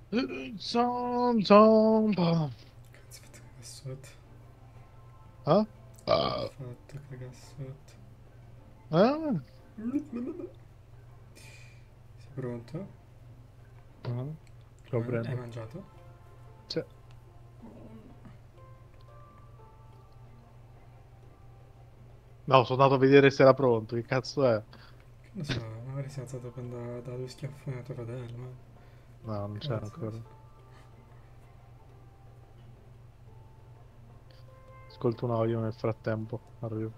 Cazzo, aspetta, cagassotto. Ah? Ho Ah. fatto cagassotto. Ah. Sei pronto? Ah. Lo Hai prendo. mangiato? Cioè, no, sono andato a vedere se era pronto. Che cazzo è? Che ne so, magari si è alzato per andare a dare due schiaffoni a tuo fratello, ma... No, non c'è Cazzo, ne ancora. so. Ascolto un audio nel frattempo. Arrivo.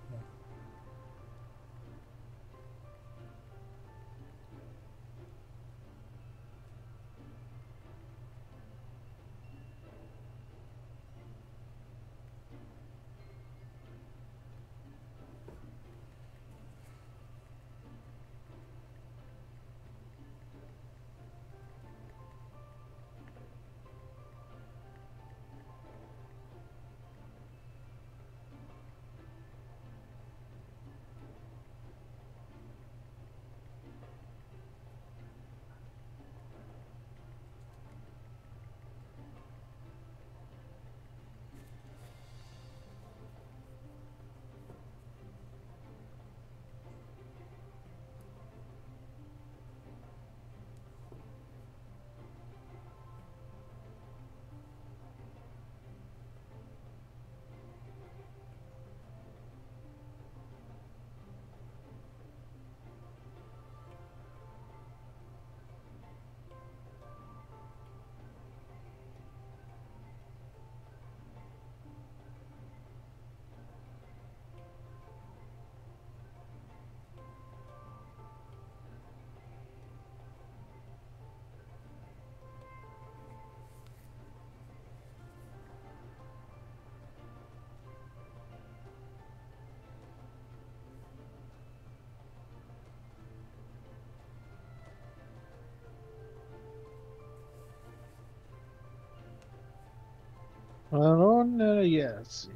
Ma non... Yes.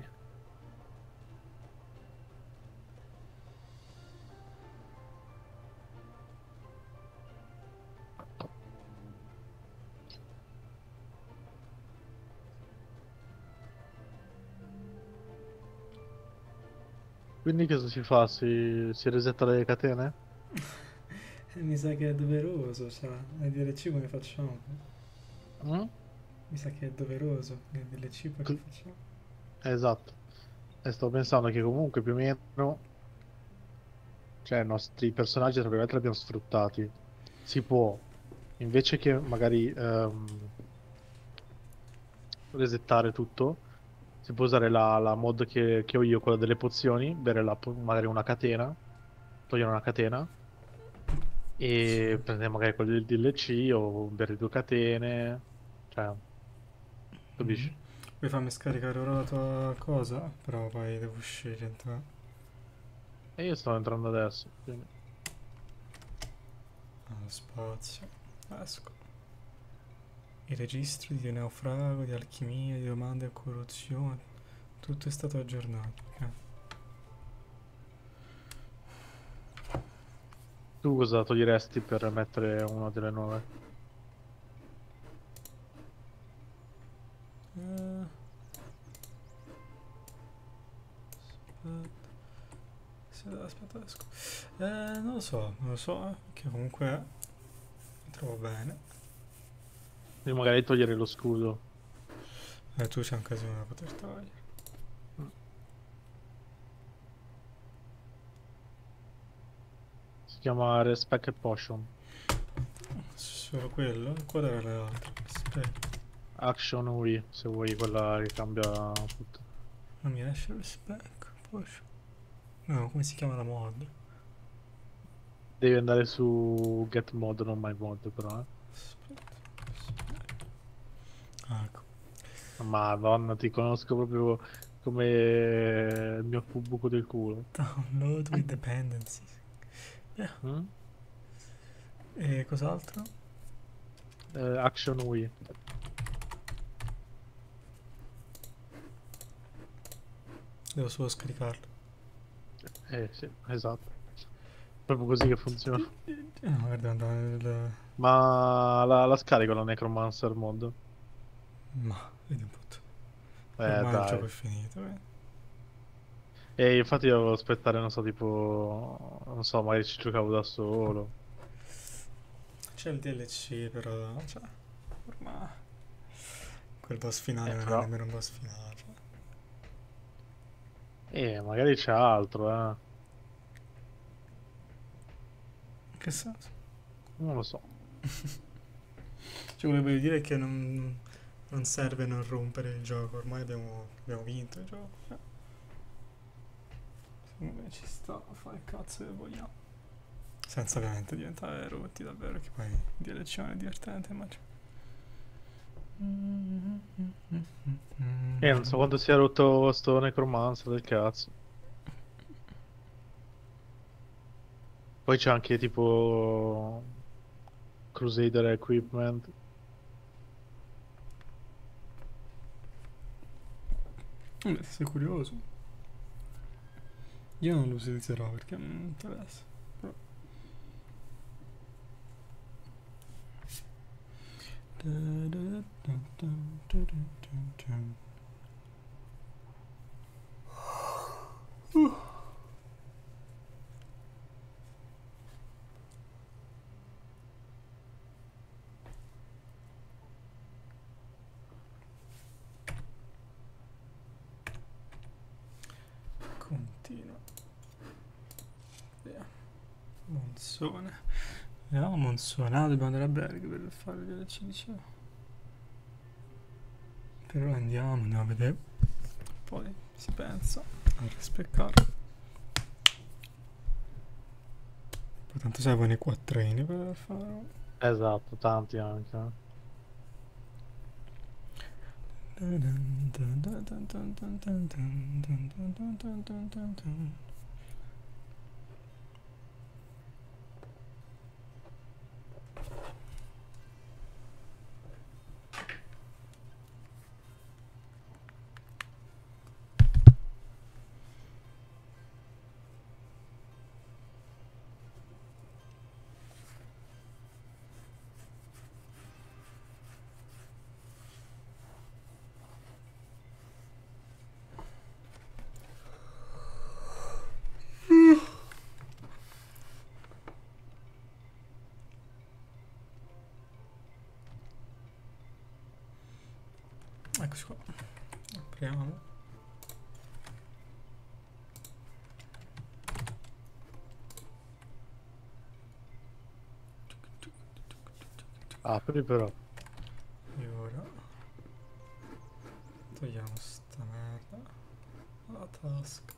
Quindi cosa si fa? Si resetta le catene? Mi sa che è doveroso, cioè, le DLC come facciamo? Mm? Mi sa che è doveroso, le DLC poi che Co- facciamo? Esatto. E sto pensando che comunque più o meno, cioè i nostri personaggi tra virgolette li abbiamo sfruttati. Si può, invece che magari resettare tutto, si può usare la mod che ho io, quella delle pozioni, bere magari una catena, togliere una catena Sì. e prendere magari quello del DLC o bere due catene, cioè, Mhm. capisci? Vuoi farmi scaricare ora la tua cosa? Però poi devo uscire, entrare. E io sto entrando adesso, quindi Ah, spazio. Esco. I registri di naufrago, di alchimia, di domande e corruzione. Tutto è stato aggiornato. Ok. tu cosa toglieresti per mettere una delle nuove? Eh, aspetta, esco. Non lo so, non lo so, che comunque mi trovo bene. Quindi magari togliere lo scudo. Tu c'è un casino da poter togliere. Mm. Si chiama Respect Potion. Solo quello? Qual era l'altro? Aspetta, Action UI, se vuoi quella che cambia tutto. non mi esce lo spec. Poi... No, come si chiama la mod? Devi andare su Get Mod, non My Mod, però, eh. Aspetta, aspetta. Ah, ecco. Madonna, ti conosco proprio come il mio buco del culo. Download with dependencies. Yeah. Mm? E cos'altro? Action UI. Devo solo scaricarlo. Sì, esatto. Proprio così che funziona. No, guarda, andare nel... Ma la scarico la Necromancer mod? Ma, vedi un po'. Ormai il gioco Dai. è finito, E infatti io devo aspettare, non so, tipo... Non so, magari ci giocavo da solo. C'è il DLC però, cioè, ormai quel boss finale non è Però... nemmeno un boss finale, cioè. Magari c'è altro, eh. In che senso? Non lo so. Cioè, volevo dire che non serve non rompere il gioco, ormai abbiamo vinto il gioco. Secondo me ci sta a fare il cazzo che vogliamo. Senza ovviamente diventare rotti davvero, che poi il DLC non è divertente, immagino. Non so quando si è rotto sto Necromancer del cazzo. Poi c'è anche tipo... Crusader Equipment. Beh, sei curioso? Io non lo utilizzerò perché non mi interessa. Però... Continua. Via. Monzone. Vediamo Monzone. Ah, dobbiamo andare a Berg per fare il DLC, dicevo. Però andiamo a vedere. Poi si pensa a rispeccare. Poi tanto servono i quattrini per fare. Esatto, tanti anche. Eccoci qua. Apriamo. Apri però. E ora togliamo sta merda dalla tasca.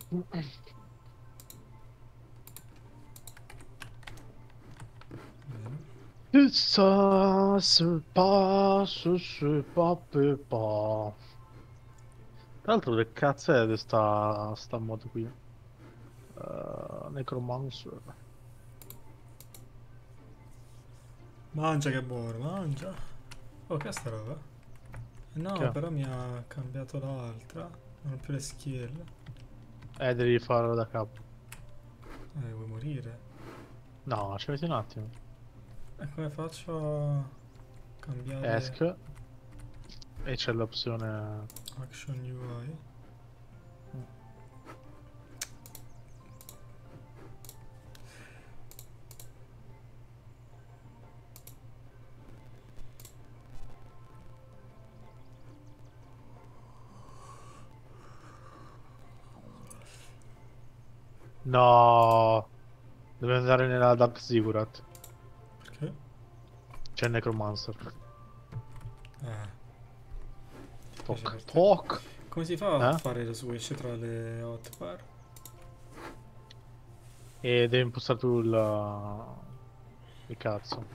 Bene. Ça se passe, se pa, pe, pa. Tra l'altro, che cazzo è di sta mod qui? Necromancer. Mangia che è buono, mangia. Oh, che è sta roba? No, Che? però mi ha cambiato l'altra. Non ho più le skill. Devi farlo da capo. Vuoi morire? No, ci metti un attimo. E come faccio a cambiare Esc e c'è l'opzione... Action UI? No, devi andare nella Dark Ziggurat. Perché? C'è il Necromancer. Eh, specie Toc, per te. toc. Come si fa a Eh? fare lo switch tra le hotbar? E devi impostare tu il cazzo.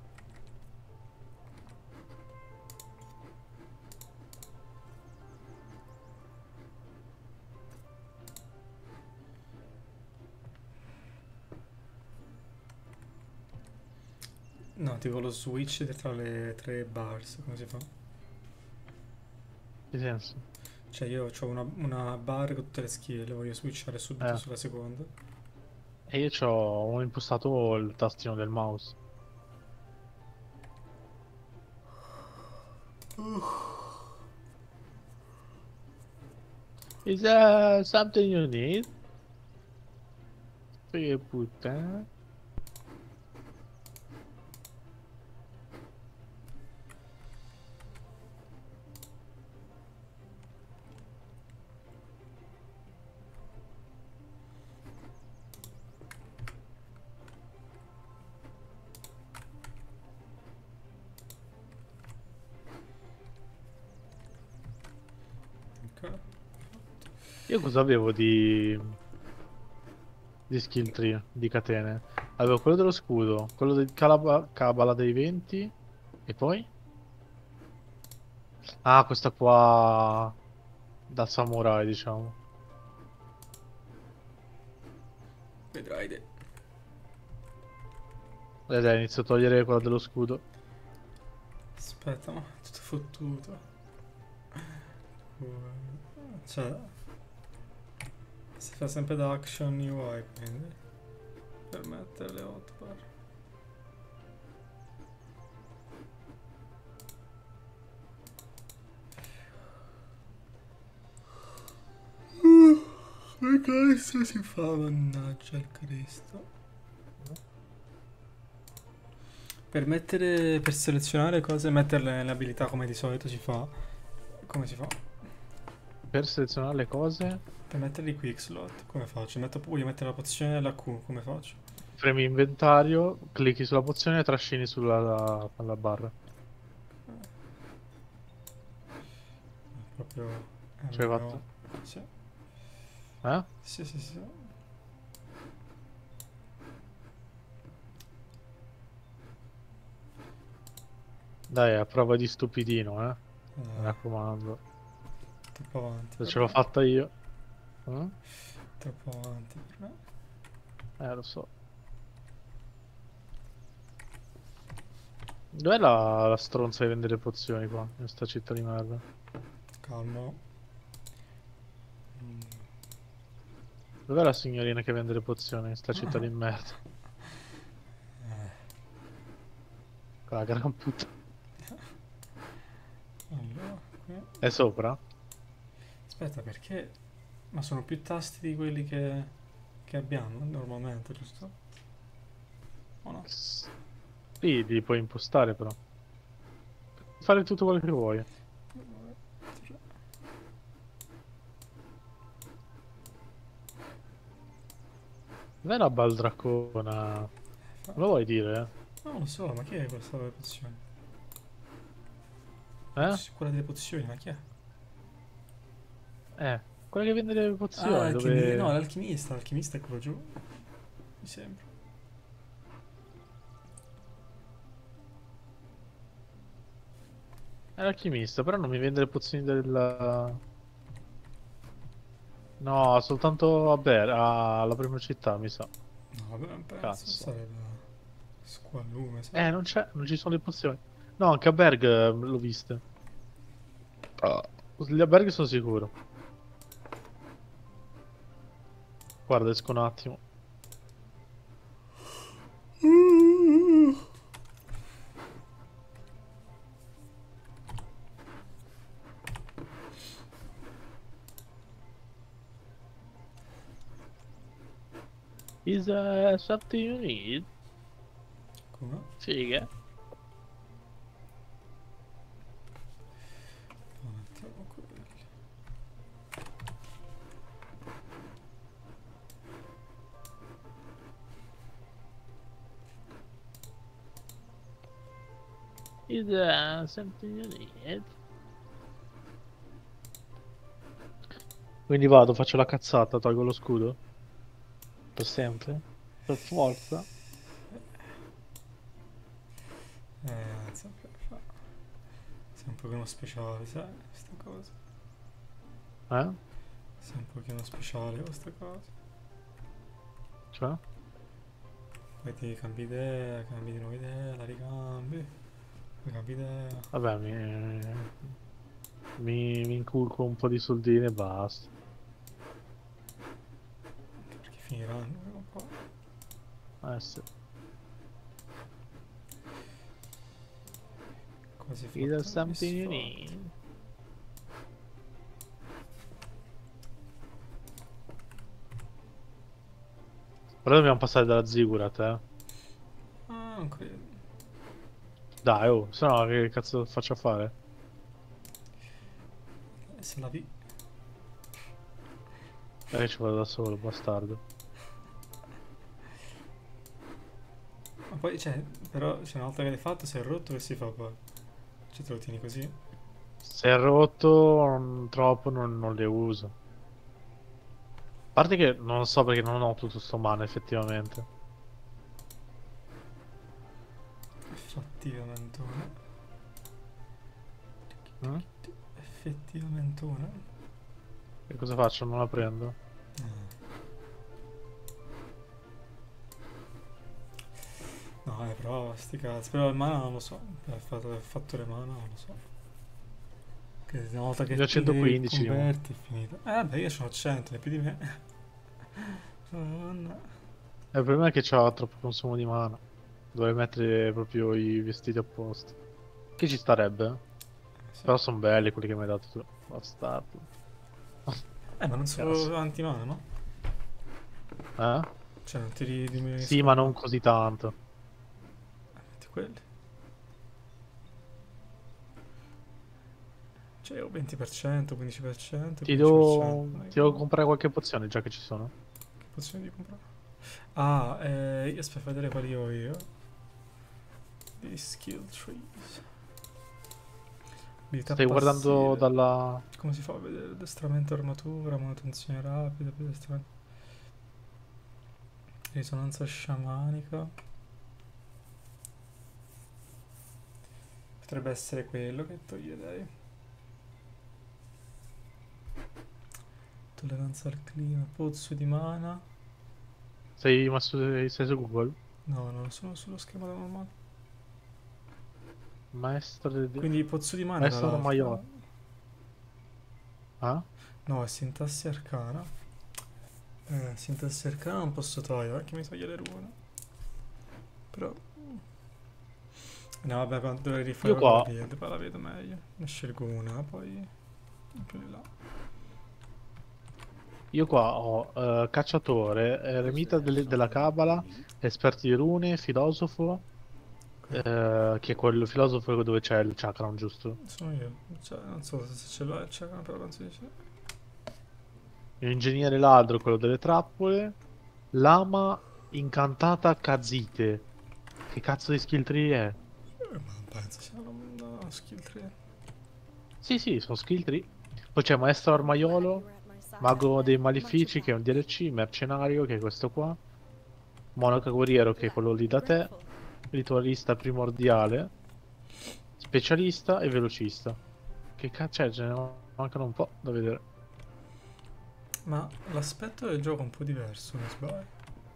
No, tipo lo switch tra le tre bars, come si fa? Che senso? Cioè io ho una bar con tutte le skill, voglio switchare subito Eh. sulla seconda. E io ho impostato il tastino del mouse. Is there something you need? Che puttana. Ok. Io cosa avevo di skill tree, di catene? Avevo quello dello scudo, quello del cabala dei venti e poi? Ah, questa qua da samurai, diciamo. Vedrai te. Dai, inizio a togliere quella dello scudo. Aspetta, ma è tutto fottuto. Cioè, si fa sempre da action UI, quindi per mettere le hotbar. Che cazzo si fa, mannaggia il Cristo? Per selezionare cose e metterle nelle abilità come di solito si fa. Come si fa? Per selezionare le cose, Per metterli quick slot, come faccio? Voglio mettere la pozione della Q, come faccio? premi inventario, clicchi sulla pozione e trascini sulla barra. Proprio Ci hai MMO. fatto? Sì, Eh? sì, sì, sì. Dai, a prova di stupidino, mi Eh, raccomando. troppo avanti Se per ce l'ho me. fatta io. Eh? Troppo avanti per me. Lo so. Dov'è la stronza di vendere pozioni qua, in sta città di merda? Calmo. Mm. Dov'è la signorina che vende le pozioni in sta città Ah, di merda? Quella gran puttana. allora, qui. È sopra? Aspetta, perché? Ma sono più tasti di quelli che abbiamo normalmente, giusto? O no? Sì, li puoi impostare però. Fare tutto quello che vuoi. Dov'è la baldraccona? Lo vuoi dire? Non lo so, ma chi è questa delle pozioni? Eh? Quella delle pozioni, ma chi è? Quella che vende le Ah, pozioni, dove... no, l'alchimista. L'alchimista è quello giù, mi sembra. È l'alchimista, però non mi vende le pozioni del... No, soltanto alla prima città, mi sa. No, vabbè, non penso, Cazzo. sarebbe squallume, sai? Non c'è, non ci sono le pozioni. No, anche a Berg l'ho viste. A Berg sono sicuro. Guarda, esco un attimo. Is something you need? Come? Figa. Mettiamo quelli. Is something you need? Quindi vado, faccio la cazzata, tolgo lo scudo. Per sempre. Per forza. Sempre fa. Sei un pochino speciale, sai? Questa cosa. Eh? Sei un pochino speciale questa cosa. Cioè? Poi ti cambi idea, cambi di nuova idea, la ricambi. Poi cambi idea. Vabbè, mi inculco un po' di soldini e basta. Perché finiranno prima o poi. Sì. quasi Is there fatto gli something you sfatti. need? Però dobbiamo passare dalla Ziggurat, eh. Ah, non credo. Dai, oh, se no che cazzo faccio a fare? Se la vi. Ci vado da solo, bastardo. Ma poi, cioè, però, cioè, una volta che l'hai fatto, se è rotto, che si fa poi? Cioè, te lo tieni così? Se è rotto troppo non le uso. A parte che non so perché non ho tutto sto mana effettivamente. Effettivamente. Mm? Effettivamente. E cosa faccio? Non la prendo. No, però, sti cazzi. Però il mana non lo so. Il fattore mana non lo so. Che una volta Ne ho che le 115 di mana. converti è finita. Beh, io sono 100, ne più di me. Madonna. Il problema è che ho troppo consumo di mana. Dovrei mettere proprio i vestiti apposta. Che ci starebbe, eh? Sì. Però sono belli quelli che mi hai dato tu. Bastardo. Ma non Cazzo. sono anti-mana, no? Eh? Cioè, non ti Sì, diminuiscono ma il non mana. così tanto. Metti quelli. Cioè, io 20%, 15%, Ti 15%. devo... Non è Ti che... devo comprare qualche pozione già che ci sono. Che pozioni di comprare? Io aspetta a vedere quali ho io. Di skill trees. Abilità Stai guardando passive. dalla... Come si fa a vedere? Addestramento armatura, manutenzione rapida, addestramento... Risonanza sciamanica. Potrebbe essere quello che toglierei. Tolleranza al clima, pozzo di mana. Sei su Google? No, non sono sullo schermo da normale. Maestro del... Quindi pozzo di mana era Maestro l'altra. Maior. Ah? No, è sintassi arcana. Sintassi arcana non posso togliere, perché mi toglie le rune. Però... No, vabbè, dovrei rifare Io proprio qua, poi la vedo meglio. Ne scelgo una, poi... più in là. io qua ho cacciatore, eremita della Cabala, esperto di rune, filosofo, Ok, che è quel filosofo dove c'è il chakram, giusto? sono io. Cioè, non so se ce l'ho il chakra, però penso di sì. L'ingegnere ladro, quello delle trappole, lama incantata Kazite. Che cazzo di skill tree è? Ma non penso sia una skill tree. Sì, sì, sono skill tree. Poi c'è maestro armaiolo, mago dei malefici, che è un DLC, mercenario, che è questo qua, monaco guerriero, che è quello lì da te, ritualista primordiale, specialista e velocista. Che cazzo c'è? Ce ne mancano un po' da vedere. Ma l'aspetto del gioco è un po' diverso, mi sbaglio.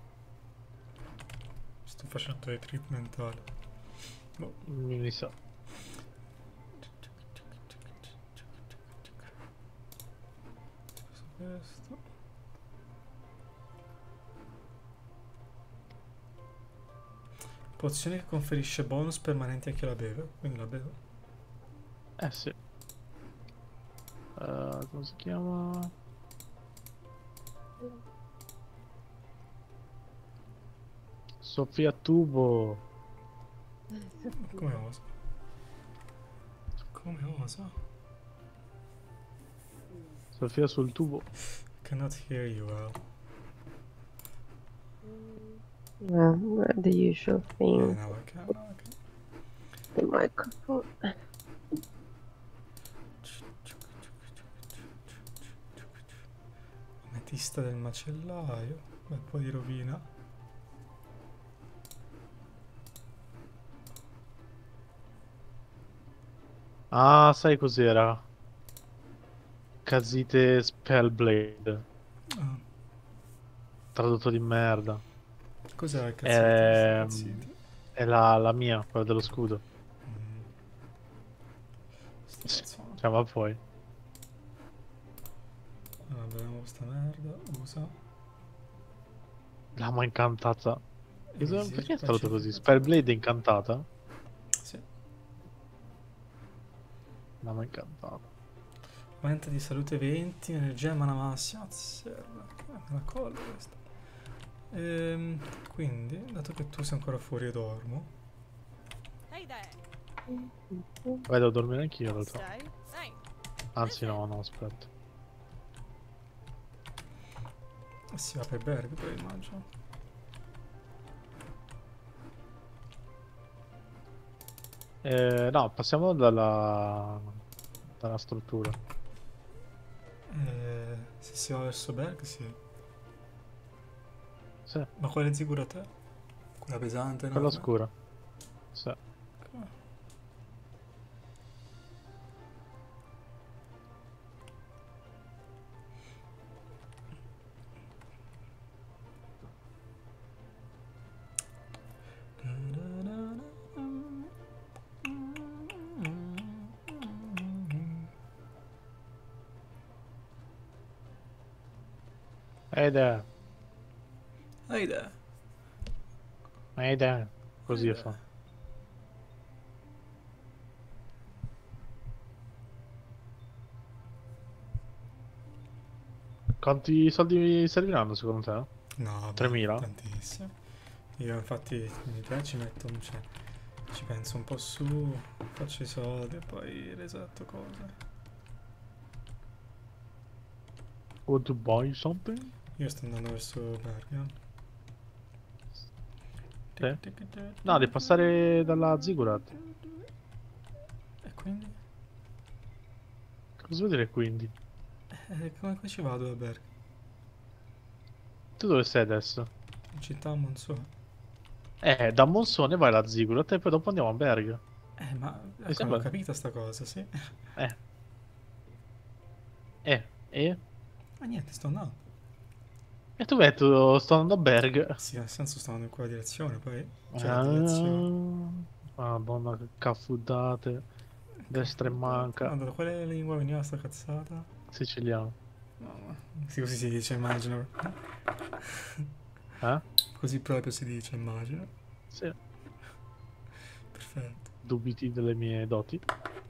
Sto facendo dei trip mentali. Boh. Mi sa. Questo. Pozione che conferisce bonus permanenti a chi la beve, quindi la bevo. Eh sì. Come si chiama? Sofia Tubo. Come osa? Come osa? Sofia sul tubo. Cannot hear you well. The usual thing, Now I can, now I can. the microphone. Ametista del macellaio. Bel po' di rovina. Ah, sai cos'era? Kazite Spellblade. Ah, Tradotto di merda. cos'è il cazzete? Questi È, cazziti? è la mia, quella dello scudo. Mm, sto cazzone. Cioè, ma poi. Allora, beviamo questa merda. Usa. Lama incantata. Elisir Perché è tradotto così? pacificatore. Spellblade incantata? Sì. Non mi è incantato. Aumenta di salute 20, energia e mana massima. Serve. Me la collo questa. Quindi, dato che tu sei ancora fuori e dormo, Vai, devo dormire anch'io in realtà. Anzi no, aspetta. si va per Berg, poi immagino. No, passiamo dalla struttura. Se si va verso Berg, sì. Sì, Ma quale zigurata? Quella pesante, quella no? scura. Sì. Ed è, Ehi there. ed è. Così Ehi fa. there. Quanti soldi serviranno secondo te? No, beh, 3.000? tantissimo. Io infatti ci metto, cioè, ci penso un po' su, faccio i soldi e poi resetto cose. Want to buy something? Io sto andando verso Bergen. Sì. No, devi passare dalla Ziggurat. E quindi? Cosa vuol dire quindi? Come ci vado da Bergen? Tu dove sei adesso? In città a Monzó. Da Monsone vai alla Ziggurat e poi dopo andiamo a Berg. Ma Mi ecco, non ho sembra... capito sta cosa, sì. Eh, e? Ma niente, sto andando. E tu hai detto sto andando a Berg. Sì, nel senso sto andando in quella direzione, poi c'è la Ah, direzione. Madonna che caffudate. Destra e manca. Ma da quale lingua veniva sta cazzata? Siciliano. No, sì, così si dice, immagino. Eh? Così proprio si dice, immagino. Sì. Perfetto. Dubiti delle mie doti?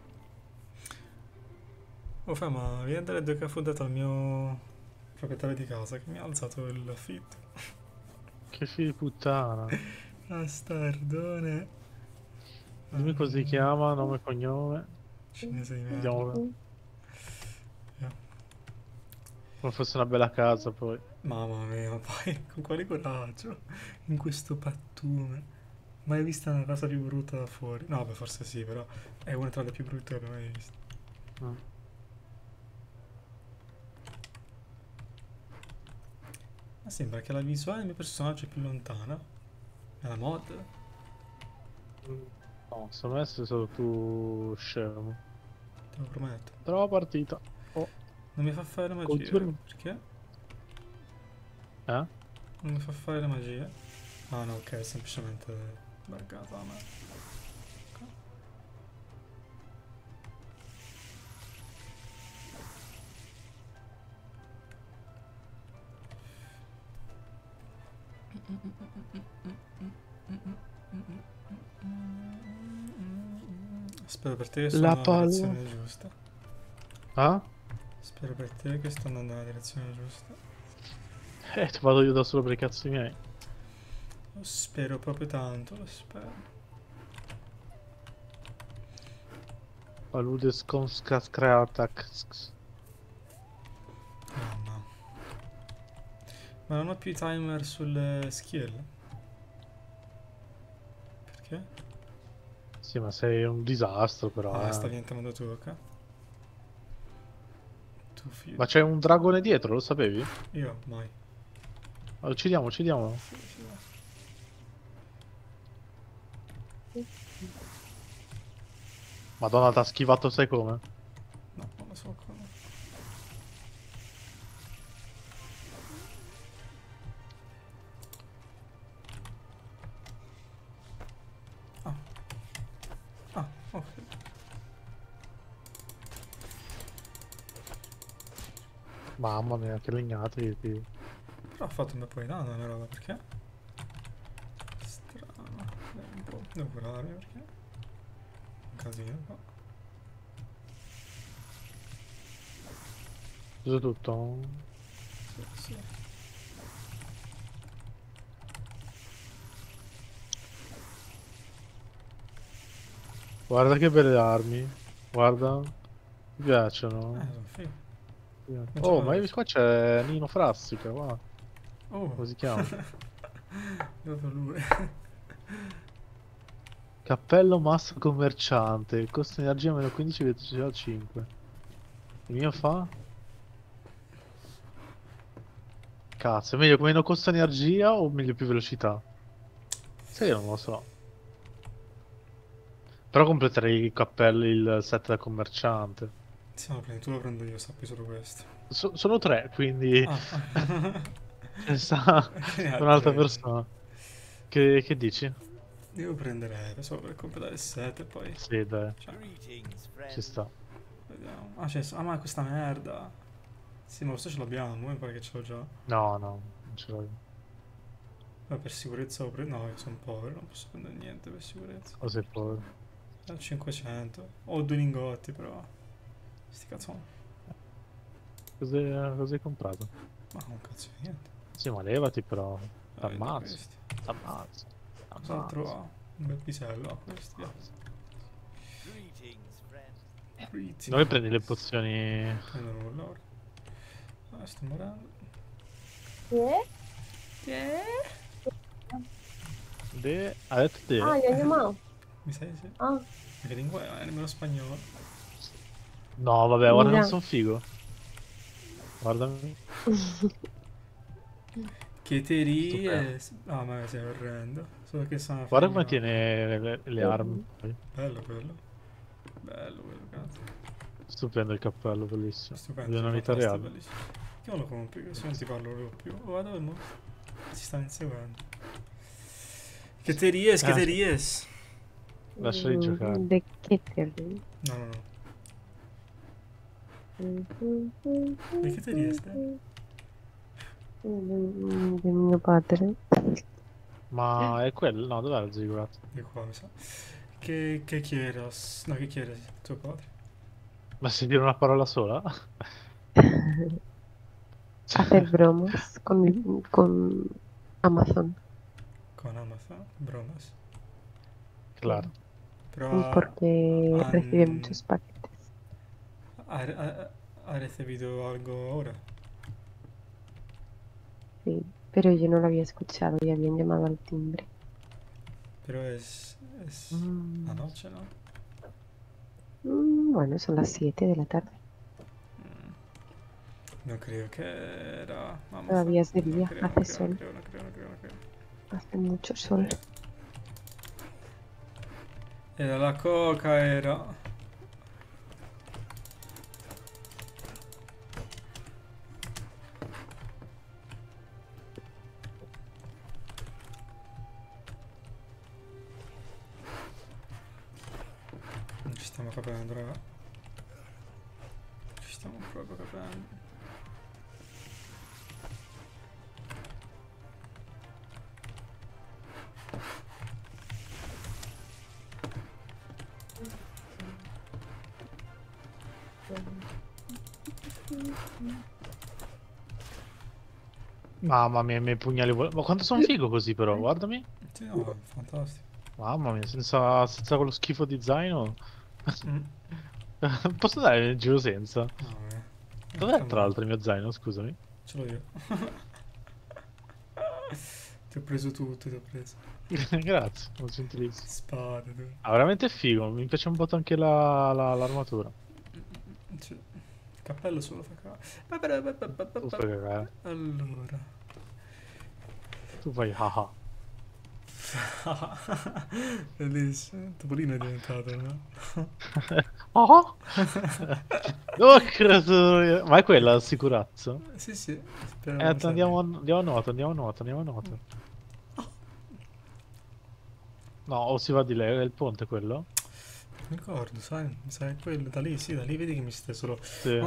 Oh, ma vieni a dare due caffè dato al mio proprietario di casa che mi ha alzato l'affitto. Che figlio di puttana. Bastardone. Dimmi così chiama, nome e cognome. Cinese di merda. Vediamo Yeah. come fosse una bella casa poi. Mamma mia, ma poi con quale coraggio in questo pattume. Mai vista una casa più brutta da fuori? No, beh, forse sì, però è una tra le più brutte che abbia mai visto. Mm. Ma sembra che la visuale del mio personaggio è più lontana. È la mod? No, secondo me sei solo tu scemo. Te lo prometto. Trova partita. Oh, Non mi fa fare le magie. confermo. Perché? Eh? Non mi fa fare le magie? Ah no, ok, è semplicemente buggata a me. Spero per te che sto La andando nella palla. direzione giusta. Ah? Spero per te che sto andando nella direzione giusta. Ti vado io da solo per i cazzi miei. Lo spero proprio tanto, lo spero. Palude skonskas kreatax. Mamma. Ma non ho più i timer sulle skill. Perché? Sì, ma sei un disastro però. Ah, sta diventando tu, ok? Tu figlio. Ma c'è un dragone dietro, lo sapevi? Io, mai. Allora, uccidiamo, uccidiamolo. Sì, sì. Madonna, t'ha schivato, sai come? No, non lo so come. Ah. Ah, ok. Mamma mia, che legnate. Però ha fatto un bel po' di danno la mia roba, perché? Strano. Un po'. Devo curarmi perché? Un casino qua. Uso tutto. Sì. Guarda che belle armi. Guarda. Mi piacciono. Sono figo. Non ce Oh, l'ho ma adesso. qua c'è Nino Frassica, qua. Oh, Come si chiama? proprio lui. Cappello massa commerciante. Costo energia meno 15, velocità 5. Il mio fa? Cazzo, è meglio meno costo energia o meglio più velocità? Sai che non lo so. Però completerei il cappello, il set da commerciante. Se no, prendi tu, lo prendo io, sappi solo questo. Sono tre, quindi Ah, ce sta che ne ha un'altra tre? persona. Che dici? Io prenderei solo per completare il set e poi... Sì, dai, Cioè, ci sta. vediamo. Ah, ma questa merda. Sì, ma questo ce l'abbiamo, mi pare che ce l'ho già. No, no, non ce l'ho. Ma per sicurezza lo prendo. No, io sono povero, non posso prendere niente per sicurezza. Cos'è poi? 500. Ho 2 lingotti, però. Sti cazzo. Cos'hai comprato? Ma un cazzo di niente. Sì, ma levati però. Da T'ammazzo. questi. T'ammazzo. Cos'altro T'ammazzo. ha? Un bel pisello ha questi. Pretty. Dove prendi le pozioni? Prendo nulla ora. Ah, sto morendo. Che? Ha detto de? Ah, gli animali. Mi sai sì? Ah, Ma che lingua è? Nemmeno spagnolo. No, vabbè, guarda mira. non sono figo. Guardami. Che teorie. Stupendo. Ah, ma sei orrendo. Solo che sono Guarda come fregnato. tiene le armi. Bello quello. Bello quello, cazzo. Stupendo il cappello, bellissimo. Stupendo. Di una vita fantastico, reale. bellissimo. Che non lo compri? Così non ti parlo proprio più. Oh, vado dove mo? Ci stanno inseguendo. Che teories, che Ah, sì. teories. Lasciali giocare. ¿De qué te ríes? No, no, no. ¿De qué te ríes, te? De mio padre. Ma è quello? No, dov'è lo zigurato? Di qua, mi sa. Che quieras? No, che quieres? Tuo padre. Ma se dire una parola sola? Hacer bromas con Amazon. Con Amazon, bromas. Claro. Però Porque han- recibe muchos paquetes. ha recibido algo ahora. Sí, pero yo no lo había escuchado y habían llamado al timbre. Pero es la noche, ¿no? Bueno, son las 7 de la tarde. No creo que era Amazon. Todavía es de No día, creo, hace no sol. creo, no creo, no creo, no creo. Hace mucho sol. Era la coca, era... Non ci stiamo capendo, raga. Ci stiamo proprio capendo. Mamma mia, i miei pugnali Ma quanto sono figo così però, guardami. Sì, no, fantastico. Mamma mia, senza quello schifo di zaino. Mm. Posso dare il giro senza? No, Dov'è tra l'altro il mio zaino, scusami? ce l'ho io. Ti ho preso tutto, ti ho preso. Grazie, non gentilissimo. Spade, tu. Ah, veramente figo, mi piace un botto anche l'armatura. Cioè, il cappello solo fa cagare. Tu fai cagare. Allora. Tu fai haha. Bellissimo. Topolino è diventato, no? Oh! Oh, creatura. Ma è quella la sicurezza? Sì, sì. Spero non sia Andiamo, lì. andiamo a nuoto, andiamo a nuoto, andiamo a nuoto. No, o si va di lei, è il ponte quello? Mi ricordo, sai? Mi sa che quello. Da lì, sì, da lì vedi che mi stai solo... Sì.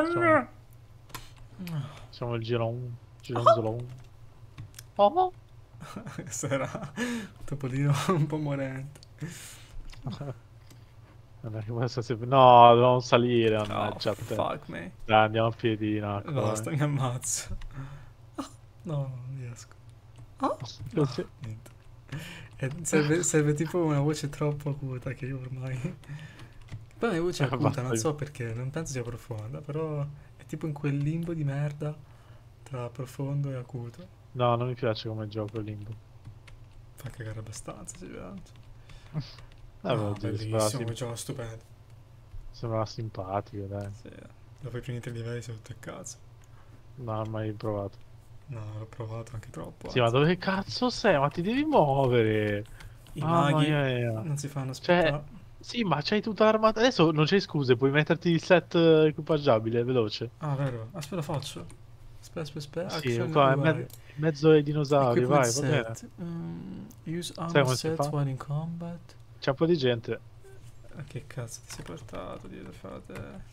Facciamo il giron. Gironzolon. Oh! Questo era Topolino un po' morente. Non è che può essere sempre- No, dobbiamo salire, Oh, mannaggia a te. fuck me. Dai, andiamo a piedi, no, Basta, mi ammazzo. Ah, no, non riesco. Ah, no, Così. niente. Serve tipo una voce troppo acuta che io ormai... Poi la mia voce è acuta, Basta. non so perché, non penso sia profonda, però è tipo in quel limbo di merda tra profondo e acuto. No, non mi piace come gioco il Limbo. Fa cagare abbastanza, sicuramente. Avevo No, detto, bellissimo, quel gioco stupendo. sembrava simpatico, dai. Sì, dopo i primi 3 livelli sei tutto il cazzo. Non ho mai provato. No, l'ho provato anche troppo, Sì, ma anzi. dove cazzo sei? Ma ti devi muovere. I Mamma maghi mia. non si fanno Cioè, aspettare. sì, ma c'hai tutta l'armata. Adesso non c'hai scuse, puoi metterti il set equipaggiabile, veloce. Ah, vero? Aspetta, lo faccio. Aspetta. Sì, Action qua UI. in mezzo ai dinosauri, Equipment vai, va bene. set. Use Sai armor come si set fa? while in combat. C'è un po' di gente. A che cazzo ti sei portato dietro fate?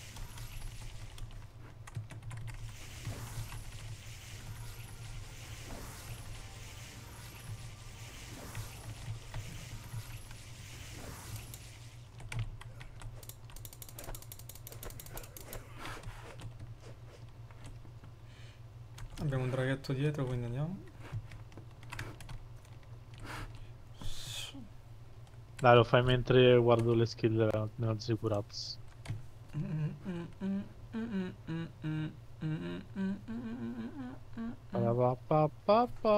Abbiamo un draghetto dietro, quindi andiamo. Dai, lo fai mentre guardo le skill della sicurezza. Pa-pa-pa-pa-pa.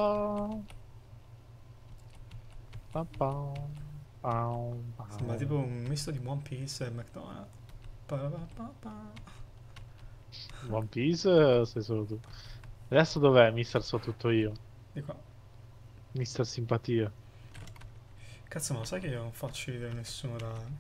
Pa-pa. Pau, Sembra pau. tipo un misto di One Piece e McDonald's. Pa. One Piece sei solo tu. Adesso dov'è Mister So tutto io? Di qua. Mister Simpatia. Cazzo, ma lo sai che io non faccio vedere nessuno da anni?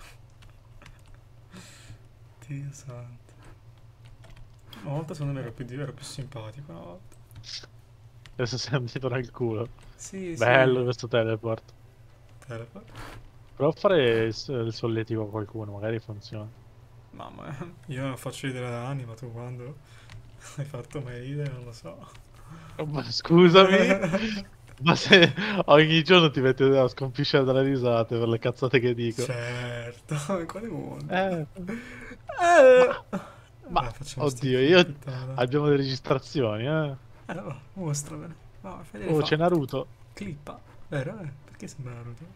Dio santo. Una volta secondo me ero più simpatico, una volta. Adesso sei andato nel culo. Sì, Bello sì. questo teleport. Teleport. Prova a fare il solletico a qualcuno, magari funziona. Mamma mia, io non faccio ridere da anni, ma tu quando hai fatto mai ridere non lo so. Oh, ma scusami, ma se ogni giorno ti metti a sconfiscere dalle risate per le cazzate che dico. Certo, in quale mondo? Eh, Eh, ma, facciamo sti oddio, clip, io puttana. abbiamo le registrazioni, eh. Va, mostramene. Va, fai vedere Oh, c'è fatti. Naruto. Clippa. Vero, eh? Perché sembra Naruto?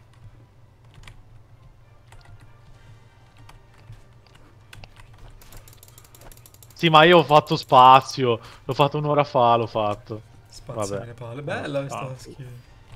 Sì, ma io ho fatto spazio. L'ho fatto un'ora fa, l'ho fatto. Spaziami Vabbè. le palle. No, Bella questa no. skill.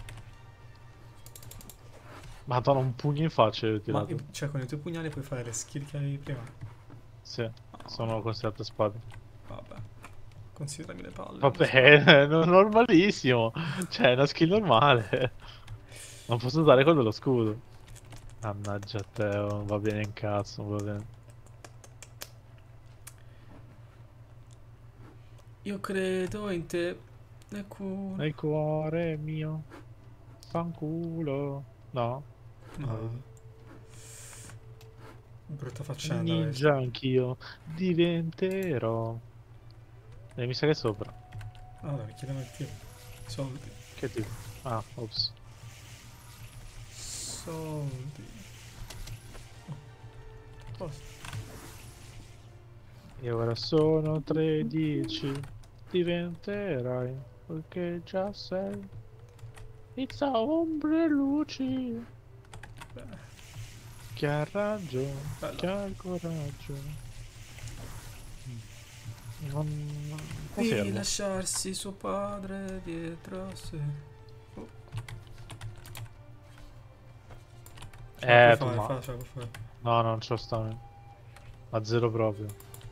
Madonna, un pugno in faccia ho Ma tirato. cioè con i tuoi pugnali puoi fare le skill che avevi prima? Sì, No, sono considerate spade. vabbè. Considerami le palle. Non lo so. Vabbè, normalissimo. Cioè, è una skill normale. Non posso usare quello dello scudo. Mannaggia a te, non va bene in cazzo, non va bene. Io credo in te. Nel culo. Nel cuore mio, fanculo. No, No. Brutta faccenda ninja questa. anch'io diventerò. E mi sa che è sopra. Allora, chiediamo il tipo. Soldi. Che tipo? Ah, ops. Soldi. Posto. E ora sono 13. Diventerai quel che già sei. Izza ombre e luci. Beh, Chi ha ragione, chi bella. ha il coraggio. Non Di fermo. lasciarsi suo padre dietro a sé. Oh. Ce la puoi Tu fare, ma... ce la puoi fare. No, non c'ho stamina. A zero proprio.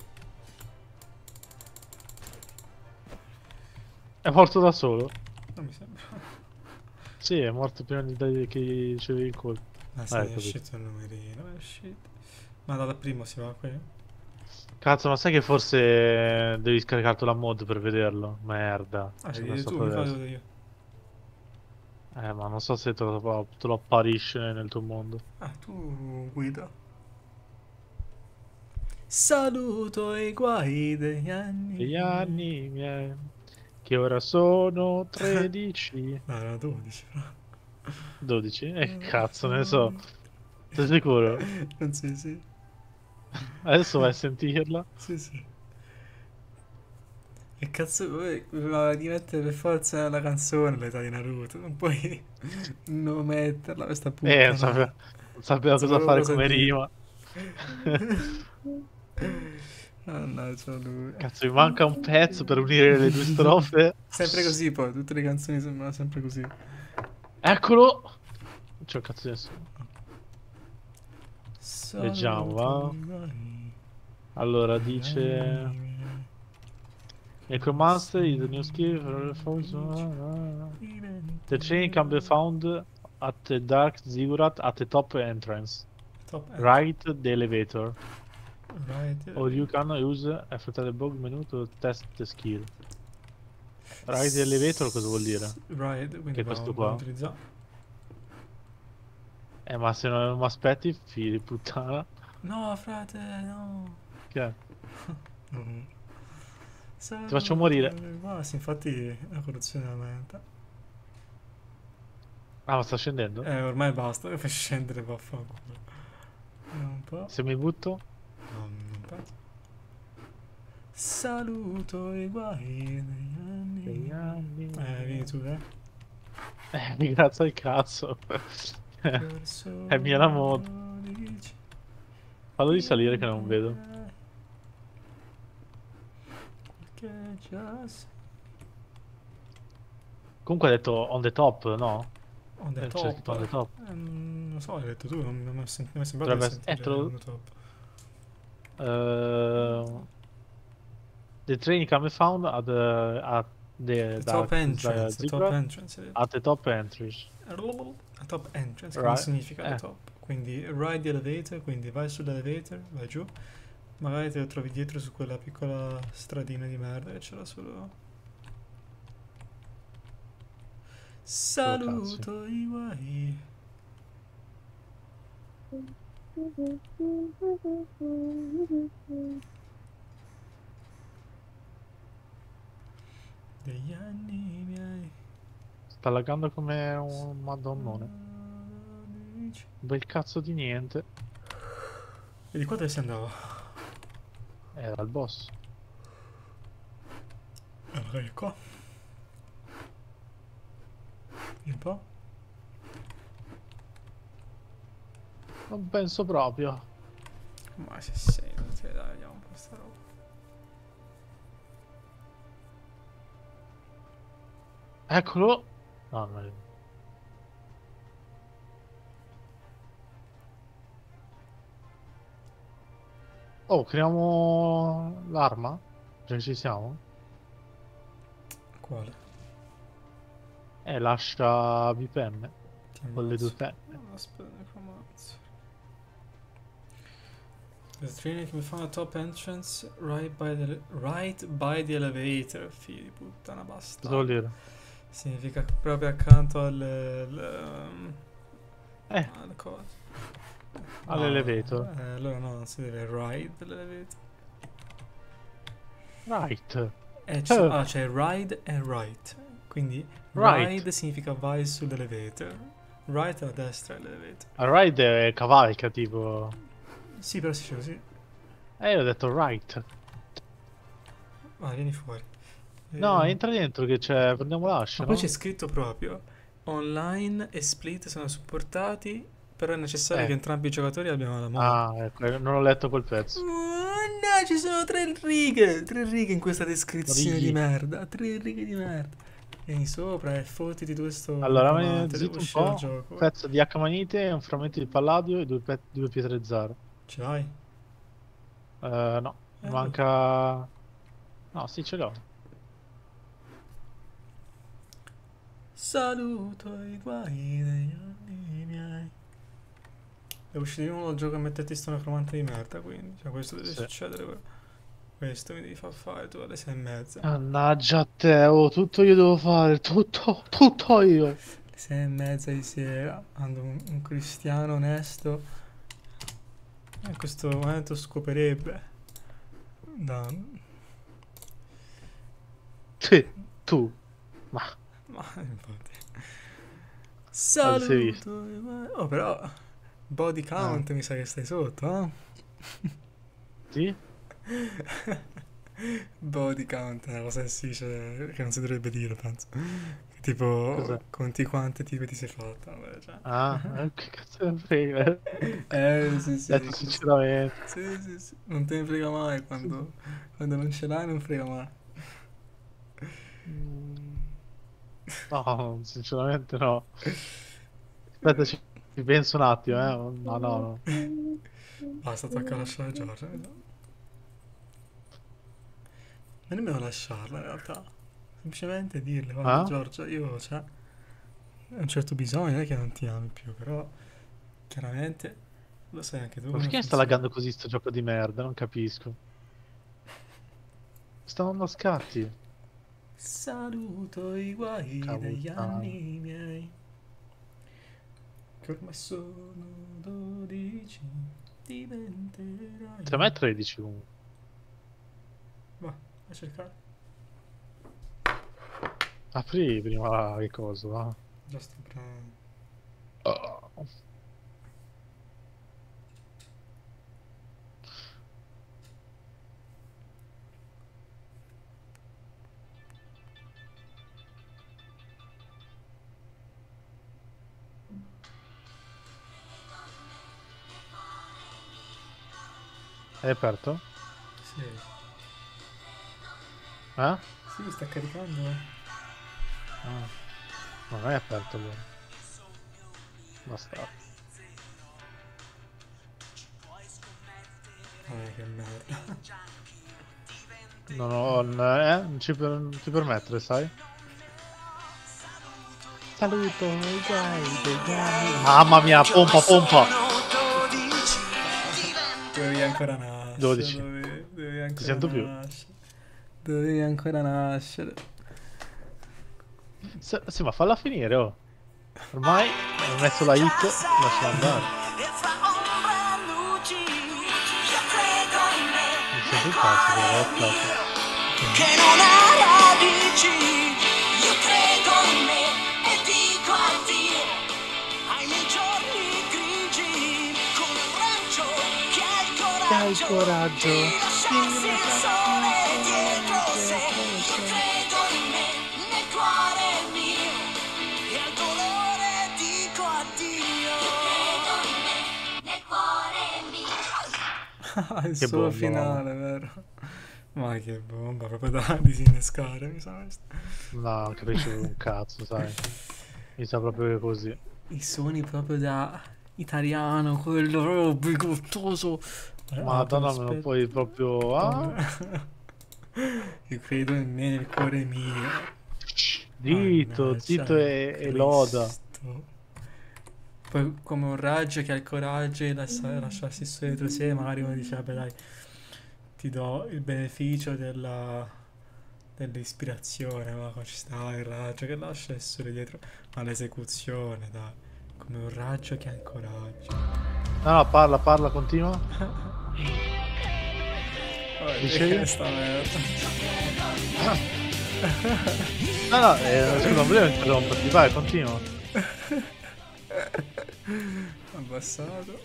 È morto da solo? Non mi sembra. Sì, è morto prima che ricevevi il colpo. Ah sì, è Capito. uscito il numerino, è uscito. Ma da primo si va qui? Cazzo, ma sai che forse devi scaricarti la mod per vederlo? Merda, Ah, ci ho vedi tu, pensato mi fa adesso. vedere io. Ma non so se te lo apparisce nel tuo mondo. Ah, tu guida. Saluto i guai degli Gli anni. anni miei, che ora sono 13. No, era 12, però. 12? Cazzo, ne so. Sei sicuro? Non sì, sì. Adesso vai a sentirla. Sì, sì. Che cazzo vuoi? Ma di mettere per forza la canzone all'età di Naruto, non puoi non metterla questa Non puttana. sapevo, non sapevo Non cosa sapevo fare cosa come dire. rima. Mannaggia lui. Cazzo, mi manca un pezzo per unire le due strofe. Sempre così poi, tutte le canzoni sembrano sempre così. Eccolo! Non c'è un cazzo di nessuno. Leggiamo, Saluto va. i guai Allora, degli dice... anni miei. Necromancer is a new skill for force. The train can be found at the Dark Ziggurat at the top entrance. Top end. Right the elevator. Right. Or you can use affrontare bug menu to test the skill. Ride the elevator cosa vuol dire? Ride, Che quindi è questo dobbiamo qua? utilizzare. Ma se non mi aspetti, figli di puttana. No, frate, no. Che è? Mhm. Ti faccio morire. Sì, infatti la corruzione aumenta. Ah, ma sta scendendo? Ormai basta, fai scendere, vaffanculo. Un po'. Se mi butto? No, non penso. Saluto i guai degli anni. Vieni tu, Mi grazia il cazzo. È mia la mod. Fallo di salire che non vedo. Comunque ha detto on the top, no? On the C'è scritto on the top. top. Non lo so, hai detto tu, non mi è sembrato di Dovrebbe sentire on the top. The train can be found at the The top Dark entrance, the top Ziggurat entrance. at the top entrance. A top entrance, che non Right. significa the top. Quindi ride the elevator, quindi vai sull'elevator, vai giù. Magari te lo trovi dietro su quella piccola stradina di merda che c'era solo... Saluto i guai. Degli anni miei. Sta laggando come un madonnone. Un bel cazzo di niente. E di qua dove si andava? Era il boss. Allora, qua. Un po'. Non penso proprio. Ma se sei, non te dai, vediamo un po' sta roba. Eccolo! No, non è... Oh, creiamo l'arma? Già ci siamo? Quale? Lascia VPN. Ti Con le due ammazzo. penne. Aspetta, necromancer. The train can be found at top entrance right by the elevator. Figli di puttana, basta. Cosa vuol dire? Significa proprio accanto al coso. All'elevator. Allora no, non si deve ride l'elevator. Right. C'è ride e right. Quindi Right. ride significa vai sull'elevator. Right a destra è l'elevator. A ride è cavalca, tipo. Sì, però si dice così. Io ho detto right. Vai, vieni fuori. No, entra dentro che c'è. Prendiamo l'ascia, Ma poi no? c'è scritto proprio online e split sono supportati, però è necessario che entrambi i giocatori abbiano la mod. Ah, ecco, non ho letto quel pezzo. No, ci sono 3 righe in questa descrizione di merda, 3 righe di merda. Vieni sopra e fottiti tu questo Allora, comandante, zitto devo un uscire dal po'. gioco. Un pezzo di H-manite, un frammento di palladio e due pietre zero. Ce l'hai? No, manca... No, sì, ce l'ho. Saluto i guai degli anni miei. È uscito uno dal gioco a metterti sto necromante di merda, quindi cioè, questo deve succedere. Questo mi devi far fare tu alle 6:30. Mannaggia a te, oh, tutto io devo fare, tutto io. Alle 6:30 di sera, quando un cristiano onesto in questo momento scoprirebbe da... Sì, tu. Ma infatti... Saluto... Oh, però... Body count mi sa che stai sotto, eh? Sì? Body count è una cosa che si dice, che non si dovrebbe dire, penso. Tipo, Cos'è? conti quante tipe ti sei fatta, vabbè, cioè. Che cazzo me ne frega? Sì, sì. Detto sinceramente. Sì. Non te ne frega mai quando non ce l'hai, non frega mai. No, sinceramente no. Aspetta, ci penso un attimo, No. Basta, tocca lasciare Giorgia. Ma nemmeno lasciarla in realtà. Semplicemente dirle, guarda Ah? Giorgia, io cioè, ho un certo bisogno, non è che non ti ami più, però chiaramente lo sai anche tu Ma come perché mi sta funziona. laggando così sto gioco di merda? Non capisco. Sta andando a scatti. Saluto i guai degli Cavolo. anni miei, che ormai sono 12, diventerai. Secondo me è 13 comunque. Va, a cercare. Apri prima che cosa, va? Già sto prendendo. Oh. È aperto? Sì, Eh? sì, sta caricando. Ah. Non è aperto allora. Basta. Che merda. Non ci permettere, sai? Saluto i guai degli anni. Mamma mia, pompa! Dovevi ancora nascere. 12. Dovevi ancora Ti sento più. nascere. Dovevi ancora nascere. Sì, ma falla finire, oh. Ormai ho messo la hit, lascia andare. Mi sento il cazzo, però, che non ha radici, io credo in me e dico addio ai miei giorni grigi, come un raggio che ha il coraggio di lasciarsi il sole dietro sé. Io credo in me, nel cuore mio, e al dolore dico addio. Io credo in me, nel cuore mio. Il Che suo bomba, finale, vero? Ma che bomba, proprio da disinnescare, mi sa questo. No, non capisci un cazzo, sai. Mi sa proprio che così. I suoni proprio da italiano, quello proprio bigottoso. Madonna, me lo aspetta. puoi proprio... Ah? Io credo in me, nel cuore mio. Zitto e loda. Cristo. Poi come un raggio che ha il coraggio di lasciarsi su dietro sé, magari uno dice, vabbè dai, ti do il beneficio dell'ispirazione, ma ci sta il raggio che lascia essere dietro, ma l'esecuzione, dai, come un raggio che ha il coraggio. No, parla, continua. Dicevi? Che sta merda. No, scusa, non volevo interromperti, vai, continua. Abbassato.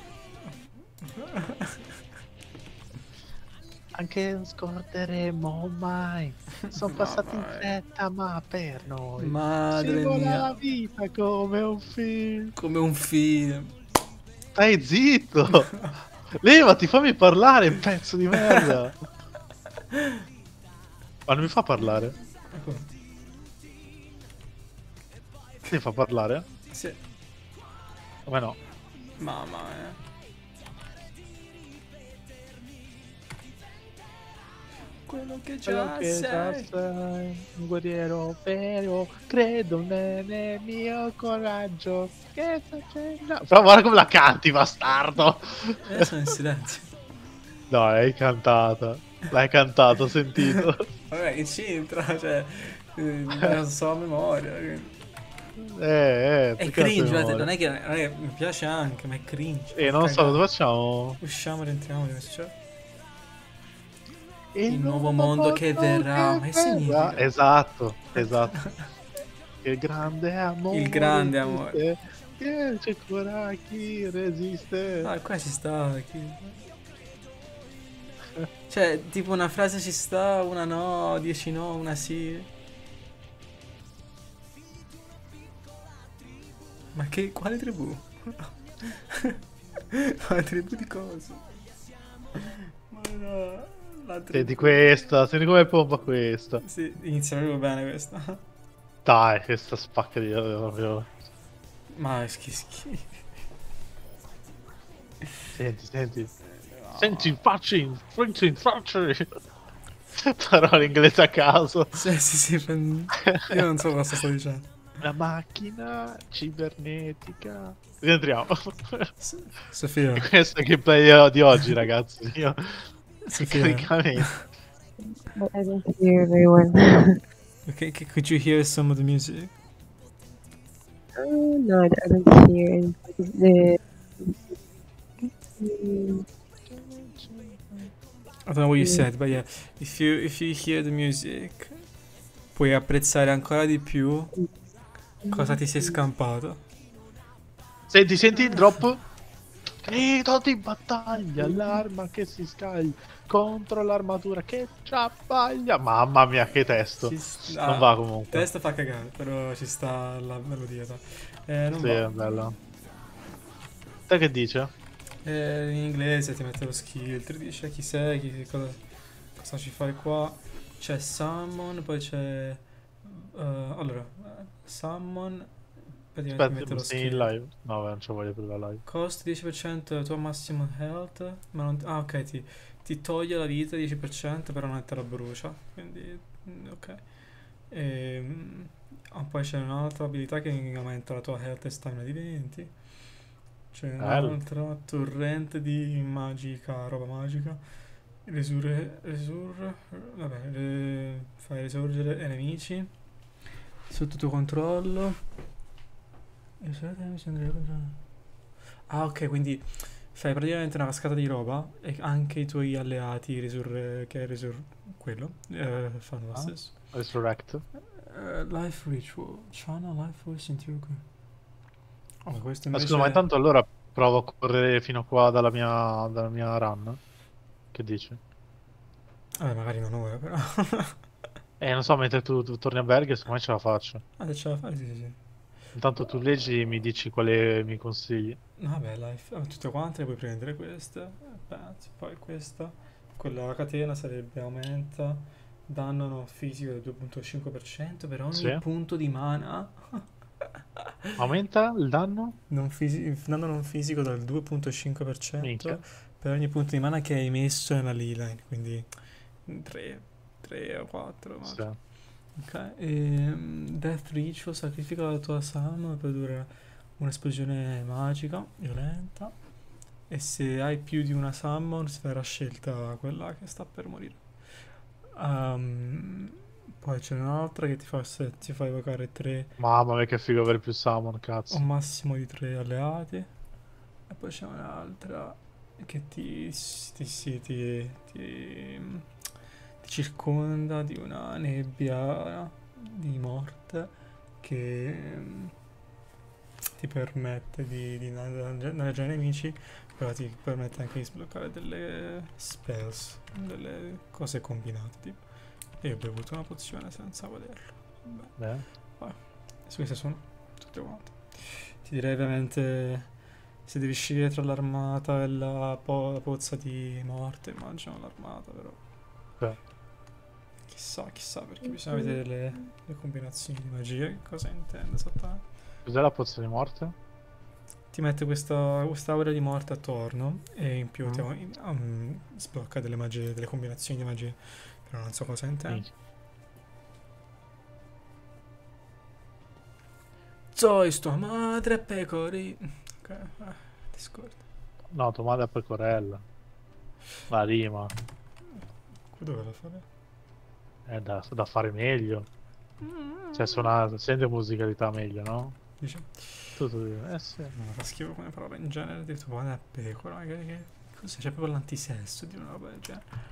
Anche non scorderemo mai. Sono passati in fretta, ma per noi. Madre si vola mia. la vita come un film. Come un film. Stai zitto. Levati, fammi parlare, pezzo di merda. Ma non mi fa parlare? Mi fa parlare? Sì. Come no? Mamma mia. Quello che già sei. Un guerriero vero, credo nel mio coraggio. Che facendo? Però guarda come la canti, bastardo! Adesso in silenzio. No, l'hai cantata. L'hai cantato, ho sentito. Vabbè, che c'entra, cioè, la so a memoria. Quindi. È È cringe, guardate, non è che mi piace anche, ma è cringe. non so, cosa facciamo? Usciamo e rientriamo, che c'è? Il nuovo mondo che verrà. Ma che significa? Esatto. Il grande amore. Il grande amore. C'è ancora chi resiste. Ah, qua ci sta. Cioè, tipo una frase ci sta, una no, 10 no, una sì. Ma che... quale tribù? Quale tribù di cosa? Ma no, la tribù... Senti questa, senti come pompa questa. Sì, inizia proprio bene questa. Dai, questa spacca di proprio. Ma schifo. Senti, senti. Senti in faccia, in faccia. Parole inglese a caso. Sì, io non so cosa sto dicendo. La macchina cibernetica. Rientriamo. Sofia, Questo è il gameplay di oggi, ragazzi. Io Sofia, tecnicamente. But I don't hear very well. okay, could you hear some of the music? No, I don't hear any. The... I don't know what you said, but yeah, if you hear the music, puoi apprezzare ancora di più cosa ti sei scampato. Senti, senti il drop? Grido di battaglia, l'arma che si scaglia contro l'armatura che ci abbaglia. Mamma mia, che testo. Non va comunque. Il testo fa cagare, però ci sta la melodia. Non Sì, va. è bello. Te che dice? In inglese ti mette lo skill, ti dice chi sei, cosa ci fai qua. C'è summon, poi c'è... allora, summon... praticamente ti mette Aspetta, lo sei in skill. live? No, beh, non ci voglio più la live. Cost 10% tuo maximum health, ma non... Ah, ok, ti toglie la vita 10%, però non te la brucia, quindi... ok. Poi c'è un'altra abilità che aumenta la tua health e stamina di 20. C'è un'altra torrente di magica, roba magica. Fai risorgere nemici sotto tuo controllo. Ah, ok, quindi fai praticamente una cascata di roba e anche i tuoi alleati quello fanno lo stesso. Resurrect. Life Ritual. Channel Life Force into your... Oh, questo Ma invece... scusa, ma intanto allora provo a correre fino a qua dalla mia run. Che dici? magari non ora, però. Non so, mentre tu torni a Berg, secondo me ce la faccio. Se ce la fai, sì. Intanto tu leggi e mi dici quale mi consigli. Vabbè, tutte quante le puoi prendere queste. Penso. Poi questa. Quella a catena sarebbe aumenta danno no fisico del 2.5% per ogni Sì. punto di mana. Aumenta il danno? Danno non fisico del 2.5% Minchia. per ogni punto di mana che hai messo nella Leyline, quindi 3 o 4. Sì. Ok, Death Ritual sacrifica la tua salma per produrre un'esplosione magica violenta e se hai più di una summon verrà scelta quella che sta per morire. Poi c'è un'altra che ti fa evocare 3 Mamma mia che figo avere più summon, cazzo. un massimo di 3 alleati e poi c'è un'altra che ti circonda di una nebbia di morte che ti permette di danneggiare i nemici, però ti permette anche di sbloccare delle spells, delle cose combinate tipo. E io ho bevuto una pozione senza volerlo. Vabbè. Queste sono tutte quante. Ti direi veramente se devi scegliere tra l'armata e la pozza di morte, immagino l'armata però. Chissà perché bisogna vedere le combinazioni di magia, che cosa intende esattamente. Cos'è la pozza di morte? Ti mette questa aura di morte attorno e in più sblocca delle magie, delle combinazioni di magie, però non so cosa intende. Soy tua madre pecori. Ok, discordo. No, tua madre è pecorella. La rima. Qui dove la fare? È da fare meglio. Cioè sente musicalità meglio, no? Dici? Sì. No, fa schifo come parola in genere. Di tua madre è pecora. Che cos'è? C'è proprio l'antisesso di una roba del genere.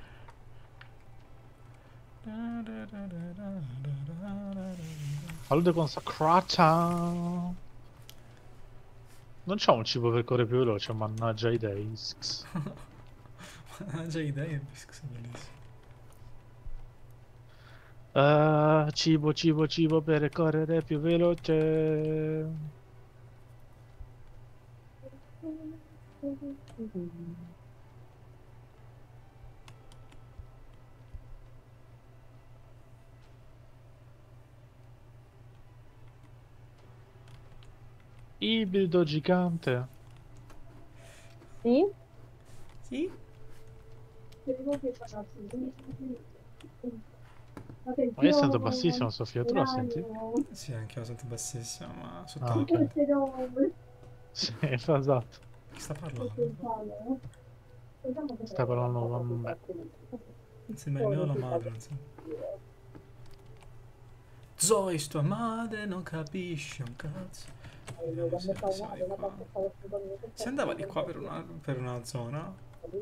Palude consacrata. Non c'ho un cibo per correre più veloce, mannaggia i dei. Ha già idee, Bisx, bellissimo. Cibo, cibo, cibo per correre più veloce. Ibrido gigante. Sì? Sì? Ma io sento bassissimo, Sofia, tu la senti? Sì, anche io la sento bassissima, ma Ah, sott'acqua. ok. Sì, esatto. Chi sta parlando? Stai parlando con me. Sembra nemmeno la madre, non so. Zois, tua madre non capisce un cazzo. Vediamo se siamo di qua. Si andava di qua per una zona?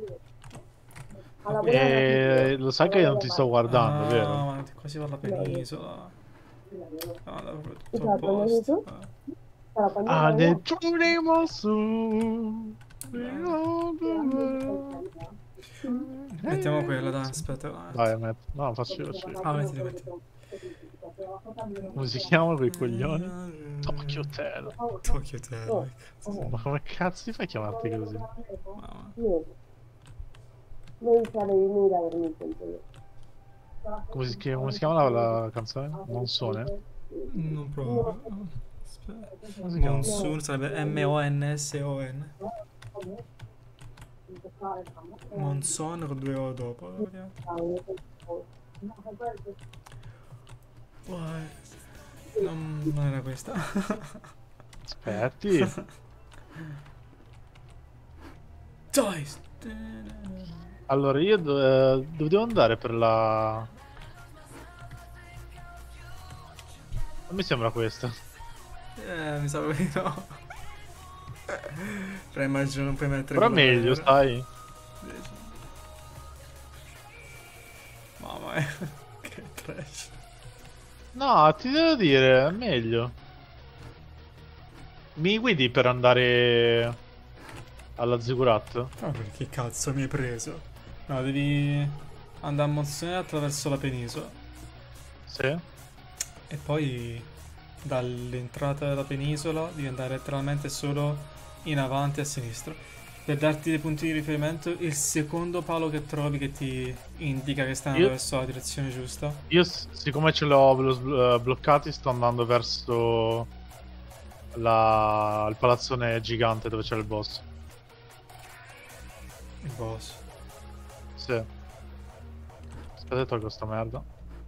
Lo sai che io non ti sto guardando, Ah, vero? ma qua si va alla penisola. Ah, proprio tutto a posto. Ah, ne giuremo su. Mettiamo quella, dai, aspetta. Vai, metto. No, faccio io. Ah, metti. Come si chiamano quei coglioni? Tokyo Hotel. Tokyo Hotel. Ma come cazzo ti fai chiamarti così? Mamma. Come si chiama la canzone? Monsone? Non proprio. Come si chiama? Monsoon sarebbe M-O-N-S-O-N. Monsoon con 2 O dopo. Vediamo. Non era questa. Aspetti. Toys! Allora, io dove devo andare per la... Non mi sembra questa. Mi sa che no. Però immagino non puoi mettere Però quella meglio, vera. sai? Mamma mia, che trash. No, ti devo dire, è meglio. Mi guidi per andare alla Ziggurat? Ma che cazzo mi hai preso? No, devi andare a Monzone attraverso la penisola. Sì? E poi dall'entrata della penisola devi andare letteralmente solo in avanti a sinistra. Per darti dei punti di riferimento, il secondo palo che trovi che ti indica che stai andando verso la direzione giusta. Io, siccome ce l'ho bloccati, sto andando verso il palazzone gigante dove c'è il boss. Il boss. Sì. Aspetta, tolgo sta merda.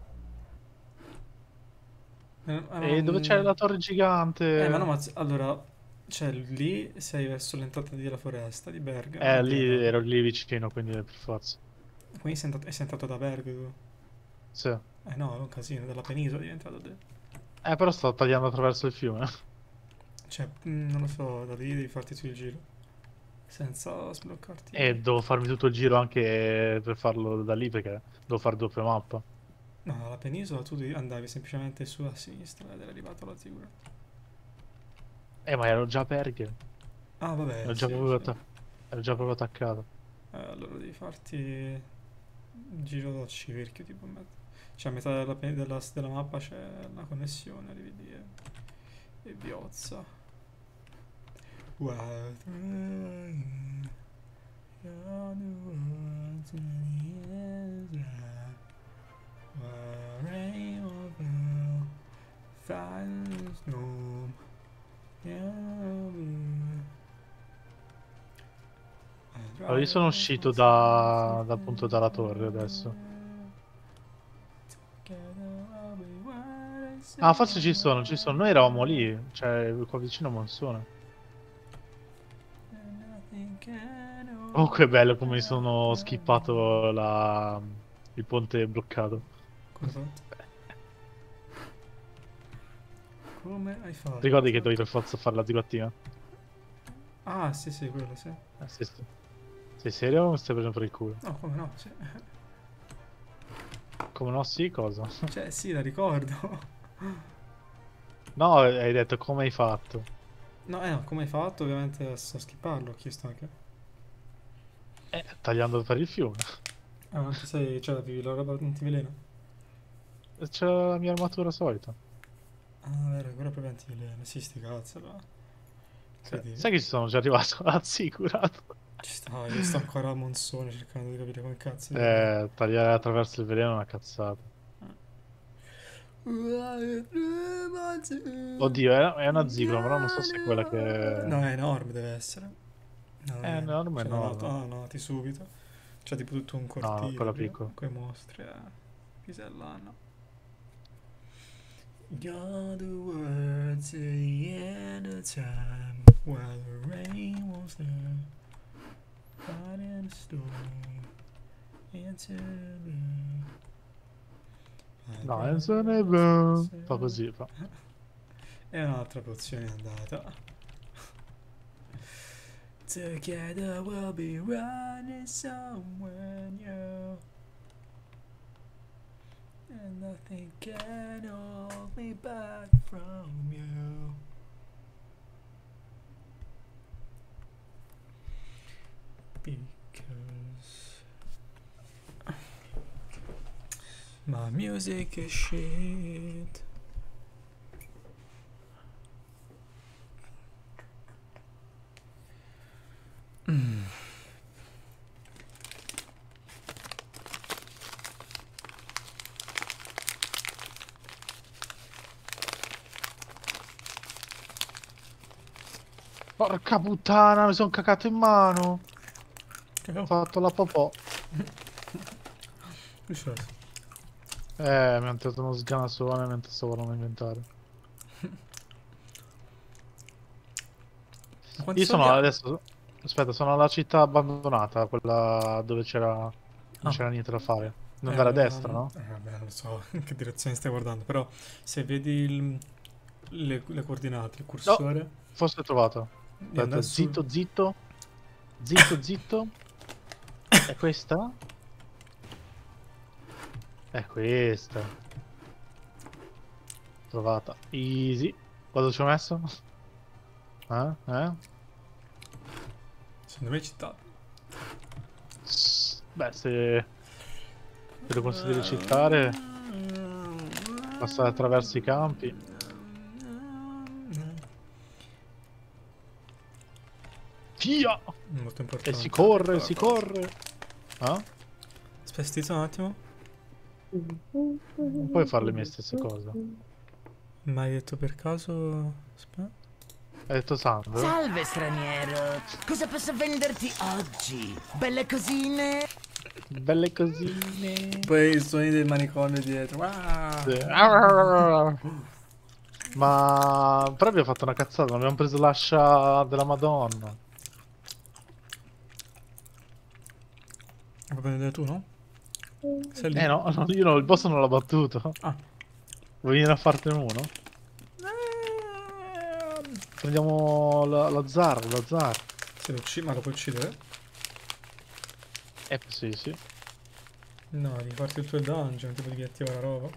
E dove c'è la torre gigante? Ma no, ma allora, cioè lì sei verso l'entrata della foresta di Bergamo. Lì ero lì vicino, quindi per forza. Quindi sei entrato da Bergamo tu? Sì. No, è un casino, dalla penisola è entrato te. Però sto tagliando attraverso il fiume. Cioè, non lo so, da lì devi farti tu il giro. Senza sbloccarti. E devo farmi tutto il giro anche per farlo da lì, perché devo fare doppia mappa. No, alla penisola tu andavi semplicemente su a sinistra ed eri arrivato alla Ziggurat. Ma ero già a Bergen. Ah, vabbè. Ero già proprio attaccato. Allora devi farti il giro da cerchio, tipo cioè a metà della mappa c'è la connessione, arrivi lì e viozza. Allora, io sono uscito appunto dalla torre adesso. Ah, forse ci sono. Noi eravamo lì, cioè qua vicino a Monsone. Oh, che bello come mi sono skippato il ponte bloccato. Cosa hai fatto? Come hai fatto? Ricordi che dovevi per forza fare la zigolattina? Ah, sì, quello sì. Sì. Sei serio o mi stai prendendo per il culo? No, come no, sì. Come no, sì, cosa? Cioè, sì, la ricordo. No, hai detto come hai fatto. No, no, come hai fatto ovviamente a skipparlo, ho chiesto anche. Tagliando per il fiume. Ah, non ti sei, cioè, la roba non ti velena? C'è la mia armatura solita. Ah, vero, quello è proprio antiveleno. Sì, sti cazzo, però. Incredibile. Sai che ci sono già arrivato assicurato. Ci sta, io sto ancora a Monsone cercando di capire come cazzo di... Tagliare attraverso il veleno è una cazzata. Oddio, è una ziglo, però non so se è quella che... No, è enorme, deve essere. No, non È è. enorme, Cioè, no. noti subito. C'è tipo tutto un No, cortile quella proprio, piccola. con i mostri, pisellano. You're the words at the end of time, while the rain was there, fighting a storm into me. No, ne blu. Fa così, fa. E un'altra pozione è andata. Together we'll be running somewhere new, and nothing can hold me back from you. Because my music is shit. Porca puttana, mi sono cacato in mano. Che Ho fatto la popò. Mi hanno tirato uno sganasone mentre stavo guardando l'inventario. Io sono adesso... Aspetta, sono alla città abbandonata, quella dove c'era... Non c'era niente da fare. Non andare a destra, no? Vabbè, non so in che direzione stai guardando, però se vedi le coordinate, il cursore... Forse l'ho trovato. Aspetta, zitto, zitto. Zitto, zitto. È questa? È questa. Trovata. Easy. Quanto ci ho messo? Secondo me è città. Beh, se lo consideri cittare, passare attraverso i campi. Via! Molto importante. E si corre, si corre. Aspetta, un attimo. Non puoi fare le mie stesse cose. Ma hai detto per caso... Aspetta. Hai detto Sandro? Salve straniero, cosa posso venderti oggi? Belle cosine? Belle cosine. Poi i suoni del manicomio dietro. Sì. Ma però abbiamo fatto una cazzata, non abbiamo preso l'ascia della Madonna. Lo puoi prendere tu, no? Sei lì? No, io no, il boss non l'ho battuto. Ah. Vuoi venire a fartene uno? Prendiamo lo zar, lo zar. Se lo uccidi, ma lo puoi uccidere? Sì, sì. No, devi farti il tuo dungeon, tipo devi attivare la roba.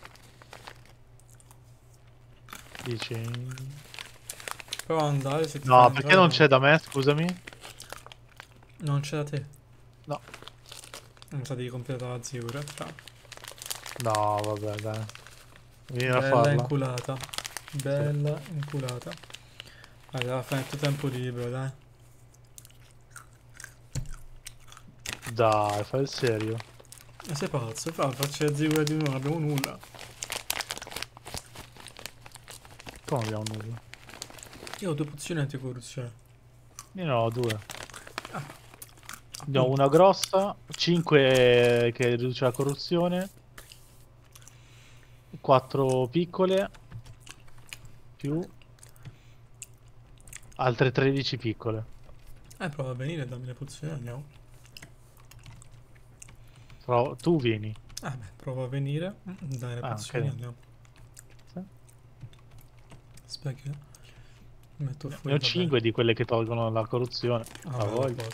Dici... Prova ad andare se ti No, fai perché entrare, non c'è da me, scusami? Non c'è da te. No. Non so, devi completare la zigura. No, vabbè, dai. Vieni a Bella farla. inculata. Bella inculata. Allora, fai il tuo tempo libero, dai. Dai, fai il serio. Ma sei pazzo? Faccio la zigura di nuovo, non abbiamo nulla. Come abbiamo nulla? Io ho 2 pozioni anticorruzione. Io ne ho 2. Abbiamo una grossa, 5 che riduce la corruzione, 4 piccole, più altre 13 piccole. Prova a venire, dammi le pozioni, andiamo. Però tu vieni. Beh, prova a venire, dai le pozioni, ok. andiamo. Sì. Aspetta che metto fuori. Ne ho 5 di quelle che tolgono la corruzione. Ah, voglia.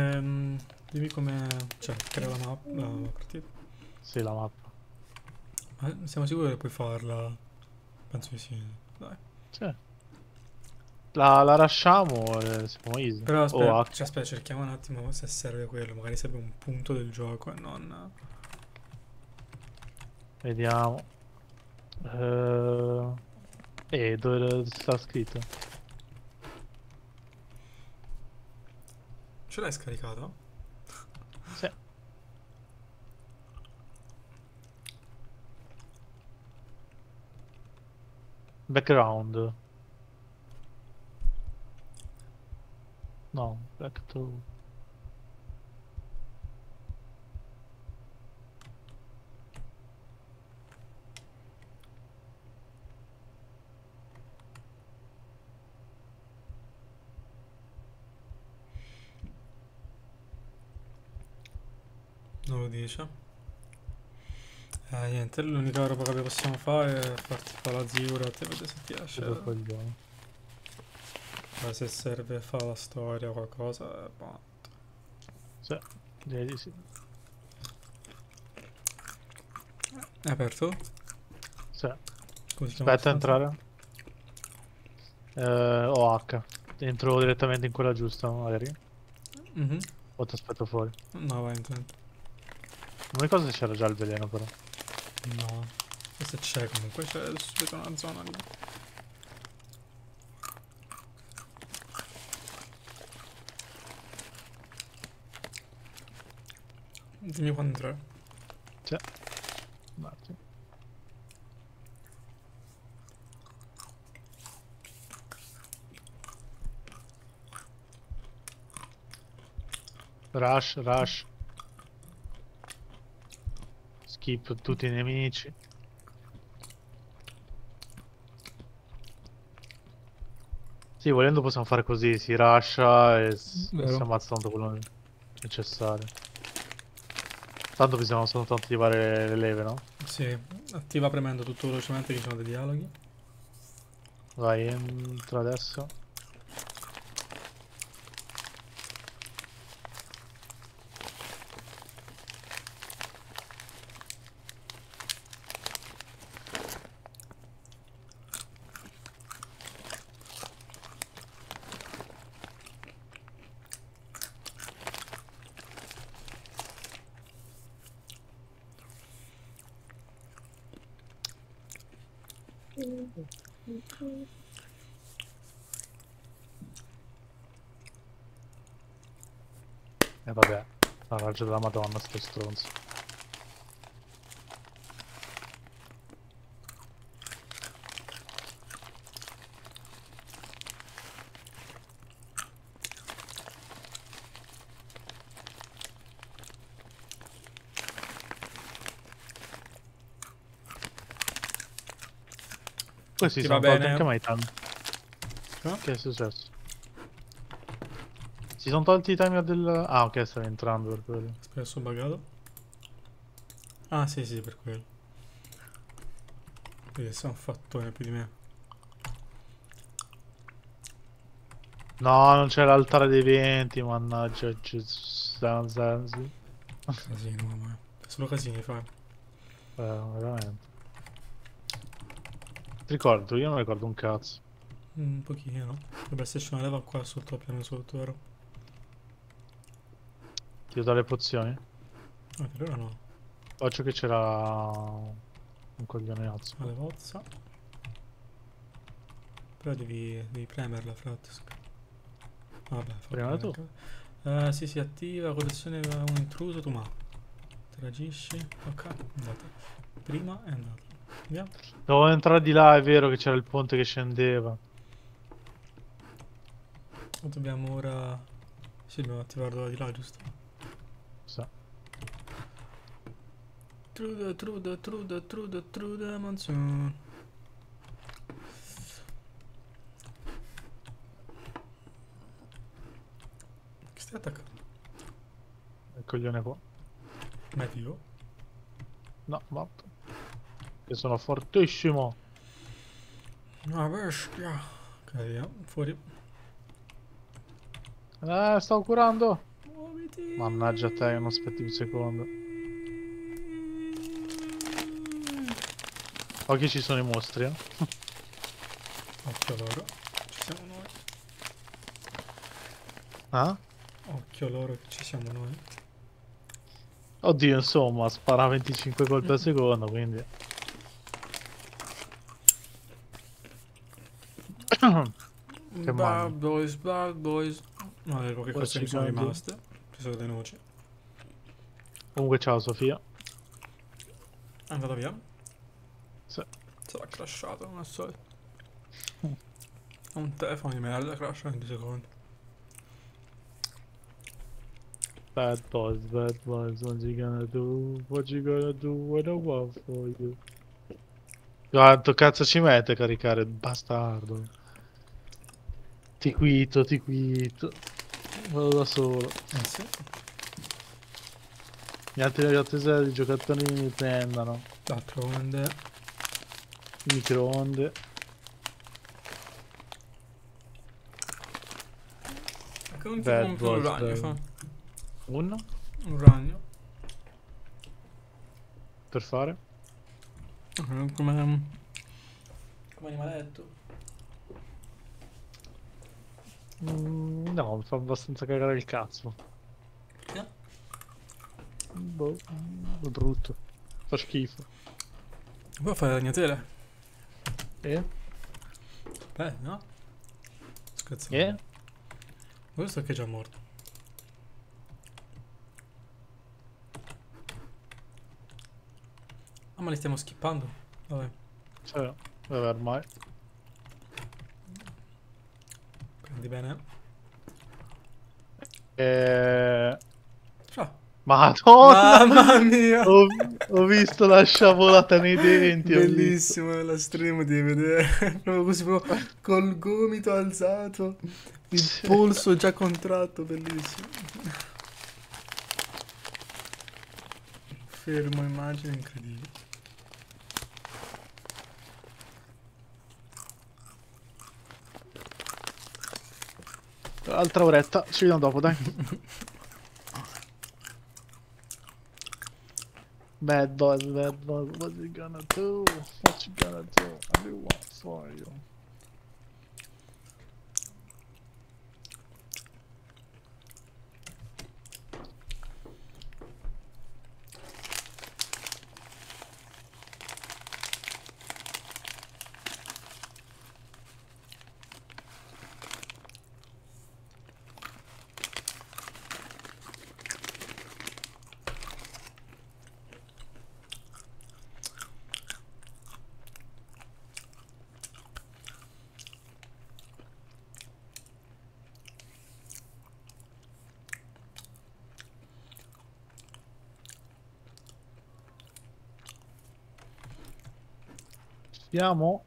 Dimmi come... cioè, crea la mappa, la partita. Sì, la mappa. Ma siamo sicuri che puoi farla? Penso di sì. Dai. Sì. La lasciamo e siamo easy. Però O aspetta, H. cioè, aspetta, cerchiamo un attimo se serve quello. Magari serve un punto del gioco e non... Vediamo. Dove sta scritto? Ce l'hai scaricato? Sì. Background. No, back to... Non lo dice. Niente, l'unica roba che possiamo fare è farti fare la ziggurat e vedere se ti esce. Cosa coglione. Ma se serve fare la storia o qualcosa, boh. Sì, direi di sì. È aperto? Sì. Come si chiama la Aspetta a stanza? entrare. O H. Entro direttamente in quella giusta, magari. Mhm. O ti aspetto fuori. No, vai intanto. Non mi ricordo se c'era già il veleno però. No. Questo c'è comunque, c'è subito una zona lì. Dimmi quando entrare. Sì. Un attimo. Rush, rush. Skip tutti i nemici. Sì, volendo possiamo fare così, si rusha e si Vero. ammazza tanto quello necessario. Tanto bisogna soltanto attivare le leve, no? Sì, attiva premendo tutto velocemente che ci sono dei dialoghi. Vai, entra adesso. E vabbè, la raggio della Madonna, sto stronzo. Questi Ti sono va tolti bene? anche mai tanti. No? Che è successo? Si sono tolti i timer del... Ah, ok, stavi entrando per quello. Aspetta, sono buggato. Ah, sì, sì, per quello. Vedi, sei un fattone più di me. No, non c'è l'altare dei venti, mannaggia Zanzi. Casino, mamma. Solo casini fai. Veramente. Ti ricordo? Io non ricordo un cazzo. Un pochino. La PlayStation leva qua sotto, piano sotto, vero? Ti do le pozioni? Ah, per ora no. Occhio che c'era un coglionazzo. Ma le pozza. Però devi premerla, Fratsk. Vabbè, fa Prima bene. tu. Sì, si attiva, collezione da un intruso, tu ma. Interagisci. Ok, è andata. Prima è andata. Andiamo. Dovevo entrare di là, è vero che c'era il ponte che scendeva. Dobbiamo ora... Sì, dobbiamo attivarlo di là, giusto? Sì. Trude, monsoon. Che stai attaccando? Il coglione qua. Ma è vivo? No, morto. Che sono fortissimo. Una bestia. Ok, via, fuori. Stavo curando. Muoviti. Mannaggia te, non aspetti un secondo. Occhio ci sono i mostri, eh. Occhio loro, ci siamo noi. Ah? Occhio loro che ci siamo noi. Oddio, insomma, spara 25 colpi al secondo, quindi... Che Bad male. boys, bad boys. No, le poche cose che mi sono Guarda, rimaste. Preso le noci. Comunque ciao Sofia. È andata via. Sì. Sarà crashato, non so. Un telefono di merda crasha in 2 secondi. Bad boys, what you gonna do? What you gonna do when I want for you? Quanto cazzo ci mette a caricare, bastardo? Ti quito, ti quito. Vado da solo. Sì. Gli altri 6 giocatori mi prendono. D'altronde. Microonde. Che non ti Bad compro un boys, ragno, bad. fa. Uno? Un ragno. Per fare? Come animaletto. No, mi fa abbastanza cagare il cazzo. Perché? Boh, è brutto. Fa schifo. Puoi fare ragnatele? Eh? Beh, no? Scherzando. Eh? Questo che è già morto. Ah, ma li stiamo skippando? Vabbè, Cioè, vabbè, ormai. prendi bene. Ah, Madonna! mamma mia! Ho visto la sciabolata nei denti. Ho visto. Bellissimo la stream di vedere. Proprio così, proprio col gomito alzato, il Sì. polso già contratto, bellissimo. Fermo immagine incredibile. Altra oretta, ci vediamo dopo, dai. Bad boys, what you gonna do? What you gonna do? I do want for you. Siamo?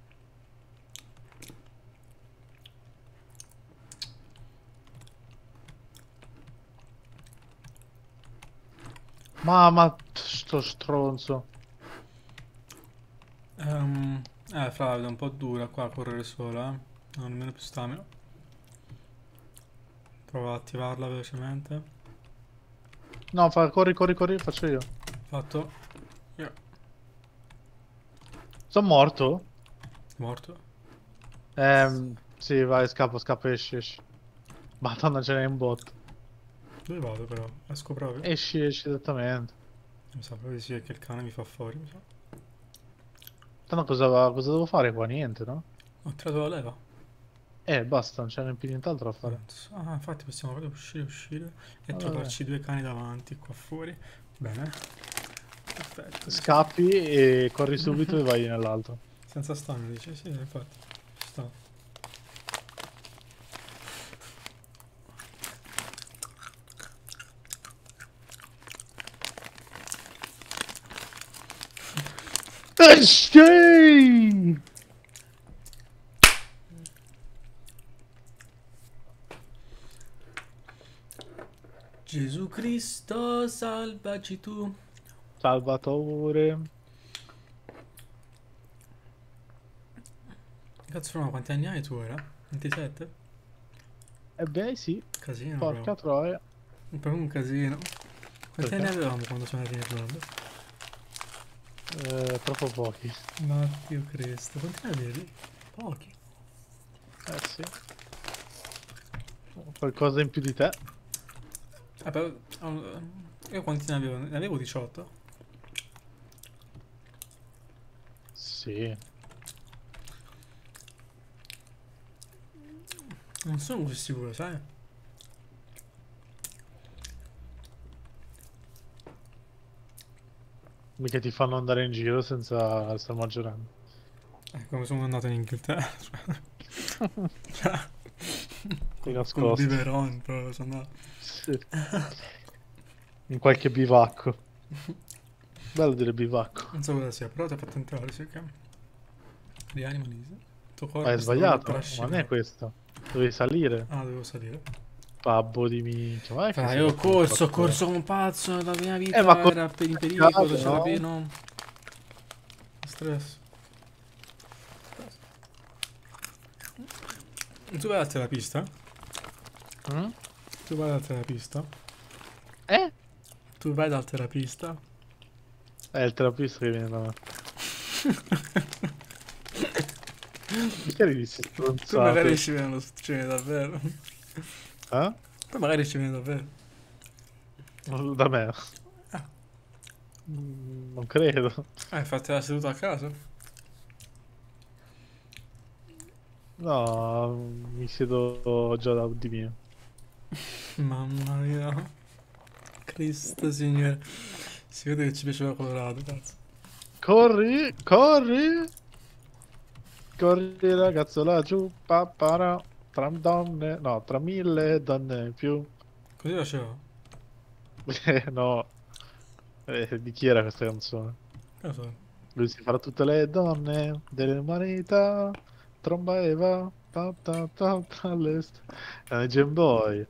Mamma, sto stronzo. Fra, è un po' dura qua a correre sola, eh. Non ho nemmeno più stamina. Prova a attivarla velocemente. No, corri, faccio io. Fatto. Sono morto? Morto. Sì, vai, scappa, esci. Madonna, ce n'è un bot. Dove vado però? Esco proprio. Esci esattamente. Mi sa proprio di sì, è che il cane mi fa fuori, mi sa. Tanto cosa devo fare qua? Niente, no? Ho tirato la leva. Basta, non c'è più nient'altro da fare. Ah, infatti possiamo proprio uscire e Ah, trovarci 2 cani davanti qua fuori. Bene. Perfetto. Scappi e corri subito e vai nell'altro. Senza stamina, dice? Sì, infatti. Ci sta. Esci! Gesù Cristo, salvaci tu. Salvatore. Cazzo, ma quanti anni hai tu ora? 27? Beh, sì. Casino, Porca proprio. troia. Proprio un casino. Quanti Perché? anni avevamo quando siamo andati in Irlanda? Troppo pochi. Ma Dio Cristo, quanti ne avevi? Pochi. Sì. Qualcosa in più di te? Però, io quanti ne avevo? Ne avevo 18? Sì. Non sono così sicuro, sai? Mica ti fanno andare in giro senza essere maggiorenne. Come sono andato in Inghilterra. Cioè, Di col nascosto. biberon, però sono andato. Sì. In qualche bivacco. Bello dire bivacco. Non so cosa sia, però ti ha fatto entrare, sì che... Rianima lì. Il tuo corpo Ma è sta proprio sbagliato, ma non è trascinando. questo. Dovevi salire. Ah, dovevo salire. Babbo di minchia. Ma è che Fra, sei io ho fatto un corso quattro? come un pazzo, la mia vita Ma era in pericolo, c'era no? pieno... stress. Tu vai dal terapista? Mm? Tu vai dal terapista? Eh? Tu vai dal terapista? È il terapista che viene da me. Perché ridi Tu magari stronzate? ci vieni, ci vieni davvero. Eh? Poi magari ci vieni davvero. Da me? Non credo. Infatti la seduta a casa. No, mi siedo già da di mio. Mamma mia. Cristo signore. Si vede che ci piaceva Colorado, cazzo. Corri, corri! Corri ragazzo laggiù, papara, tra donne, no, tra 1000 donne in più. Così faceva. No, di chi era questa canzone? Che lo so. Lui si farà tutte le donne dell'umanità, tromba Eva, all'est. È un Game Boy.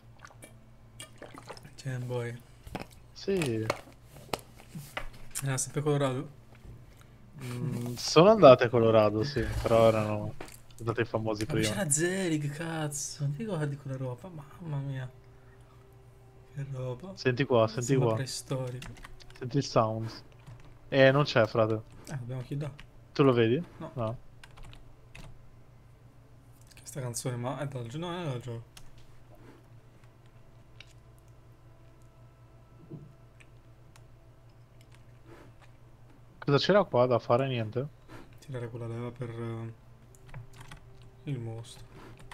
Game Boy. Sì. Era sempre Colorado. Sono andate a Colorado, sì, però erano andati famosi Ma prima. c'era Zelig, cazzo. Non ti ricordi quella roba? Mamma mia. Che roba. Senti qua, senti Sembra qua. preistorico. Senti il sound. Non c'è, frate. Dobbiamo chiedere. Tu lo vedi? No. No. Questa canzone, ma è dal gioco? No, non è dal gioco. Cosa c'era qua da fare? Niente. Tirare quella leva per il mostro.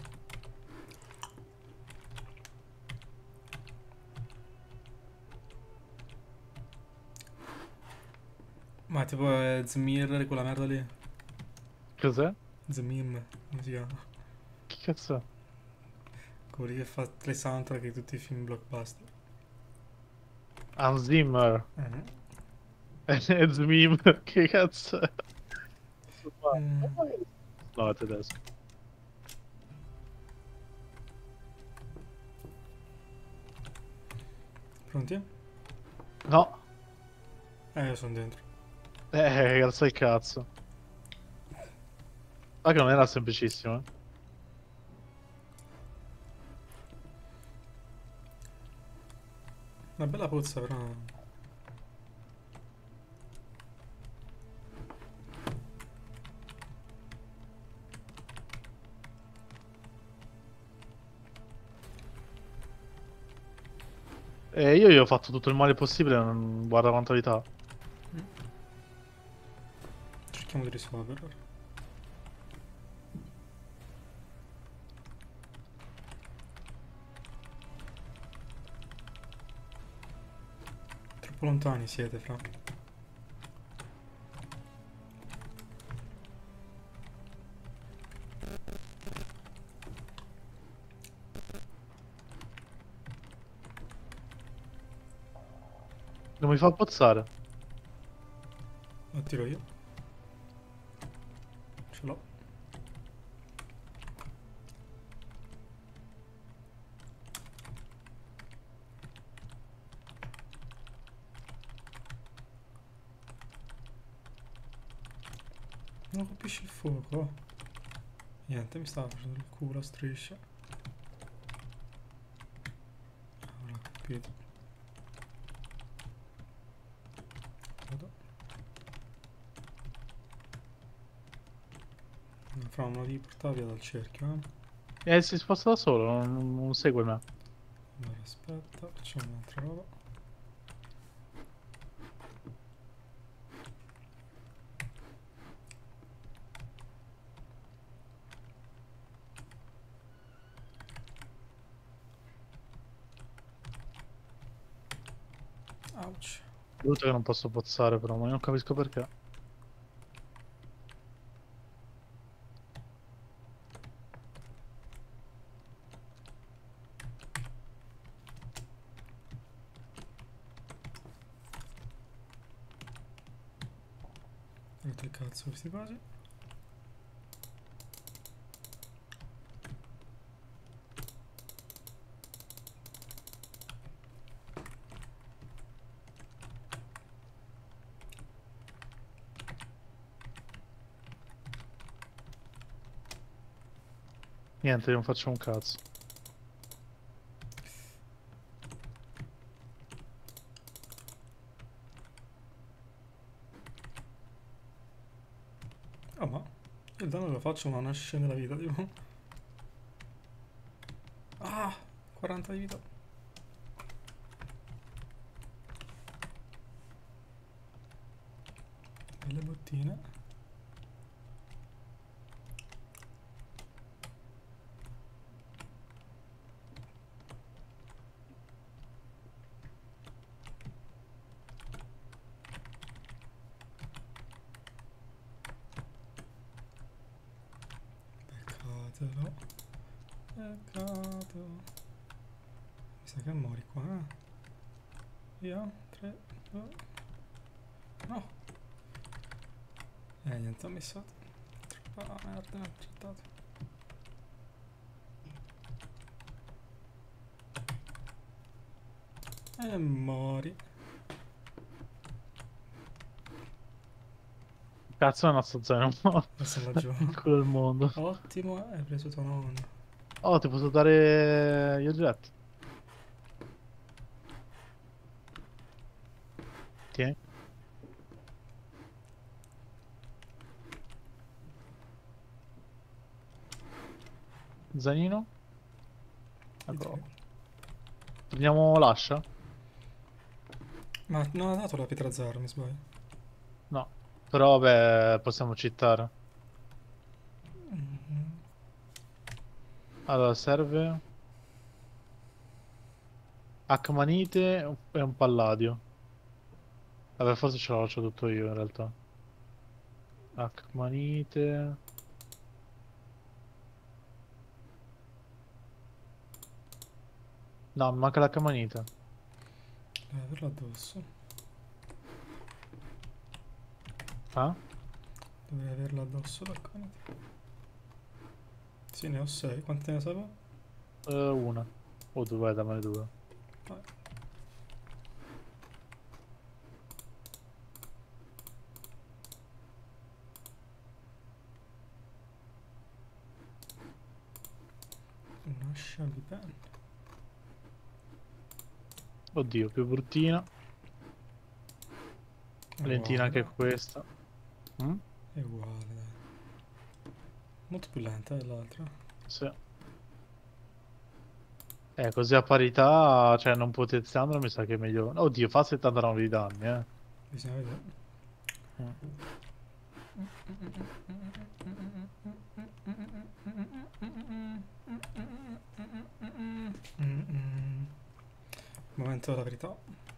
Ma tipo è Zmir, quella merda lì. Cos'è? Zmim, come si chiama? Che cazzo è? Quello lì che fa tre soundtrack di tutti i film blockbuster. Hans Zimmer. Mhm. E Zmim. Che cazzo è? Mm. No, è tedesco. Pronti? No. Io sono dentro. Grazie al cazzo. Ma che non era semplicissimo, eh. Una bella puzza però. Io gli ho fatto tutto il male possibile, guarda quanta vita. Cerchiamo di risolverlo. Troppo lontani siete, fra. Non mi fa pozzare. Lo tiro io. Ce l'ho. Non colpisci il fuoco. Niente, mi stava facendo il culo a striscia. Non ho capito. Vado. però non lo devi portare via dal cerchio, eh. Si sposta da solo, non segue me. Allora aspetta, facciamo un'altra roba. Ouch. Brutto che non posso pozzare però, ma io non capisco perché. Rotto il cazzo questi cosi. Niente, io non faccio un cazzo. Ah, ma io il danno lo faccio ma non scende la vita, tipo. Ah, 40 di vita. Belle bottine. Peccatelo. Peccato. Mi sa che mori qua, eh. Via. 3, 2. No. Niente, ho messo. Ah, merda, ho accettato. E mori. Cazzo è il nostro zaino morto. Adesso laggiù. Il culo del mondo. Ottimo, hai preso tua nonna. Oh, ti posso dare gli oggetti? Tieni. Zainino? Ecco. Prendiamo l'ascia? Ma non ha dato la pietra zero, mi sbaglio. No. Però vabbè, possiamo cheatare. Allora, serve Acmanite e un palladio. Vabbè, forse ce l'ho tutto io in realtà. Acmanite. No, mi manca l'Acmanite. Devi averlo addosso. Ah? Dovrei averlo addosso l'accanito. Sì, ne ho 6. Quante ne serve? Una. O due, dammene due. Vai. Un'ascia di penna. Oddio, più bruttina. Lentina anche questa. Mm? È uguale, dai. Molto più lenta dell'altra. Sì. Così a parità, cioè non potenziandolo mi sa che è meglio. Oddio, fa 79 di danni, eh. Bisogna vedere. Momento della verità.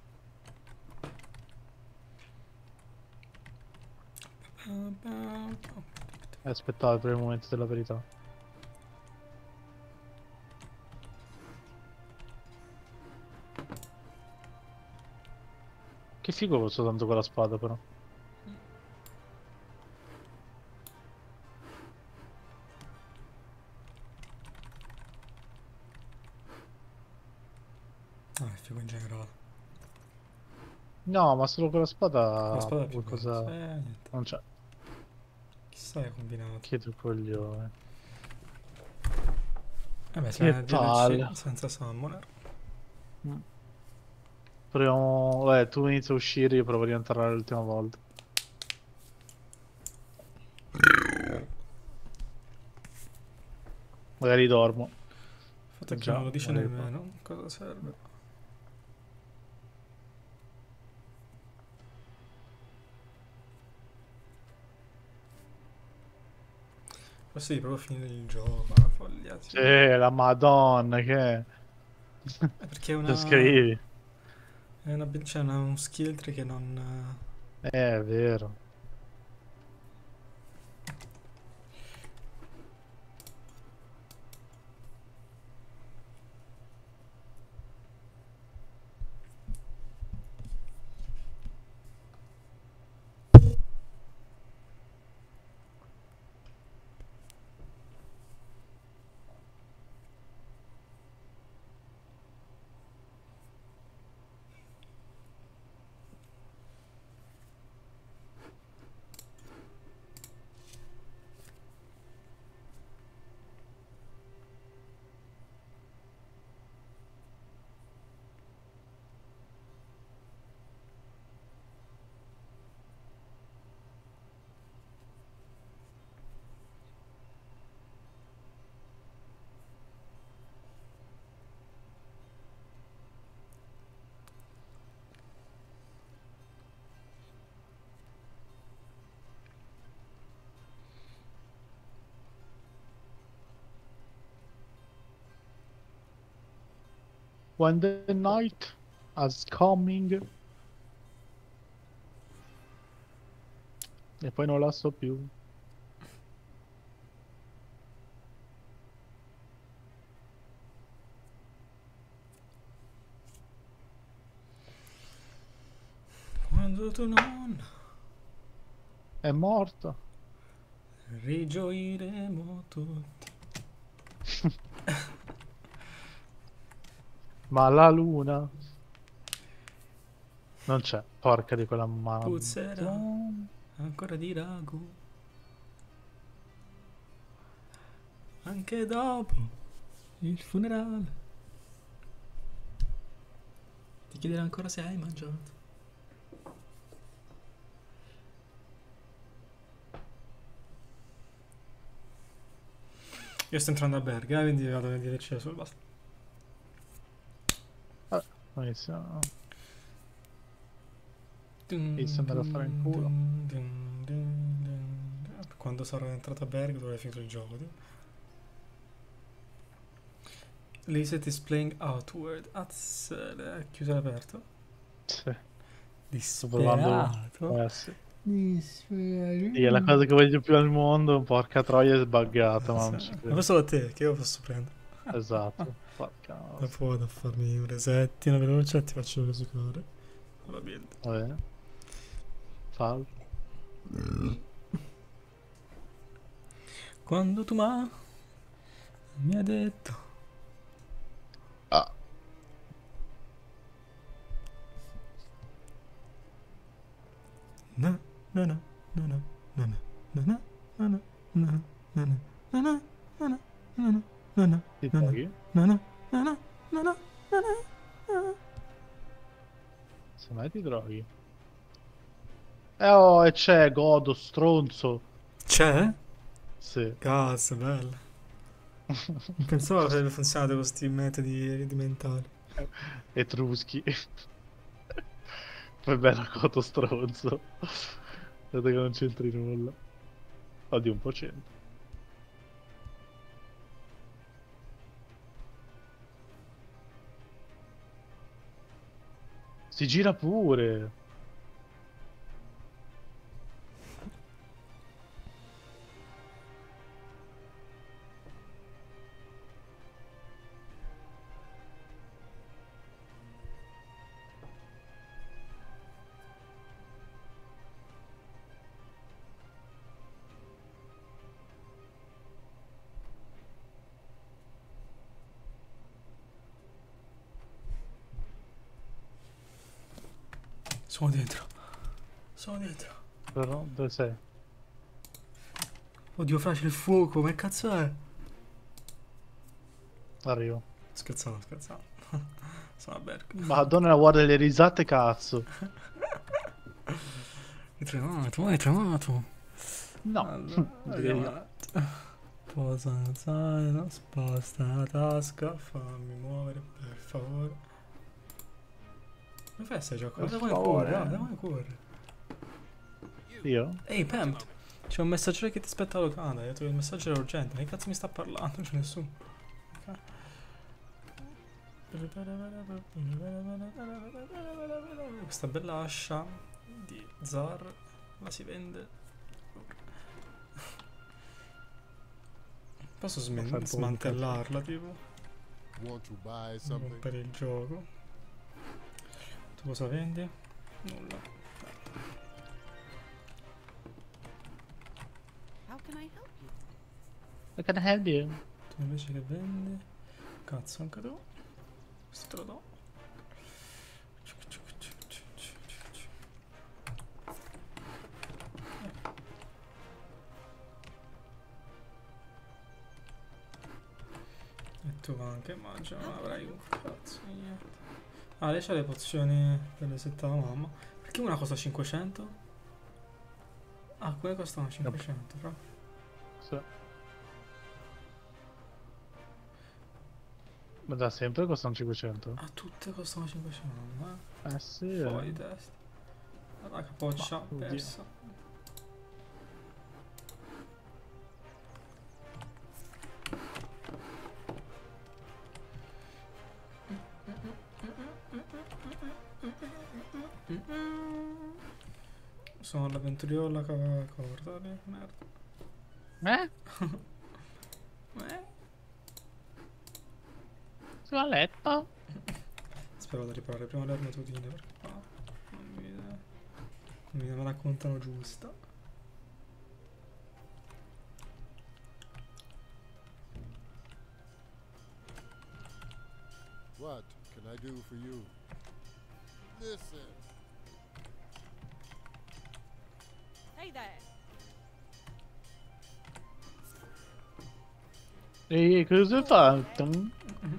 Aspettavo per il momento della verità. Che figo soltanto con la spada però. Ah, è figo in generale. No, ma solo con la spada. La spada è più qualcosa. bella. Niente. Non c'è. Chissà che combinato. Che tu coglione. Vabbè, Che se palle. DLC senza summoner. Proviamo. Vabbè, tu inizia a uscire, io provo a rientrare l'ultima volta. Magari dormo. Il fatto è che Già, non lo dice magari nemmeno. Cosa serve? Forse devi proprio finire il gioco, la follia. Sì, la madonna, che è? Perché è Lo una... scrivi? C'è un skill tree che non... È vero. When the night is coming. E poi non la so più. Quando tu non... È morto. Rigioiremo tutti. Ma la luna non c'è. Porca di quella mano. Puzzerà ancora di ragù. Anche dopo il funerale. Ti chiederà ancora se hai mangiato. Io sto entrando a Berga, quindi vado a dirci sul basta. Inizia. Inizia andare a fare in culo. Quando sarò entrato a Berg dovrei finire il gioco. L'Iset is playing outward. È chiuso e aperto. Sì. Sto Disperato. provando. Sì. Disperato. Sì, è la cosa che voglio più al mondo. Porca troia, è sbaggata. Ma non ci Ma credo. questo da te, che io posso prendere. Esatto. Porca. Dopo vado a farmi un resettino veloce e ti faccio giocare. La build. Va bene. Fallo. Quando tu mi hai detto Ah. na na na na na na na na na na na na na na na na na na na Ti droghi? na na na na na na na. Se mai ti droghi. Oh, e c'è Godo, stronzo. C'è? Sì. Cazzo, bello. Non pensavo che avrebbe funzionato con questi metodi rudimentali. Etruschi. Poi bella Godo, stronzo. Vedo che non c'entri nulla. Oddio, un po' c'entra. Si gira pure. Sono dentro. Sono dentro. Però dove sei? Oddio, fra c'è il fuoco, ma che cazzo è? Arrivo. Scherzando, scherzando. Sono a Berg. Madonna, guarda le risate, cazzo. Hai tremato, hai tremato. No. Allora, Direi no. andiamo avanti. Posa lo zaino, sposta la tasca, fammi muovere per favore. Come fai a stare gioco? Per Guarda come favore. corre, guarda come corre. Io? Ehi Pamp, c'è un messaggero che ti aspetta a locanda, hai detto che il messaggio era urgente, ma che cazzo mi sta parlando? Non c'è nessuno. Ok. Questa bella ascia di Zar la si vende. Posso Fai un po' di smantellarla tipo? Want to buy something? Per il gioco. Tu cosa vendi? Nulla. How can I help you? I can help you. Tu invece che vendi? Cazzo anche tu. Questo te lo do. E tu anche mangia, non avrai un cazzo niente. Ah, lei c'ha le pozioni delle sette alla mamma. Perché una costa 500? Ah, quelle costano 500, però. Sì. Ma da sempre costano 500? Ah, tutte costano 500, eh? Sì. Fuori di testa. La capoccia Ma, oddio. persa. Sono l'avventuriolo corta, merda. Eh? Eh? Sul letto? Spero di riparare prima le armatutine perché qua non mi raccontano giusta. What can I do for you? Listen. Hey there. E cosa hai fatto?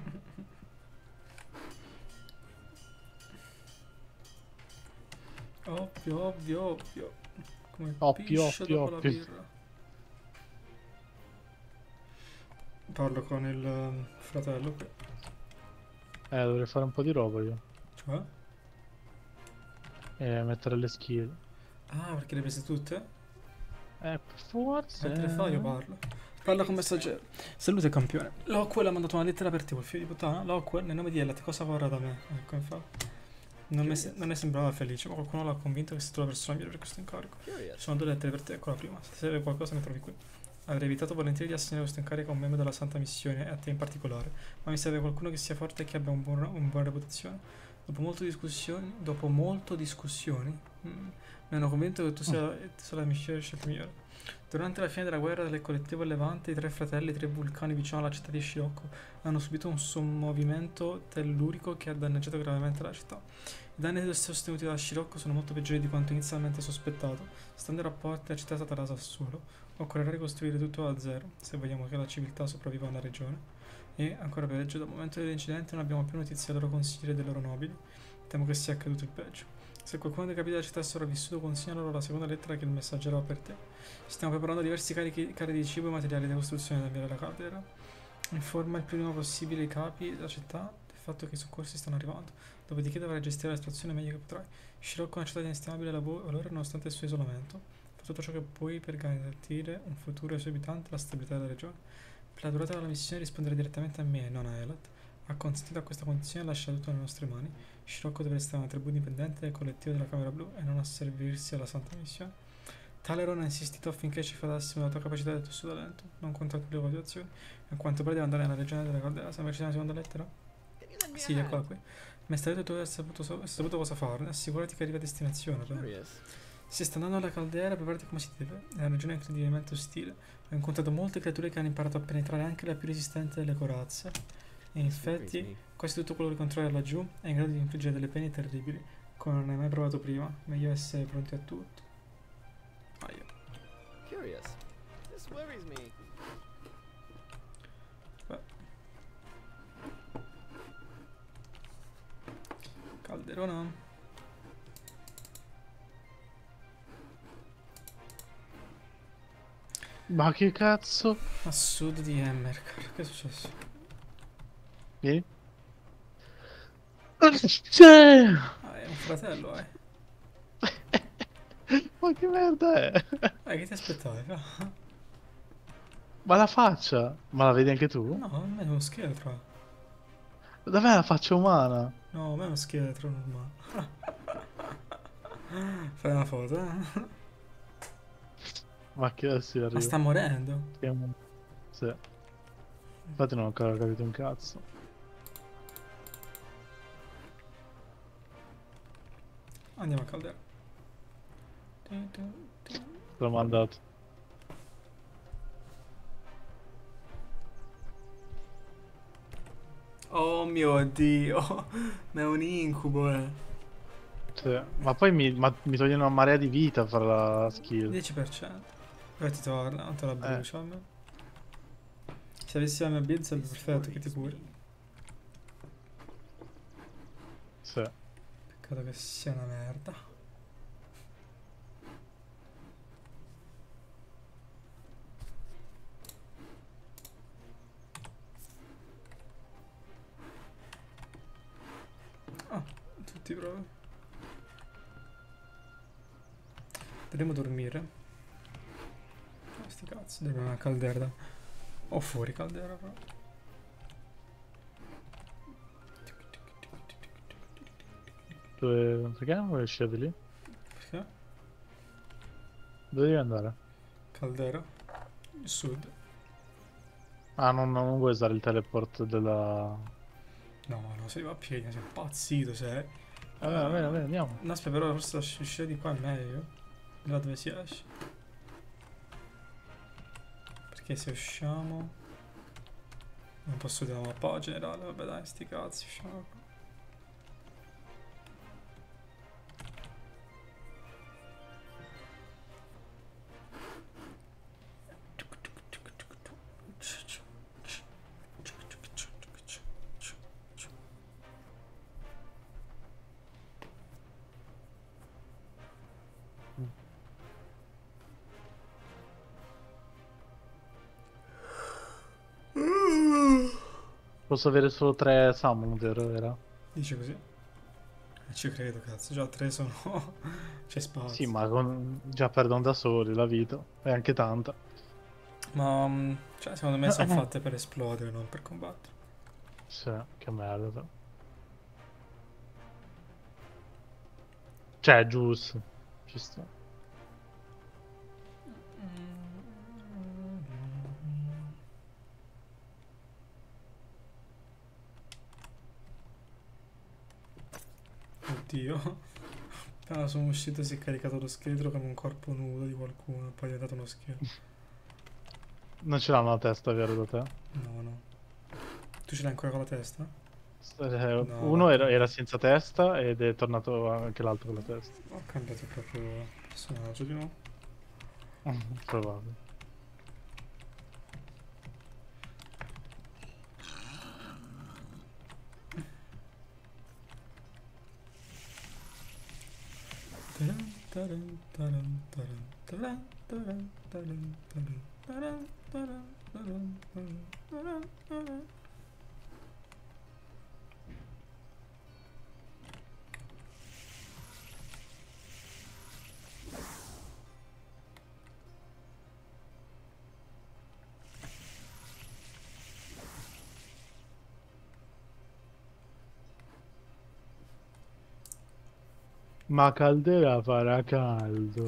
Ovvio, ovvio, ovvio. Come Ovvio, piscio ovvio, dopo la ovvio. birra. Parlo con il fratello qui. Dovrei fare un po' di roba io. Cioè? Mettere le skill. Ah, perché le hai prese tutte? Forse. Mentre fa io parlo. Parla con messaggero. Salute campione. Lockwell ha mandato una lettera per te, quel figlio di puttana. Lockwell, nel nome di Elliot, cosa vorrà da me? Ecco, infatti. Non ne sembrava felice, ma qualcuno l'ha convinto che sei tu la persona migliore per questo incarico. Ci sono due lettere per te, ecco la prima. Se serve qualcosa mi trovi qui. Avrei evitato volentieri di assegnare questo incarico a un membro della Santa Missione e a te in particolare, ma mi serve qualcuno che sia forte e che abbia un buona reputazione. Dopo molte discussioni, mi hanno convinto che tu sia la migliore scelta migliore. Durante la fine della guerra del collettivo Levante, i tre fratelli, i tre vulcani vicino alla città di Scirocco, hanno subito un sommovimento tellurico che ha danneggiato gravemente la città. I danni sostenuti da Scirocco sono molto peggiori di quanto inizialmente sospettato. Stando ai rapporti, la città è stata rasa al suolo. Occorrerà ricostruire tutto da zero, se vogliamo che la civiltà sopravviva nella regione. E, ancora peggio, dal momento dell'incidente non abbiamo più notizie dei loro consiglieri e dei loro nobili. Temo che sia accaduto il peggio. Se qualcuno dei capi della città è sopravvissuto, consegna loro la seconda lettera che il messaggero ha per te. Stiamo preparando diversi carri di cibo e materiali di costruzione da inviare alla caldera. Informa il prima possibile i capi della città del fatto che i soccorsi stanno arrivando. Dopodiché dovrai gestire la situazione meglio che potrai. Scirocco è una città di inestimabile valore nonostante il suo isolamento. Fa tutto ciò che puoi per garantire un futuro ai suoi abitanti e la stabilità della regione. Per la durata della missione rispondere direttamente a me e non a Elat. Acconsentito a questa condizione lascia tutto nelle nostre mani. Scirocco deve restare una tribù indipendente del collettivo della Camera Blu e non asservirsi alla Santa Missione. Taleron ha insistito affinché ci fidassimo della tua capacità e del tuo suo talento, non contro le valutazioni. In quanto pare devi andare nella regione della Caldera, sembra ci sia una seconda lettera? Sì, eccola qui. Mi stai detto tu hai saputo cosa farne, assicurati che arrivi a destinazione. Si sta andando alla caldera, preparati come si deve. È una regione incredibilmente ostile. Ho incontrato molte creature che hanno imparato a penetrare anche la più resistente delle corazze. E infatti, quasi tutto quello che controlla laggiù è in grado di infliggere delle pene terribili, come non hai mai provato prima. Meglio essere pronti a tutto. Aia. Curious. This worries me. Beh. Calderona. Ma che cazzo? A sud di Emmerkar. Che è successo? Vieni. C'è! Ah, è un fratello, eh. Ma che merda è? Che ti aspettavi? Va? Ma la faccia? Ma la vedi anche tu? No, a me è uno scheletro. Dov'è la faccia umana? No, a me è uno scheletro normale. Fai una foto, eh? Ma che si Ma arriva? sta morendo. Sì. Infatti non ho ancora capito un cazzo. Andiamo a Caldera. L'ho mandato. Oh mio Dio. Ma è un incubo, eh. Sì. Ma poi mi toglie una marea di vita a fare la skill. 10%. Poi ti torna, non te la brucia a me. Se avessi la mia build sarebbe perfetto, che ti curi. Sì. Peccato che sia una merda. Ah, tutti proprio. Dovremmo dormire. Ah, sti cazzo, dobbiamo una caldera. O fuori caldera però. Perché non vuoi uscire di lì? Perché? Dove devi andare? Caldera. Sud. Ah, non vuoi usare il teleport della... No, no, se va a piedi, sei impazzito, sei. Bene, andiamo. No, aspetta, però forse uscire di qua è meglio. Là dove si esce. Perché se usciamo... Non posso dire la mappa generale, vabbè dai, sti cazzi, usciamo qua. Posso avere solo 3 summon, vero? Era? Dice così. Ci credo, cazzo, già 3 sono... C'è spazio. Sì, ma già perdono da soli la vita. È anche tanta. Ma... cioè, secondo me sono fatte per esplodere, non per combattere. Sì, che merda. Però. Cioè, giusto. Ci sta. Oddio. Appena sono uscito si è caricato lo scheletro con un corpo nudo di qualcuno, poi gli è dato uno scheletro. Non ce l'hanno la testa, vero, da te? No, no. Tu ce l'hai ancora con la testa? No, No, uno era senza testa ed è tornato anche l'altro con la testa. Ho cambiato proprio personaggio di nuovo. Probabile. Ma caldera farà caldo.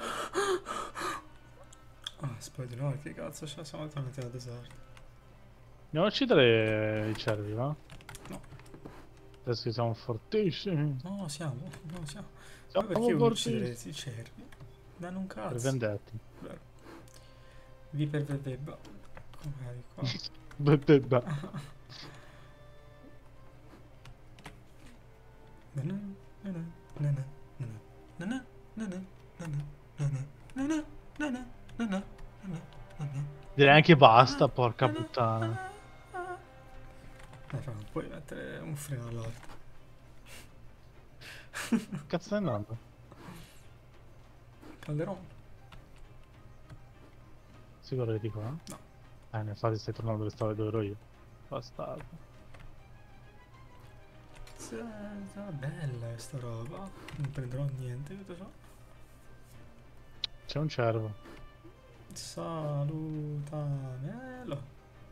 Ah, spero di no, che cazzo c'è? Siamo tornati nel deserto. Andiamo a uccidere i cervi, va? No. Adesso che siamo fortissimi. No, siamo. No, siamo. Ma Siamo perché vuoi fortissimi. uccidere i cervi? Danno un cazzo. Per vendetti. Vero. Viper Bebba. Com'è di qua? Bebba. Direi anche basta, porca puttana. Fra, non puoi mettere un freno all'altro. Cazzo stai andando? Calderon. Sicuro che di qua? No. Infatti stai tornando dove ero io. Bastardo. Bella sta roba. Non prenderò niente, tutto ciò. C'è un cervo. Salutamelo.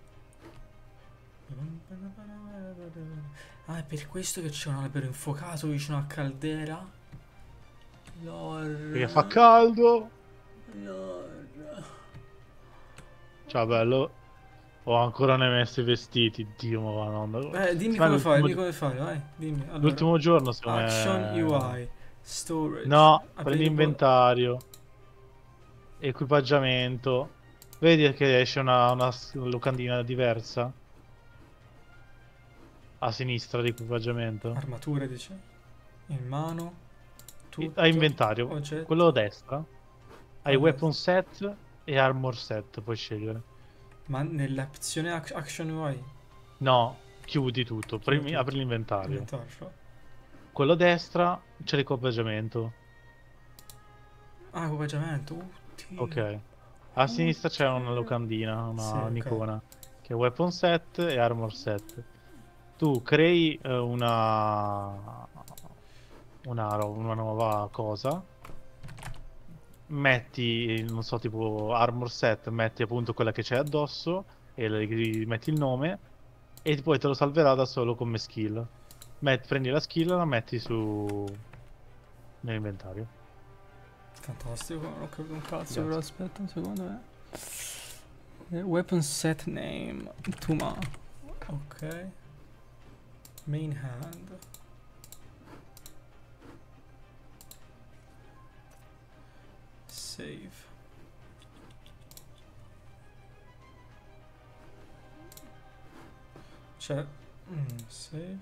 Ah, è per questo che c'è un albero infuocato vicino a caldera? Lord. Perché fa caldo. Lord. Ciao bello. Ho ancora ne messi i vestiti. Dio ma va no. Dimmi Secondo come me fai, dimmi l'ultimo- come fai, vai. Dimmi. Allora, L'ultimo giorno secondo me... Action UI. Storage. No, prendi Available- inventario. Equipaggiamento. Vedi che esce una locandina diversa? A sinistra di equipaggiamento. Armature, dici? In mano. Tutto. A inventario. Oggetti. Quello a destra. Hai A weapon set e armor set, puoi scegliere. Ma nell'opzione Action UI. No, chiudi tutto. Chiudi tutto. Apri l'inventario. Inventario. Quello a destra c'è l'equipaggiamento. Ah, equipaggiamento. Oddio. Ok. A sinistra c'è una locandina, Sì, ok. un'icona. Che è weapon set e armor set. Tu crei una nuova cosa. Metti, non so, tipo armor set, metti appunto quella che c'è addosso e metti il nome e poi te lo salverà da solo come skill. Prendi la skill e la metti nell'inventario. Fantastico, non ho capito un cazzo, Grazie. però aspetta un secondo, Weapon set name. Tuma. Ok. Main hand. Save. Cioè, save.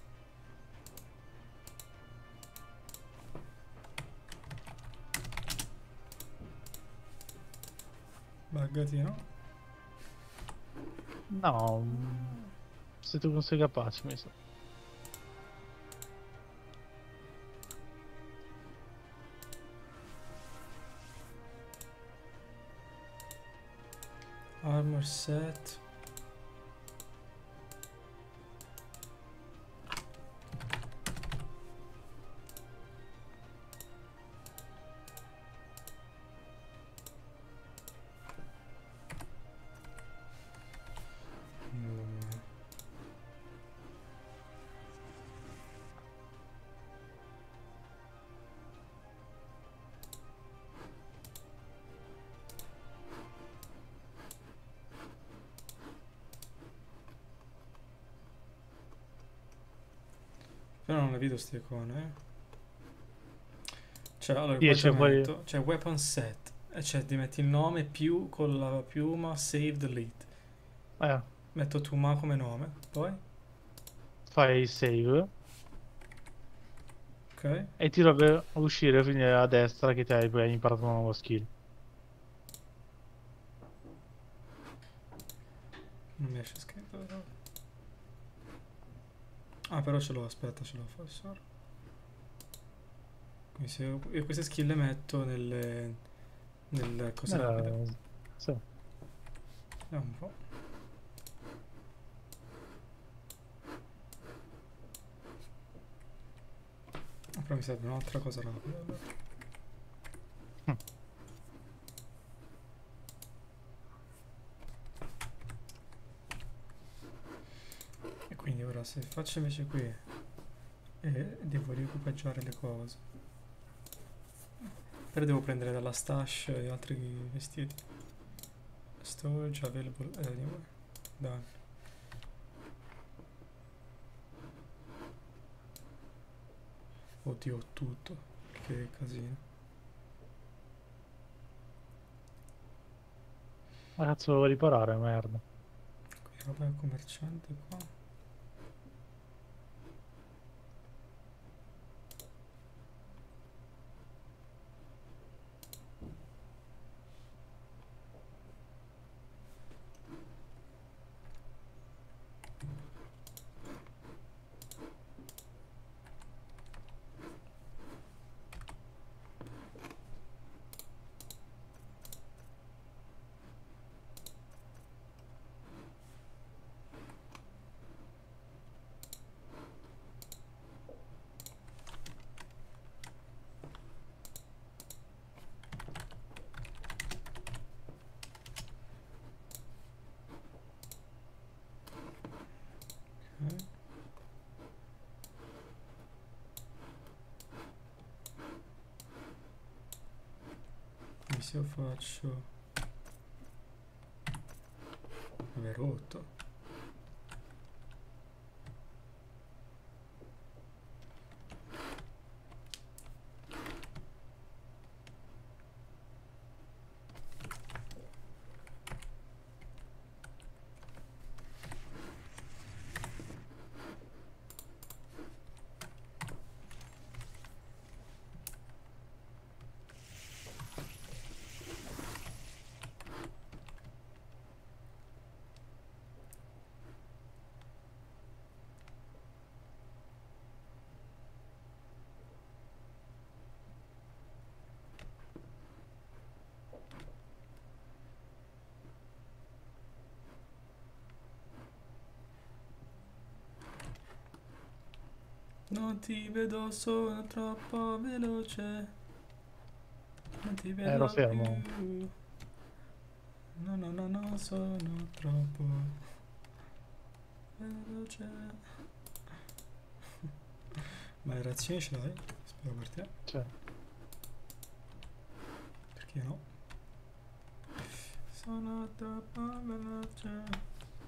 Buggatino. No, se tu non sei capace, mi sa. Armor set. Però non le vedo ste icone, Cioè, allora, Sì, c'è poi- equipaggiamento, c'è weapon set, e c'è ti metti il nome più con la piuma, save, delete. Metto Tuma come nome, poi, Fai save ok, e ti dovrebbe uscire finire a destra che ti hai imparato una nuova skill. non mi esce scritto però. Ah, però ce l'ho, aspetta, ce l'ho, forse. Quindi se io queste skill le metto nel cosa rapido. Sì. Vediamo un po'. Però mi serve un'altra cosa rapida allora. E quindi ora se faccio invece qui e devo riequipaggiare le cose, però devo prendere dalla stash gli altri vestiti. Storage available anywhere. Done. Oddio, ho tutto. Che casino. Ma cazzo devo riparare, merda. Qui roba del commerciante qua. se io faccio... Vabbè, rotto. Non ti vedo, sono troppo veloce. Non ti vedo Ero fermo. più. No, no, no, no, sono troppo veloce. Ma le reazioni ce l'hai? Spero per te. Cioè, Perché no? Sono troppo veloce.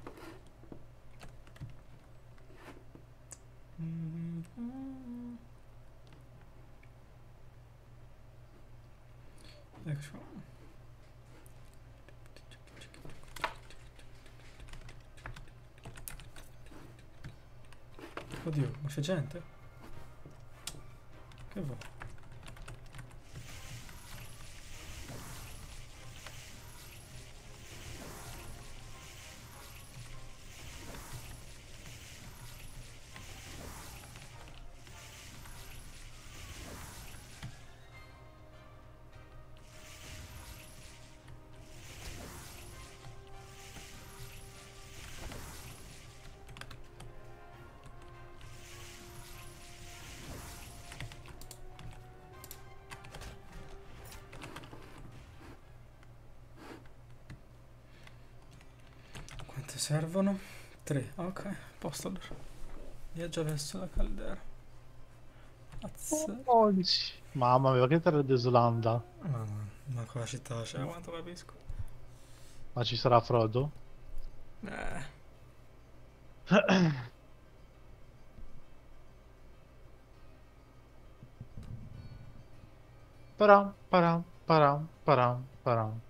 Eccoci qua. Oddio, ma c'è gente? Che va? Quante servono? 3, ok, posto allora. Viaggia verso la caldera. Azz. mamma mia, che terra desolanda. Ma qua la città c'è, quanto capisco. Ma ci sarà Frodo? Eh, Param, param, param, param, param.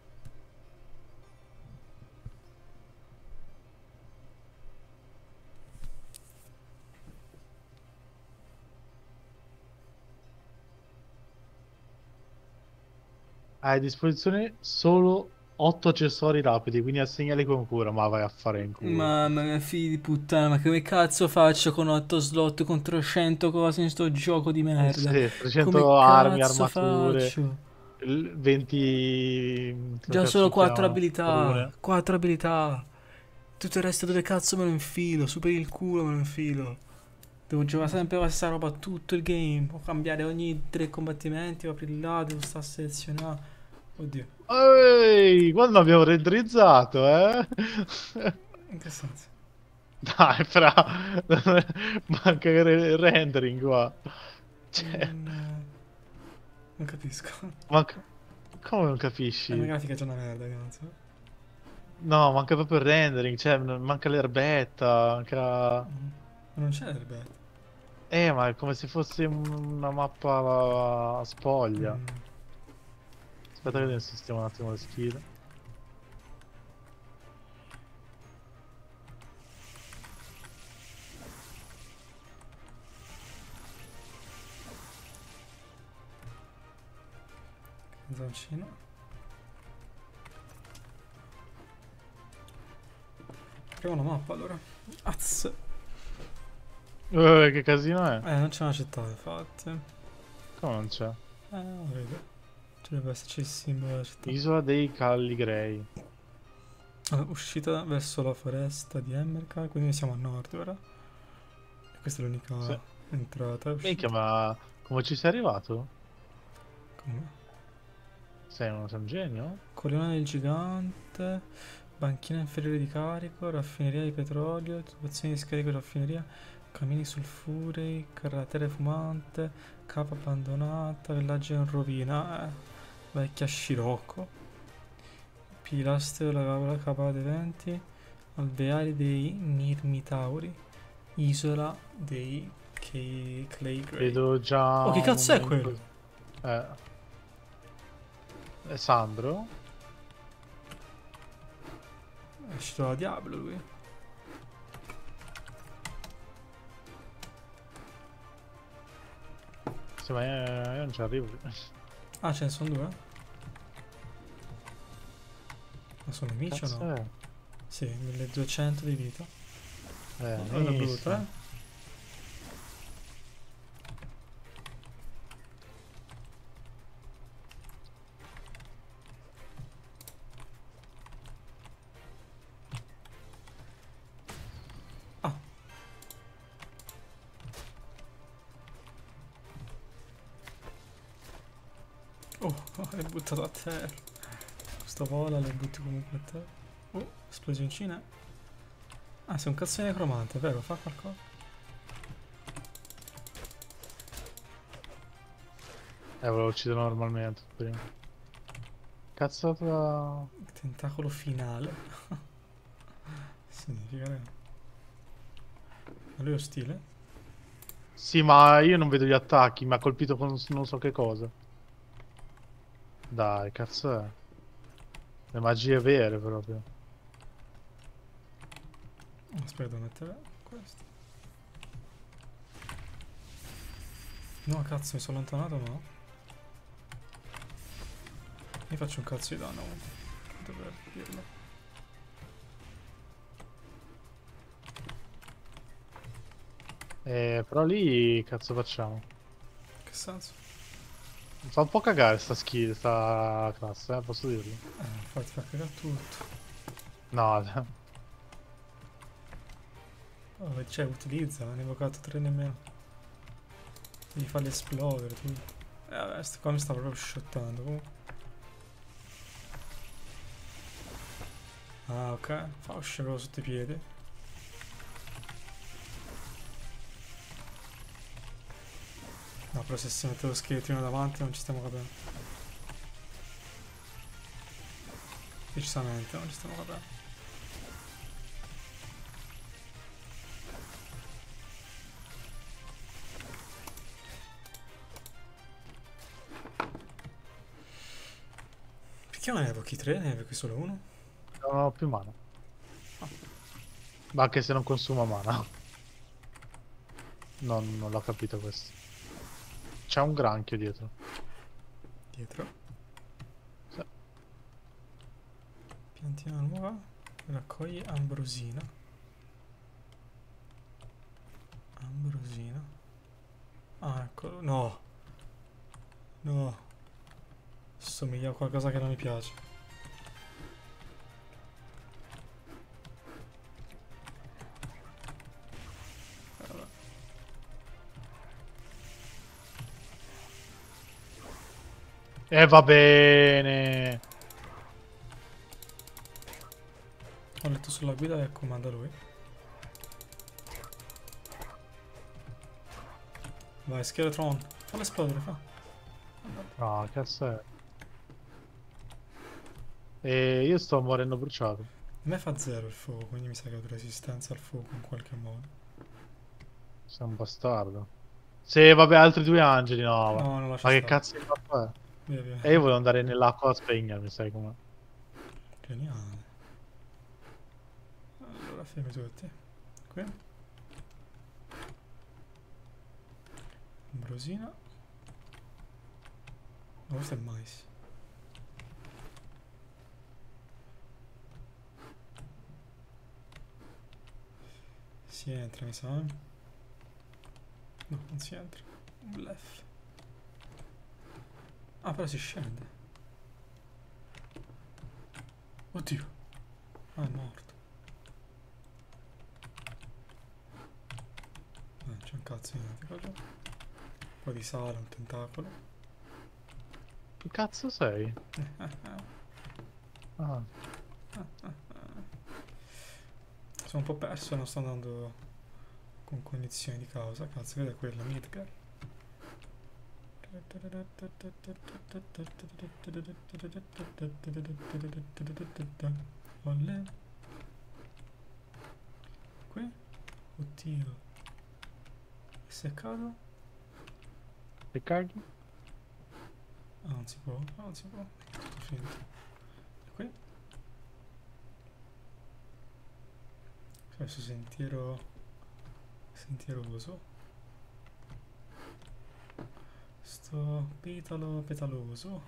Hai a disposizione solo 8 accessori rapidi, quindi assegnali con cura, ma vai a fare in culo. mamma mia, figli di puttana, ma come cazzo faccio con 8 slot contro 100 cose in sto gioco di merda? Sì, 300 Come armi, cazzo armature, faccio? 20... come Già cazzo solo si 4 chiama? abilità, Rune. 4 abilità. Tutto il resto dove cazzo me lo infilo? Su per il culo me lo infilo. Devo giocare sempre la stessa roba tutto il game. Può cambiare ogni 3 combattimenti, o apri là, devo stare a selezionare. Oddio, Ehi, quando abbiamo renderizzato, eh? in che senso? Dai, fra... manca il rendering qua. Cioè, Non capisco. manca... come non La mia capisci? grafica è già una merda, cazzo. No, manca proprio il rendering, cioè, manca l'erbetta, manca... Ma non c'è l'erbetta. Ma è come se fosse una mappa a spoglia. Mm. Aspetta che ne sistemo un attimo le skill. Zoncino. Proviamo la mappa allora. Azz. Che casino è? Non c'è una città infatti. Come non c'è? Non vedo. Ci dovrebbe esserci il simbolo della città. Isola dei Calligrei. Allora, uscita verso la foresta di Emmerkal, quindi siamo a nord ora. E questa è l'unica Sì. entrata. Minchia, ma come ci sei arrivato? Come? Sei un genio? Collina del gigante, banchina inferiore di carico, raffineria di petrolio, tubazioni di scarico e raffineria, camini sulfurei, cratere fumante, capa abbandonata, villaggio in rovina. Vecchia scirocco. Pilastro, la capa dei venti. Alveari dei Mirmitauri. Isola dei Clay Gray. Vedo già... Oh, che cazzo è un- quello? È Sandro? È uscito da Diablo lui. Sì, ma io non ci arrivo. Ah, ce ne sono due? Ma sono nemici o Cazzo no? è? Sì, 1200 di vita. Non è Nice. brutto, eh? Ah. Oh, l'hai buttato a terra. Questa vola le butti comunque a terra. Oh, esplosioncina. Ah, sei un cazzo di necromante, vero? Fa qualcosa. Volevo uccidere normalmente prima. Cazzata. Tentacolo finale. Significa che... Ma lui è ostile? Sì, ma io non vedo gli attacchi, mi ha colpito con non so che cosa. Dai, cazzo è? Le magie vere proprio. Aspetta, devo mettere questo. No, cazzo, mi sono allontanato, no? Io faccio un cazzo di danno comunque. Tanto per dirlo. Però lì cazzo facciamo? Che senso? Mi fa un po' cagare sta skill, sta classe, posso dirlo? Infatti fa cagare tutto. No, Oh, cioè, utilizza, non ne ho invocato 3 nemmeno. Devi farli esplodere tutto. Vabbè, sto qua mi sta proprio shottando comunque. Ah, ok. Fa uscire sotto i piedi. No, però se si mette lo scheletrino davanti non ci stiamo capendo. Decisamente non ci stiamo capendo. Perché non ne evochi 3? Ne evochi solo uno? non ho più mana. Ma anche se non consuma mana. Non l'ho capito questo. C'è un granchio dietro. Dietro. Sì. Piantina nuova. Raccogli ambrosina. Ambrosina. Ah, eccolo. No. No. Somiglia a qualcosa che non mi piace. E va bene. Ho letto sulla guida e comanda lui. Vai, Skeletron. Fallo esplodere, fa. No, cazzo è? E io sto morendo bruciato. A me fa 0 il fuoco, quindi mi sa che ho resistenza al fuoco in qualche modo. Sei un bastardo. Sì, vabbè, altri due angeli, no. No, non lascia Ma che stare. cazzo di fatto è? Via, via. E io volevo andare nell'acqua a spegnermi, sai com'è? Geniale. Allora, fermi tutti. Qui. Ambrosina. Ma questo è il mais. Si entra, mi sa. No, non si entra. Un bluff. Ah, però si scende. Oddio. Ah, è morto. C'è un cazzo di niente qua giù. Un po' di sale, un tentacolo. Che cazzo sei? Ah, Sono un po' perso e non sto andando con cognizione di causa. Cazzo, vede quella, Midgar. Olle. Qui? Oddio. È seccato? E caghi? Ah, non si può, non si può. Tutto finto. E qui? Questo sentiero sentieroso. Sto petalo petaloso.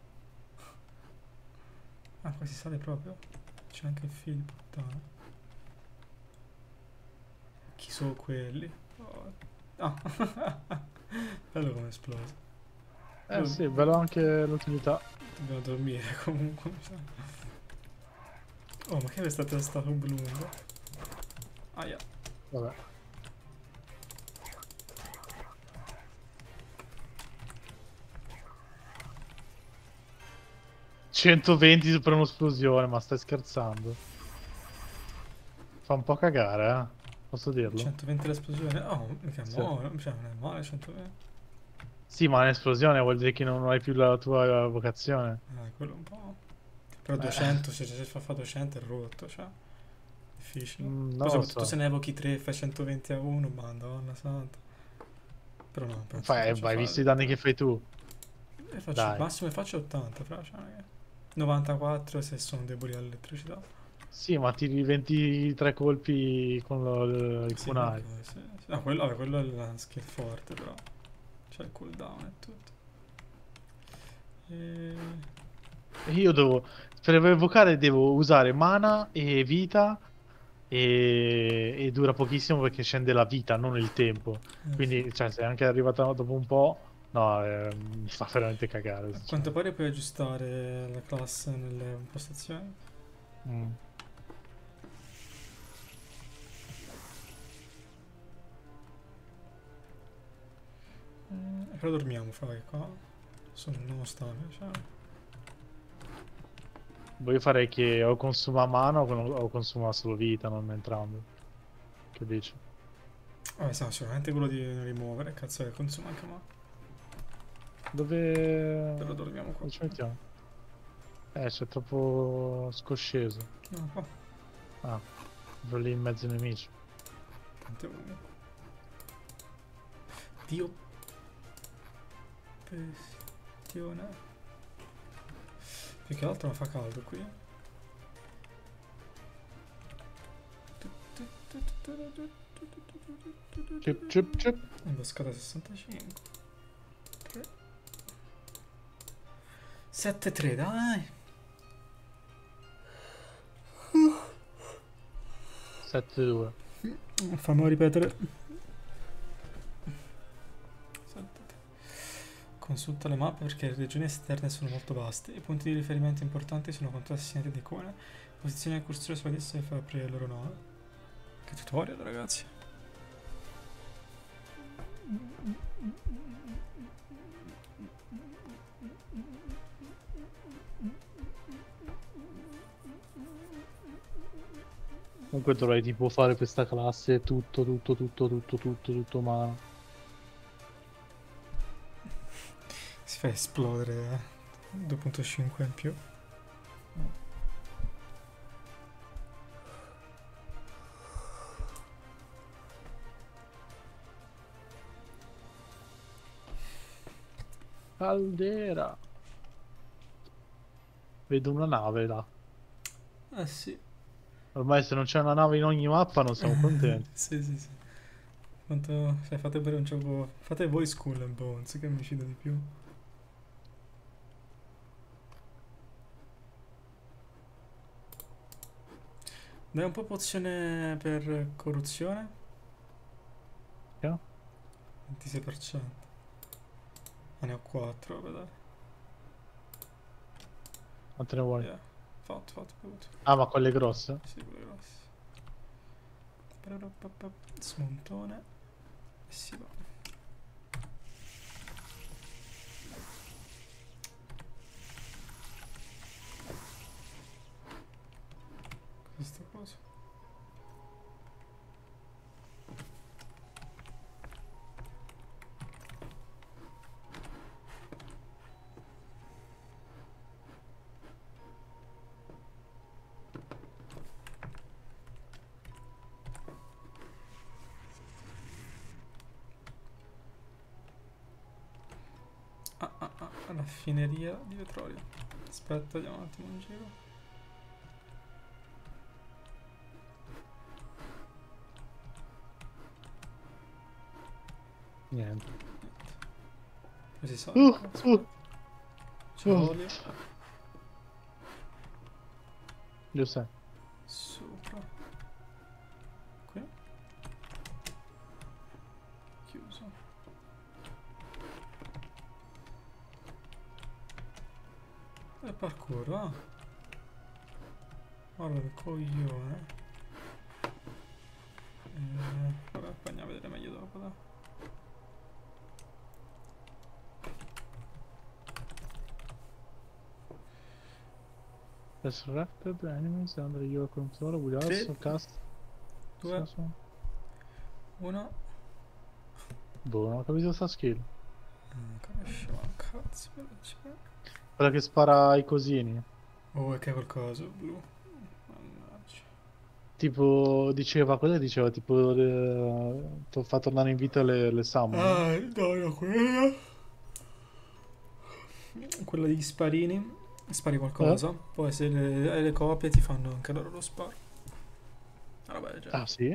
Ah, qua si sale proprio? C'è anche il figlio di puttana. Chi sono quelli? Oh. Ah, bello come è esploso. Eh sì, bello anche l'utilità. Dobbiamo dormire comunque. Mi sa. Oh, ma che è questa testa lunga? Aia. Vabbè. ...120 per un'esplosione, ma stai scherzando? Fa un po' cagare, posso dirlo? 120 l'esplosione. Oh, mica Sì. muore, cioè non è male 120. Sì, ma un'esplosione vuol dire che non hai più la tua vocazione. Quello un po'. Però 200, se ci fa 200 è rotto, cioè. Difficile. Non Poi lo soprattutto so. se ne evochi 3 e fai 120 a 1, madonna santa. Però no, penso Fai, che faccia hai visto i fare. danni che fai tu? E faccio, Dai. il massimo che faccio è 80, però cioè, non è che- 94 se sono deboli all'elettricità. Sì, ma tiri 23 colpi con il Sì, kunai. ok, sì, sì. No, quello è la skill forte, però. C'è il cooldown e tutto. E... E io devo... Per evocare devo usare mana e vita e dura pochissimo perché scende la vita, non il tempo. Quindi, cioè, se è anche arrivata dopo un po'... No, mi fa veramente cagare. A quanto pare puoi aggiustare la classe nelle impostazioni. Mm. Però dormiamo, fai qua. Sono non stanno, cioè. Voglio fare che o consuma mana o consuma solo vita, non entrambe. Che dici? Vabbè, sì, sicuramente quello di rimuovere, cazzo che consuma anche ma. Dove... Però dormiamo qua. Dove ci mettiamo? C'è troppo scosceso. No, qua. Ah, proprio lì in mezzo ai nemici. Tante uno. Dio. Bestione. Più che altro non fa caldo qui. Chip, chip, chip. Imboscata 65. 3. 7-3, dai. 7-2. Fammi ripetere. Consulta le mappe perché le regioni esterne sono molto vaste. I punti di riferimento importanti sono contrassegnati da icone. Posizione il cursore sopra di esse e fa aprire il loro nome. Che tutorial, ragazzi. Comunque dovrei tipo fare questa classe tutto mano. Si fa esplodere 2.5 in più. Caldera. Vedo una nave là. Eh sì. Ormai se non c'è una nave in ogni mappa non siamo contenti. Sì, sì, sì. Quanto... Cioè, fate pure un gioco... Fate voi Skull and Bones, che mi fido di più. Dai un po' pozione per corruzione. Che? 26%. Ah, ne ho 4, vabbè dai. Quante ne vuoi? Yeah. Fatto, bevuto. Ah, ma quelle grosse? Sì, quelle grosse. Smontone. E si va. Questa cosa. Raffineria di petrolio. Aspetta, andiamo un attimo in giro. Niente. Così sa. Uh. C'è olio. Giusto. Sopra. Qui. Chiuso. E parkour, va. Guarda che coglione. Vabbè, poi andiamo a vedere meglio dopo, dai. Resurrected enemies under your control will Sì. also cast. 2, 1. Boh, non ho capito sta skill. Conosciamo un cazzo, però c'è. Quella che spara i cosini. Oh, è che è qualcosa, blu. Mannaggia. Tipo, diceva, cosa diceva? Tipo, fa tornare in vita le summon. Ah, no, no, quella. Quella degli sparini. Spari qualcosa, poi se le copie ti fanno anche loro lo sparo. Ah, vabbè, già. Ah, sì?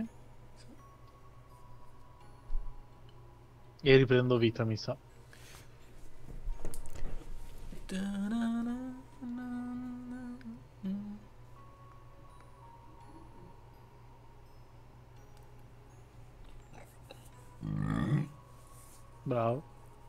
E riprendo vita, mi sa. Bravo.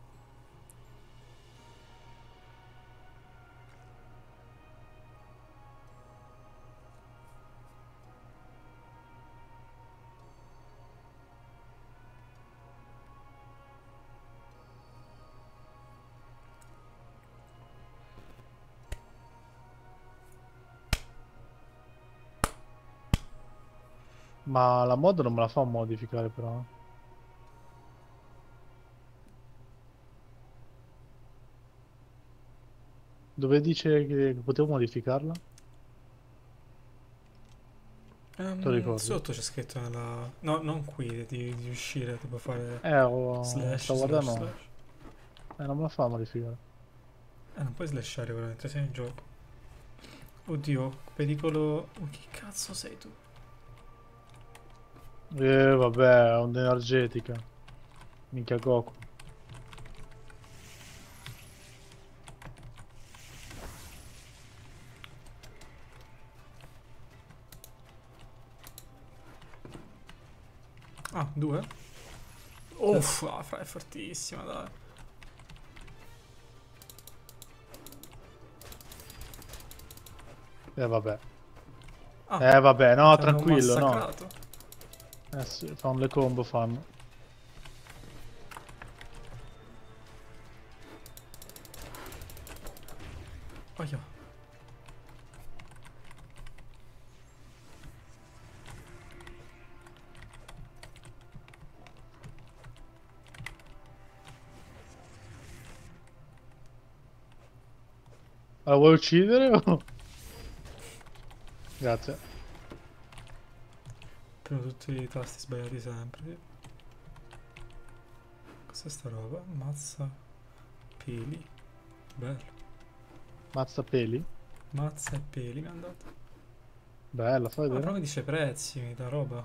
Ma la mod non me la fa modificare però. Dove dice che potevo modificarla? Te lo ricordi? Sotto c'è scritto nella... No, non qui, di uscire, tipo fare slash, sto slash, guardando. slash. Non me la fa modificare. Non puoi slashare ora mentre sei in gioco. Oddio, pericolo... Oh, chi cazzo sei tu? Vabbè, onda energetica. Minchia Goku. Ah, 2? Uff, fra è fortissima, dai. Vabbè. Ah, Vabbè, no, ti hanno tranquillo, no. massacrato. Sì, fanno le combo, fanno. Oia. La vuoi uccidere o... Grazie. Prendo tutti i tasti sbagliati sempre. Sì. Cos'è sta roba? Mazza peli. Bello. Mazza peli? Mazza e peli mi hanno dato. Bella, fai Ah, però vedere. mi dice prezzi, mi dà roba.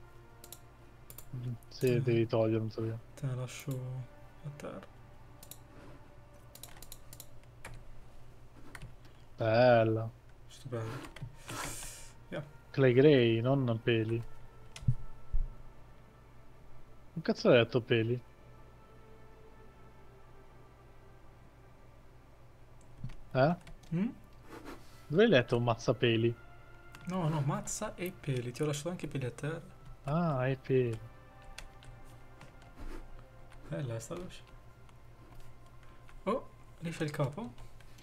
Sì, devi togliere, non so io. Te ne lascio a terra. Bella. Stupendo. Clay Gray, non peli. Che cazzo hai detto peli? Mm? Dove hai letto un mazzapeli? No, no, mazza e peli. Ti ho lasciato anche i peli a terra. Ah, è peli. Bella sta luce. Oh, lì c'è il capo.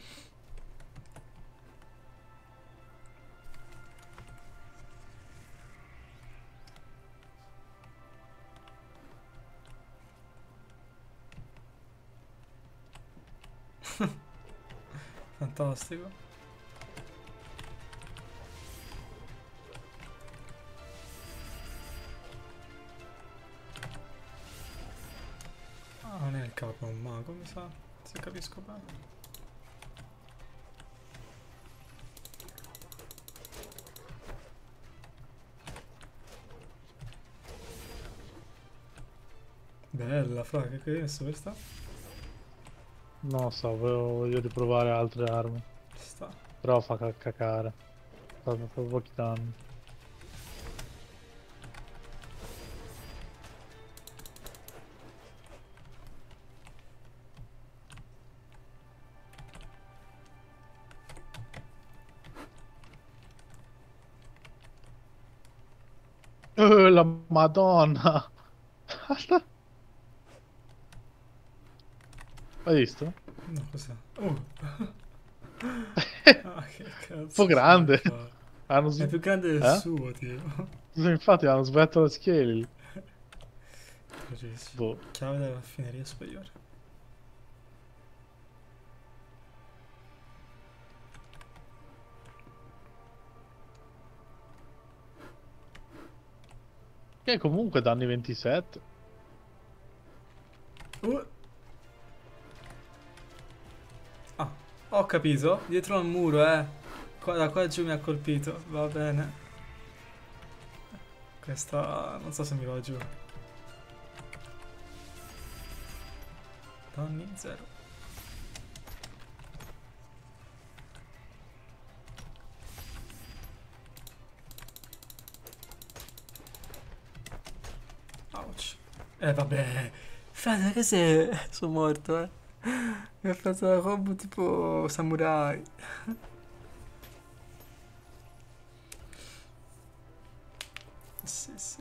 Fantastico. Ah, non è il capo, è un mago, mi sa. Se capisco bene. Bella, fra, che hai messo questa? Non so, voglio riprovare altre armi. Ci sta. Però fa cacare. Fa pochi danni. La Madonna! Hai visto? No, cos'è? Ah, che cazzo. Un po' grande. ci fa? Hanno È più grande del Eh? suo, tipo. Infatti hanno sbagliato le scale. Bellissimo. Boh. Chiave della raffineria superiore. Che comunque danni 27. Ah, ho capito. Dietro al muro, da qua giù mi ha colpito. Va bene. Questa... non so se mi va giù. Danni 0. Ouch. Vabbè. Frate, che sei? Sono morto, Mi ha fatto la combo tipo samurai. Sì, sì.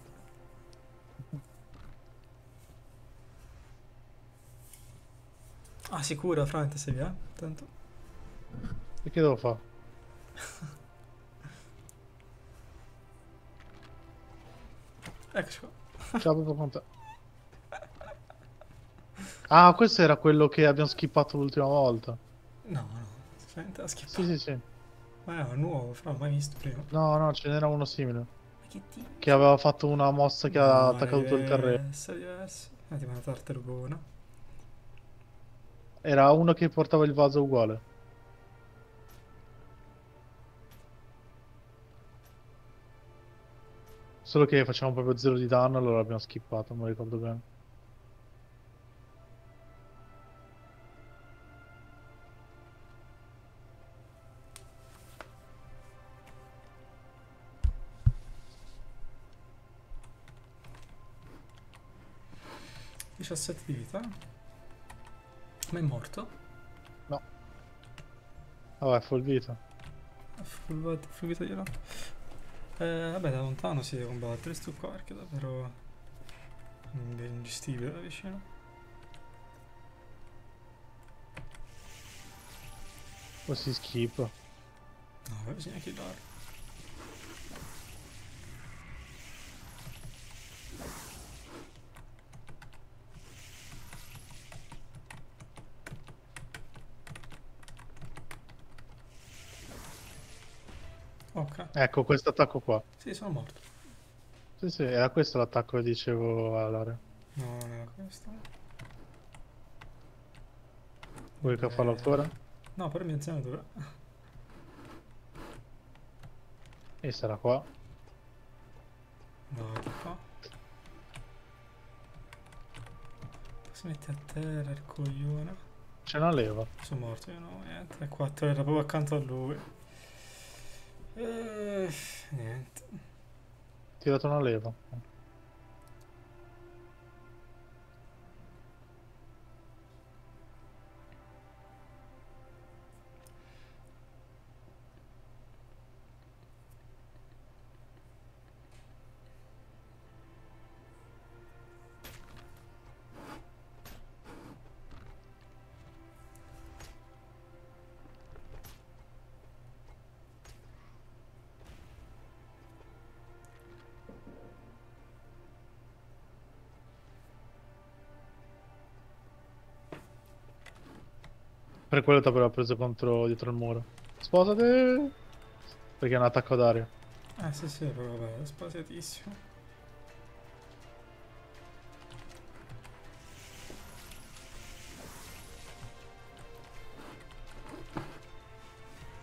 Ah, sicuro, Frante sei via? Tanto. E che devo fare? Eccoci qua. Ciao, proprio con te. Ah, questo era quello che abbiamo skippato l'ultima volta. No, no. Frante ha schippato. Sì, sì, sì. Ma è nuovo, Fra, mai visto prima. No, no, ce n'era uno simile. Ma che dici? Che aveva fatto una mossa che ha No, attaccato tutto il terreno. diverso. Tipo una tartarugona. Era uno che portava il vaso uguale. Solo che facevamo proprio 0 di danno, allora l'abbiamo skippato, non mi ricordo bene. - 17 di vita. Ma è morto? No. Vabbè, full vita. Full vita gliela. Vabbè, da lontano si deve combattere sto qua perché è davvero ingestibile da vicino. Poi si skip. No, poi bisogna killare. Ok. Ecco, questo attacco qua. Sì, sono morto. Sì, sì, era questo l'attacco che dicevo all'area. No, non era questo. Vuoi che farlo ancora? No, però mi anziano dura. E sarà qua. No, è qua. Si mette a terra il coglione. C'è una leva. Sono morto io, no, niente. È qua a terra, proprio accanto a lui. Niente. Ho tirato una leva. Per quello ti aveva preso contro dietro il muro. Sposati! Perché è un attacco d'aria. Sì, sì, però vabbè, è spasiatissimo.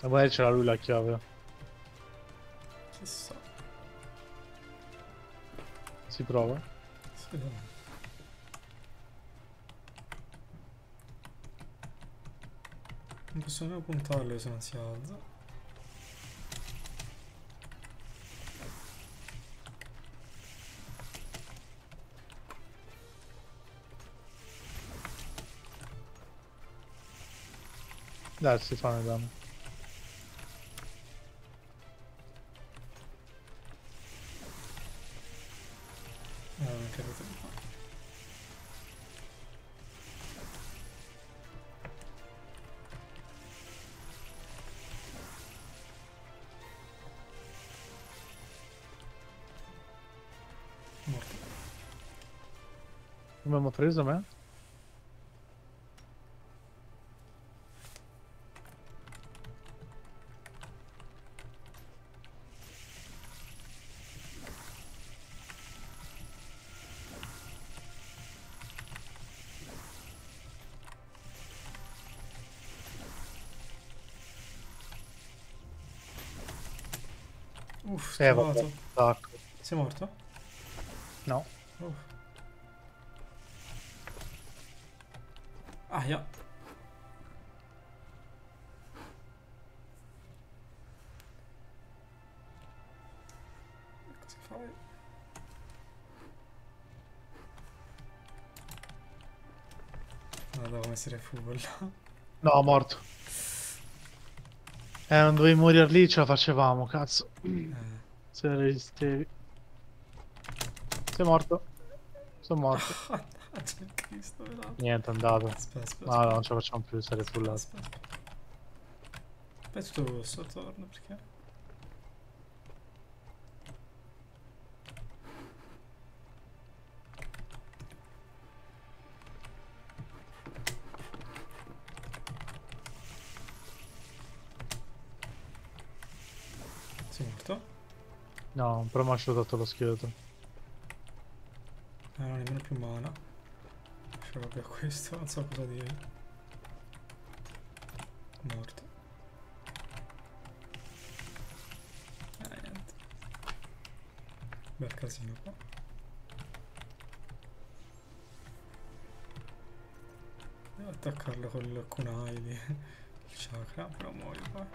E magari c'era lui la chiave. Chissà. Si prova. Sì, dai. Non posso nemmeno puntarlo se non si alza. Dai, si fa nel danno. Non capito di fare. Morto. Come abbiamo preso me? Uff, Vabbè. scavato. Tacco. Sei morto? No. Uff. Aia. Cosa fai? Vado come essere full. No, morto. Non dovevi morire lì, ce la facevamo, cazzo. Se resistevi. Sei morto. Sono morto. Mannaggia il Cristo, velato. Niente, è andato. Aspetta, aspetta. No, no, non ce la facciamo più, sarei fullato. Aspetta. Aspetta tutto rosso, torno perché... Sei morto? No, però mi ha shootato lo scheletro. Non ho nemmeno più mana. Cioè vabbè questo, non so cosa dire. Morto. Niente. Bel casino qua. Devo attaccarlo con il kunai di il chakra, però muoio qua.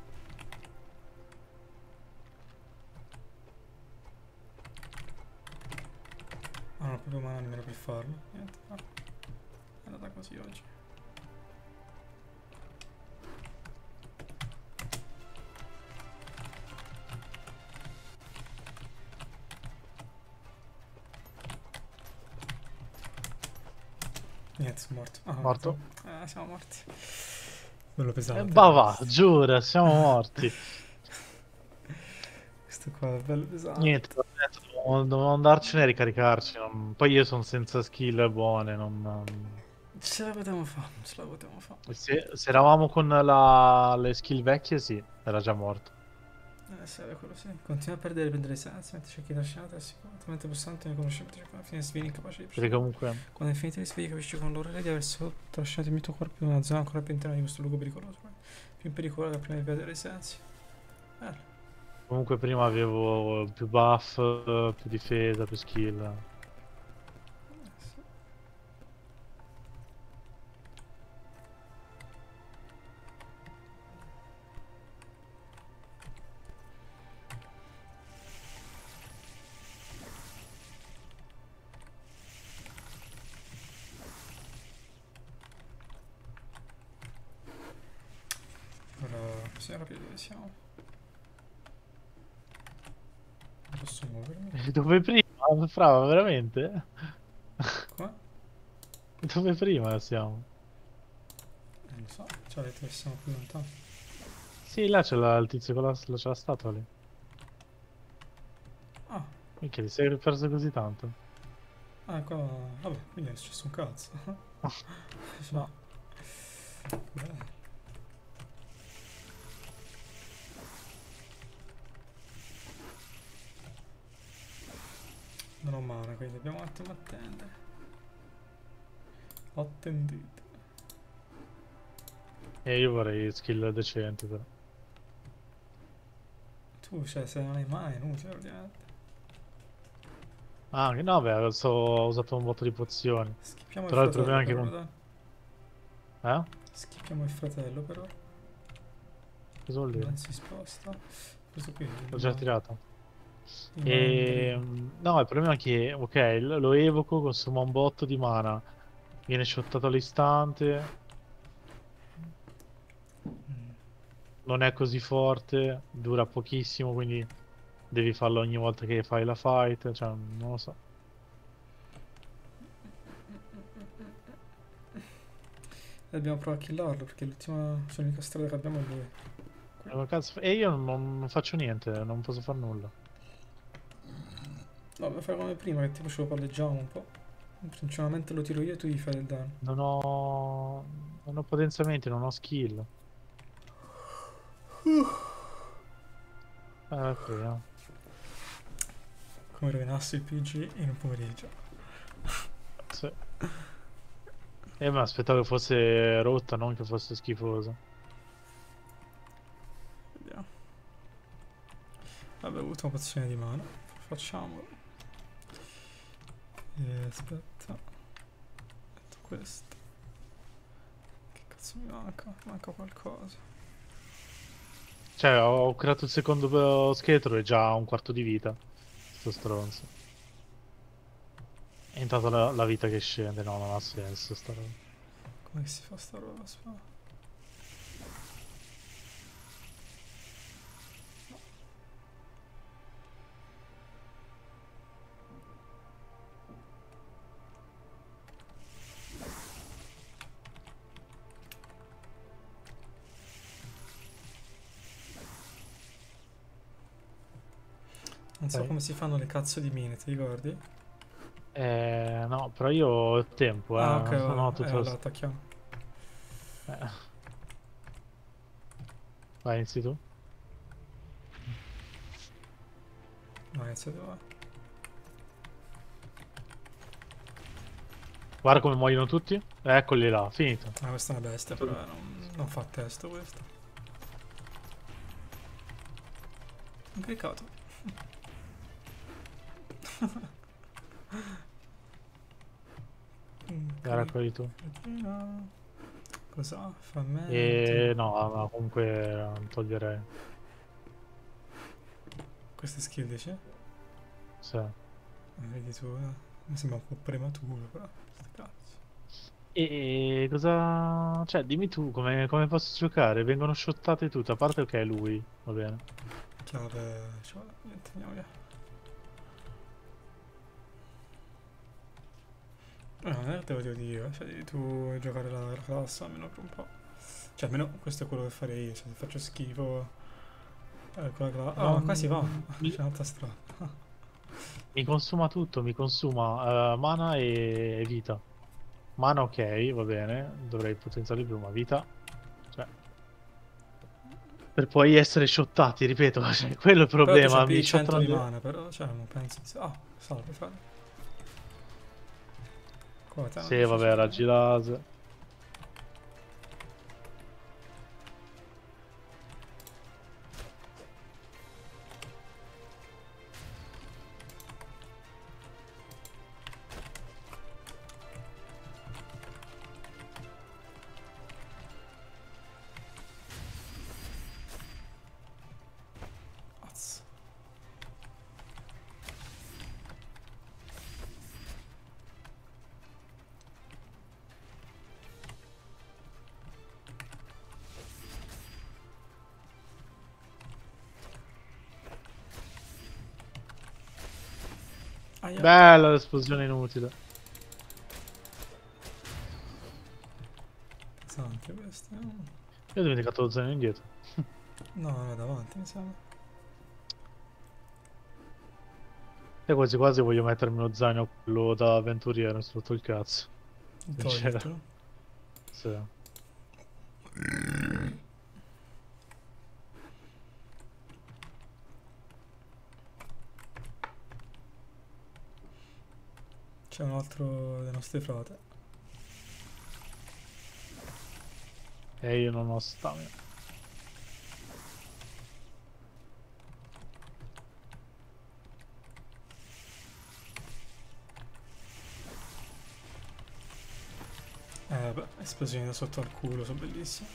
Ah, non ho proprio mana nemmeno per farlo. Niente, ah. È andata così oggi. Niente, sono morto. Ah, Morto? siamo morti. Bello pesante. Bah va, giura, siamo morti. Questo qua è bello pesante. Niente, dobbiamo andarcene e ricaricarci. Poi io sono senza skill buone, Ce la potevamo fare, ce la potevamo fare. Se eravamo con le skill vecchie, sì, era già morto. Serve quello sì. Continua a perdere, prendere sensi, mentre cerchi di lasciare è sicuramente pulsante, ne conoscete, cioè, alla fine svegli incapace di Perché percepire. comunque Quando è finito di svegli capisci con l'orrore di aver solo trascinato il tuo corpo in una zona ancora più interna di questo luogo pericoloso. Più pericolosa prima di perdere i sensi. Bello. Comunque prima avevo più buff, più difesa, più skill. Sì. Ora possiamo capire dove siamo. Non posso muovermi. Dove prima? Brava, veramente? Qua? Dove prima siamo? Non lo so, cioè detto che siamo più lontani. Sì, là c'è il tizio con c'è la statua lì. Ah, Minchia, ti sei perso così tanto? qua. Vabbè, quindi è successo un cazzo. No. Beh. Non ho mana, quindi dobbiamo un attimo attendere. Attendete. E io vorrei skill decenti però. Tu, cioè, se non hai mai, è inutile, ovviamente. Ah, no, beh, ho usato un botto di pozioni. Schippiamo il Però il fratello, problema è che però, con... dai. Eh? Schippiamo il fratello, però. Cosa vuol dire? Non si sposta. Questo qui. L'ho già tirato. Rimane in prima. No, il problema è che, ok, lo evoco, consuma un botto di mana. Viene shottato all'istante. Mm. Non è così forte. Dura pochissimo, quindi devi farlo ogni volta che fai la fight. Cioè, non lo so. Dobbiamo provare a killarlo, perché l'ultima... Cioè, l'unica strada che abbiamo è lui. E io non faccio niente, non posso fare nulla. No, dobbiamo fare come prima, che tipo ce lo palleggiamo un po'. Principalmente lo tiro io e tu gli fai del danno. Non ho potenziamenti, non ho skill. Proviamo. Come rovinassi il PG in un pomeriggio. Sì. Ma aspettavo che fosse rotta, non che fosse schifosa. Vediamo. Vabbè, ho avuto una pozione di mana. Facciamolo. Aspetta. Metto questo. Che cazzo mi manca? Manca qualcosa. Cioè, ho creato il secondo scheletro e già ha un quarto di vita. Sto stronzo. E intanto la vita che scende, no, non ha senso sta roba. Come si fa sta roba? Aspetta. Non so Ok. come si fanno le cazzo di mine, ti ricordi? No, però io ho tempo, Ah, ok, non ho vabbè, tutto... allora attacchiamo. Eh. Vai, inizi tu. No, inizia tu, vai. Guarda come muoiono tutti. Eccoli là, finito. Ah, questa è una bestia, però non fa testo questo. Non cliccato. Guarda quelli tu. Cosa? Frammento? No, comunque toglierei. Queste skill dici? Sì. Vedi tu, mi sembra un po' prematuro, però. Sti cazzo. E cosa... Cioè, dimmi tu come posso giocare? Vengono shottate tutte, a parte ok lui, va bene. Chiave, cioè, niente, andiamo via. Non è te lo dico io, cioè devi tu giocare la classe almeno per un po'. Cioè, almeno questo è quello che farei io, cioè se faccio schifo... con la classe... Ah, ma qua si va, c'è un'altra strada. Mi consuma tutto, mi consuma mana e vita. Mana ok, va bene, dovrei potenziare di più, ma vita... Cioè... Per poi essere shottati, ripeto, cioè, quello è il Però tu problema, c'hai mi 100 shottano... di mana, però, cioè, non penso... Ah, salve, frate. Come te non Sì, dici vabbè, niente? raggi laser. Cazzo. Aia. Bella l'esplosione inutile. Pesante questo, Io ho dimenticato lo zaino indietro. No, no, davanti, mi sembra. E quasi quasi voglio mettermi lo zaino quello da avventuriero sotto il cazzo. Sincero. Toglitelo. Sì. C'è un altro dei nostri frate. E io non ho stamina. vabbè, esplosioni da sotto al culo, sono bellissime.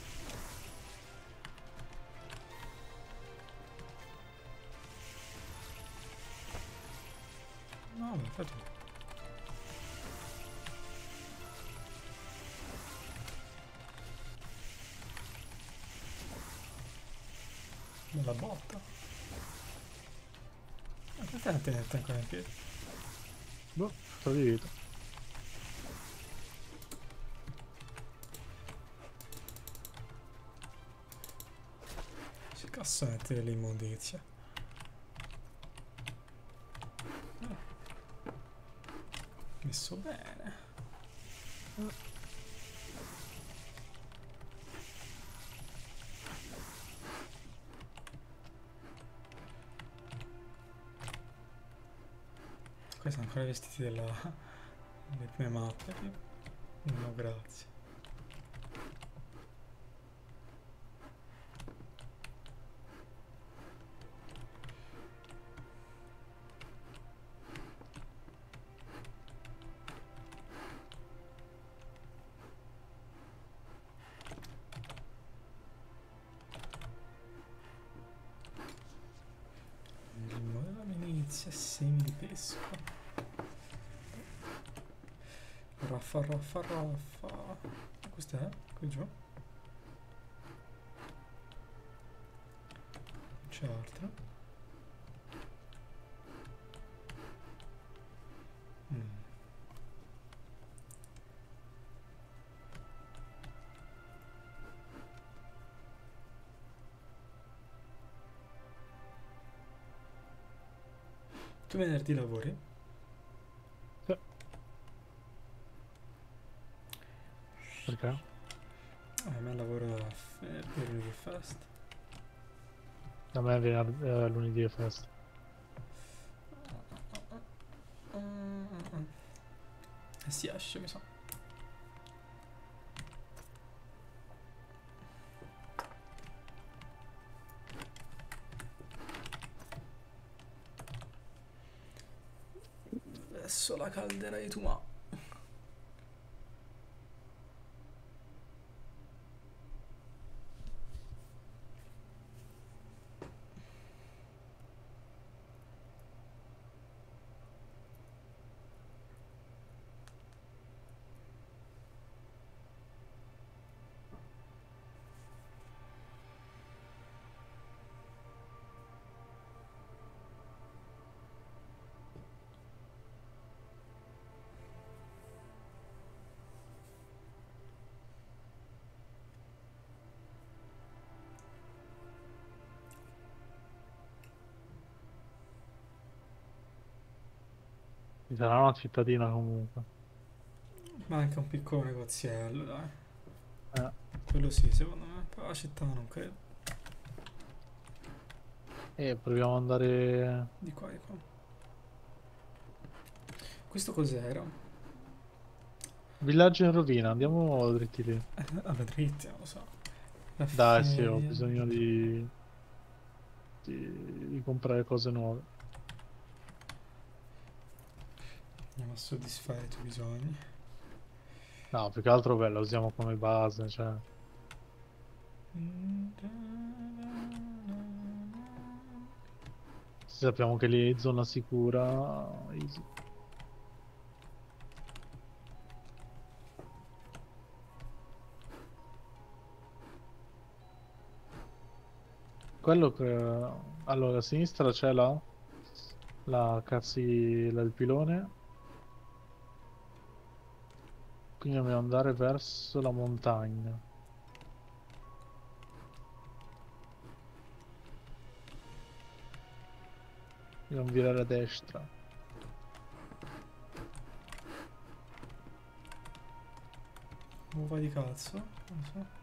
No, vabbè, fai tu. Bella botta. Ma perché non tenete ancora in piedi? Boh, sto di vita. Che cazzo mette l'immondizia? Messo bene. Questi sono ancora vestiti delle prime mappe. No, grazie. Rimuovere l'inizio semi di pesco. Raffa, raffa, raffa. Questo è? Qui giù? C'è altro? Tu venerdì lavori? Sì. Perché? A me lavoro venerdì, lunedì fest. Da me lunedì è festa. E si esce, mi sa. Adesso la caldera di Tuma. Ci sarà una cittadina comunque. Manca un piccolo negoziello, dai. Eh. Quello sì, secondo me. Poi la città non credo. E proviamo ad andare... Di qua, di qua. Questo cos'era? Villaggio in rovina, andiamo dritti lì. Vabbè, dritti, non lo so. Dai, sì, ho Raffineria. bisogno di comprare cose nuove. Andiamo a soddisfare i tuoi bisogni. No, più che altro beh, la usiamo come base, cioè... Sappiamo che lì è zona sicura, easy. Quello che... Allora, a sinistra c'è la il pilone. Quindi dobbiamo andare verso la montagna. Dobbiamo virare a destra. Uova di cazzo? Non so.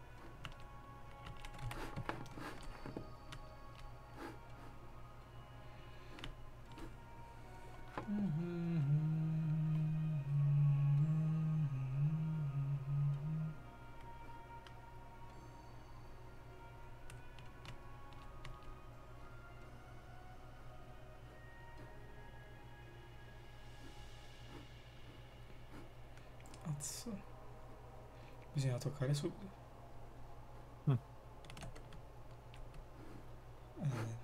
Cazzo. Bisogna toccare subito. Mm. Niente.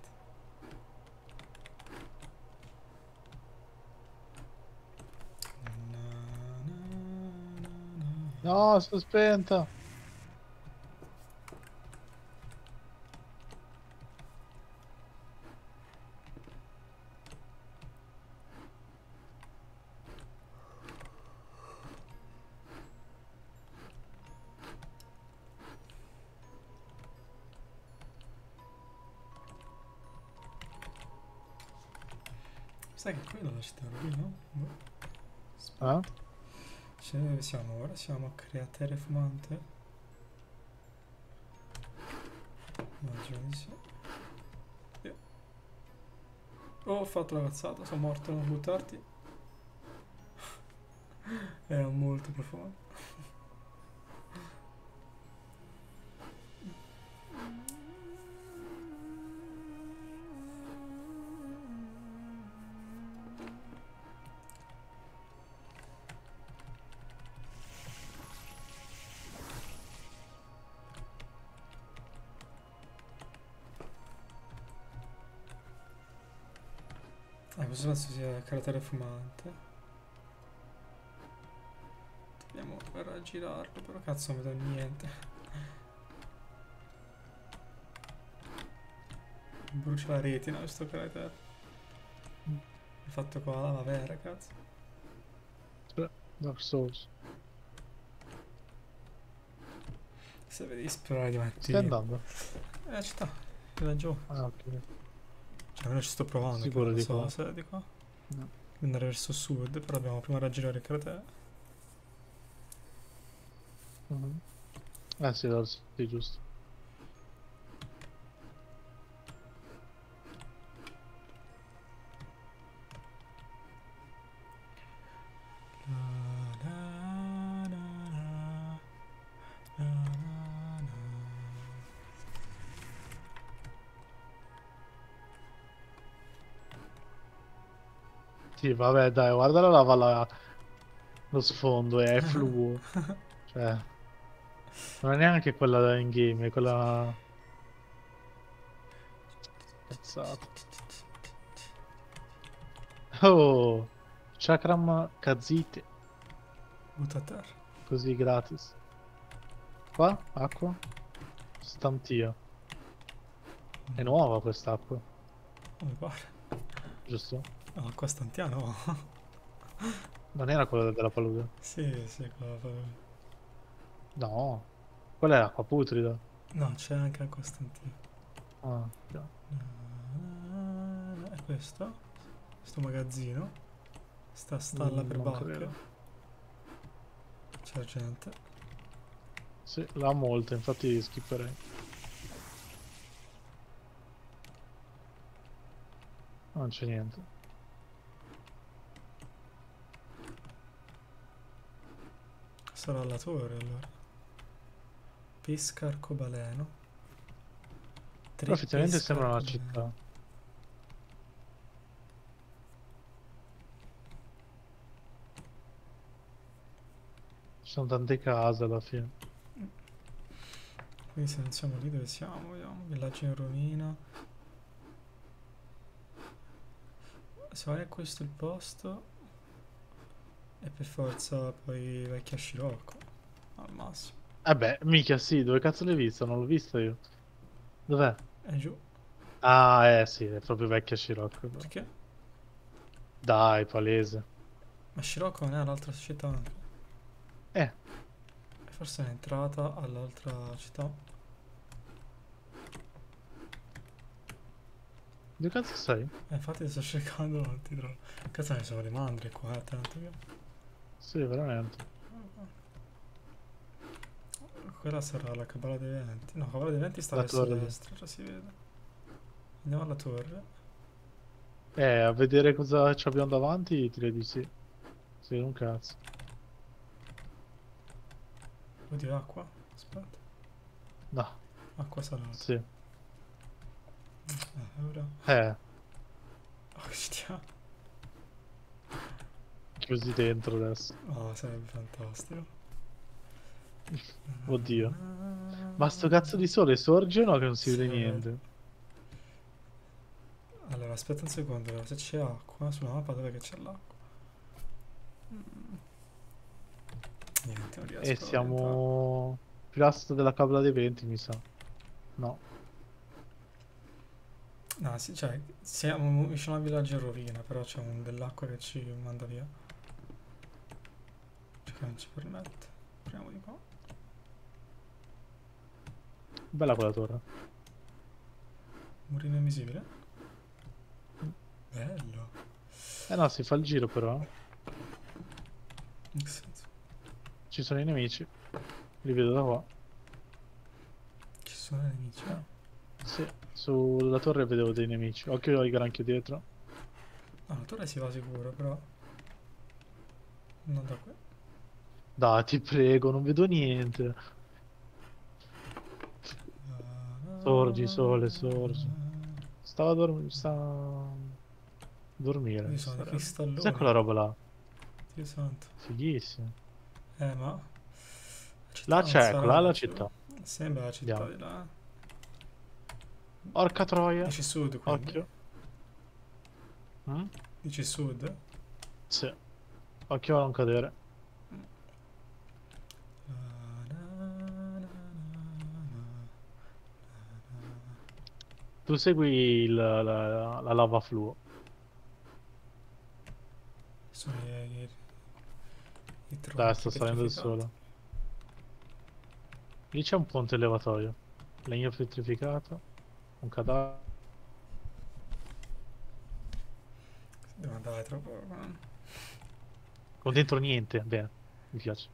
No, sto spenta. Sai che quello la città lì, no? Boh. Ah? Cioè, dove siamo ora? Siamo a Cratere Fumante. Immagino di sì. Oh, ho fatto la cazzata, sono morto, non buttarti. Era molto profondo. Questo penso sia cratere fumante. Dobbiamo raggirarlo, però cazzo non vedo niente. Brucia la retina questo cratere. È fatto con la lava vera, cazzo. Dark Souls. Se vedi sperare di metti. Stai andando? Città, è laggiù. Ah, ok. Cioè, almeno ci sto provando. Sicuro non di so qua? se è di qua. No. Andare verso sud, però dobbiamo prima raggirare il cratere. Mhm. Sì, sì, giusto. Sì, vabbè, dai, guarda la lava là, lo sfondo, è fluo. Cioè, non è neanche quella in game, è quella... Cazzata. Oh, Chakram Kazite, Butta a terra. così gratis. Qua, acqua, stantia. È nuova quest'acqua, Non mi pare. giusto? No, acqua stantia no. Non era quella della palude. Sì, sì, qua. No, quella è acqua putrida. No, c'è anche acqua stantia. Ah, già. È questo? Sto magazzino. Sta stalla per non vacche. credo. C'è gente. Sì, l'ha molte, infatti skipperei. Non c'è niente. Sarà la torre allora. Pesca arcobaleno. Però effettivamente Pesca sembra una arcobaleno. città. Ci sono tante case alla fine. Quindi se non siamo lì dove siamo? Vediamo. Villaggio in rovina. Se vai a questo il posto. E per forza poi vecchia Scirocco. Al massimo. Beh, mica sì, dove cazzo l'hai vista? Non l'ho vista io. Dov'è? È giù. Ah, sì, è proprio vecchia Scirocco. Però. Perché? Dai, palese. Ma Scirocco non è l'altra città anche. Eh, Forse è entrata all'altra città. dove cazzo sei? Infatti sto cercando, non ti trovo. Cazzo ne sono le mandrie qua, tanto che... Sì, veramente. Quella sarà la Cabala dei Venti. No, Cabala dei Venti sta La verso torre. destra, già si vede. Andiamo alla torre. A vedere cosa ci abbiamo davanti, direi di sì. Sì, un cazzo. Oddio, acqua. Aspetta. No, Acqua salata. sì. Ora... Eh, Oh, stia. chiusi dentro adesso. Oh, sarebbe fantastico. Oddio. Ma sto cazzo di sole sorge o no che non si Sì, vede vabbè. niente? Allora, aspetta un secondo, allora, se c'è acqua sulla mappa, dove che c'è l'acqua? Niente, non riesco E a orientare. siamo... Pilastro della Capra dei Venti, mi sa. No. No, sì, cioè, siamo vicino al villaggio in rovina, però c'è dell'acqua che ci manda via. Cioè, che non ci permette. Proviamo di qua. Bella quella torre. Murino invisibile. Bello. Eh no, si fa il giro però. In che senso? Ci sono i nemici. Li vedo da qua. Ci sono nemici. Sì, sulla torre vedevo dei nemici. Occhio ai granchio dietro. Ah, la torre si va sicuro, però. Non da qui. Dai, ti prego, non vedo niente. Sorgi, sole, sorgi. Stava a dormire. Ci sono dei cristalloni. Cos'è quella roba là? Dio santo. Fighissimo. Ma... Là non c'è, sarà quella è la giù. città. Sembra la città Andiamo. di là. Porca troia. Dici sud, quindi. Occhio. Mm? Dici sud? Sì. Occhio a non cadere. Tu segui la lava fluo. Sono i Dai, tronchi sto salendo il petrificati. sole. Lì c'è un ponte elevatoio. Legno petrificato. Un cadavere. Devo andare troppo. Con dentro niente. Bene. Mi piace.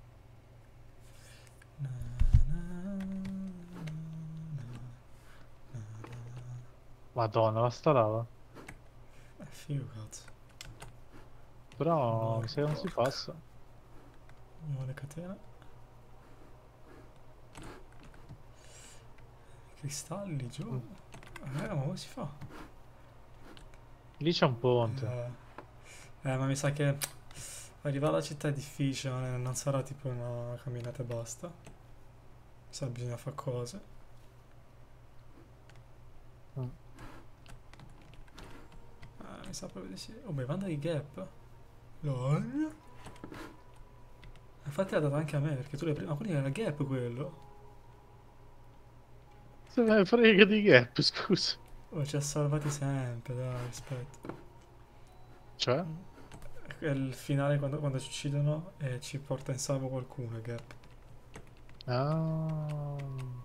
Madonna, la sta lava. Figo, cazzo. Però mi Porca sa che non si porca. passa. Andiamo le catene. Cristalli giù. Ma come si fa? Lì c'è un ponte. Ma mi sa che arrivare alla città è difficile, non sarà tipo una camminata e basta. Mi sa che bisogna fare cose. Mm. Mi sa proprio di sì. Oh, beh, Vanda di Gap. LOL. Infatti l'ha dato anche a me, perché tu le prima... Ma quello era Gap quello. Se me ne frega di gap, scusa. Oh, ci ha salvati sempre, dai, aspetta. Cioè? È il finale quando ci uccidono e ci porta in salvo qualcuno, Gap. Ah.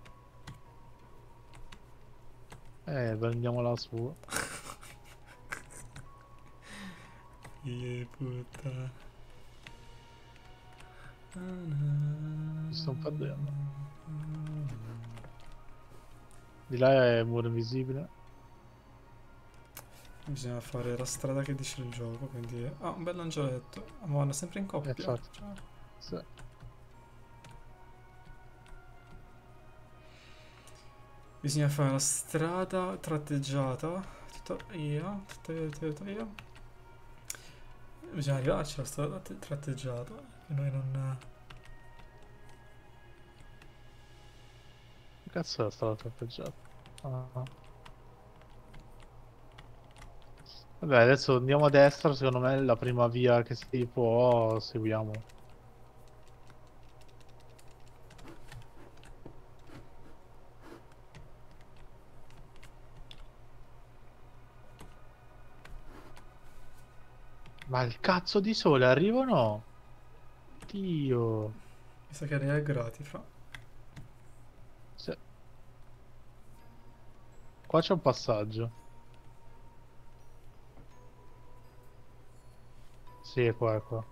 Prendiamola su. Puttana. Mi sto perdendo. Di là è il muro invisibile. Bisogna fare la strada che dice il gioco, quindi... Ah, un bel angioletto. Ma vanno sempre in coppia. Infatti. Cioè, Sì. bisogna fare la strada tratteggiata. Tutta via. Tutta via. Bisogna arrivarci alla strada tratteggiata. E noi non... Che cazzo è la strada tratteggiata? Ah. Vabbè, adesso andiamo a destra, secondo me è la prima via che si può, seguiamo. Ma il cazzo di sole arriva o no? Dio. Mi sa che arriva gratis, fra. Sì. Qua c'è un passaggio. Sì, è qua, è qua.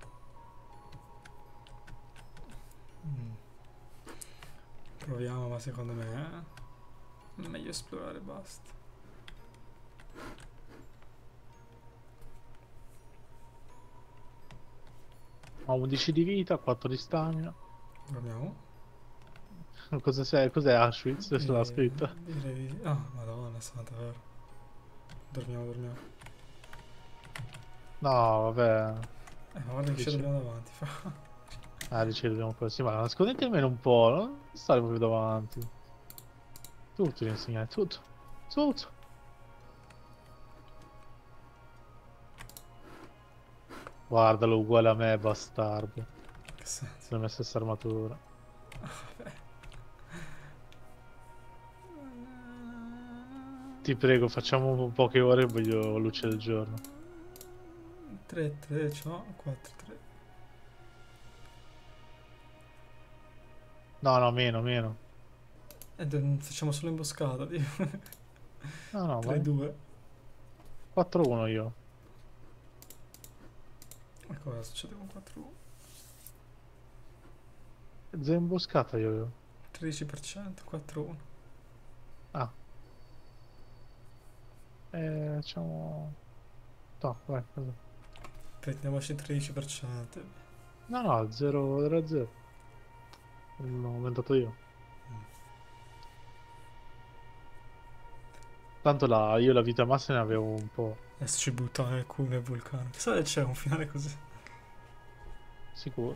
Proviamo, ma secondo me è meglio esplorare e basta. Ho 11 di vita, 4 di stamina. Proviamo. Cos'è Auschwitz? Se l'ha scritta. Ah, madonna santa, vero. Dormiamo. No, vabbè. Ma guarda che ci Dici? dobbiamo davanti, fra. Ah, riceviamo così, ma nascondete almeno un po', non stare proprio davanti. Tutto gli insegnare, tutto. Tutto. Guardalo, uguale a me, bastardo. Che senso? La mia stessa armatura. Ti prego, facciamo un poche ore e voglio luce del giorno. 3, 3, ciao, 4, 3. No, no, meno, meno. Facciamo solo imboscata, tipo. No, no, 3, vai. 2. 4-1 io. Ma cosa succede con 4, 1? Zè imboscata io avevo. 13%, 4, 1. Ah. Facciamo... No, vai. Così. Prendiamoci il 13%. No, no, 0 era 0. L'ho aumentato io. Tanto io la vita massima ne avevo un po'. Adesso ci buttano nel culo nel vulcano. Chissà se c'è un finale così. Sicuro.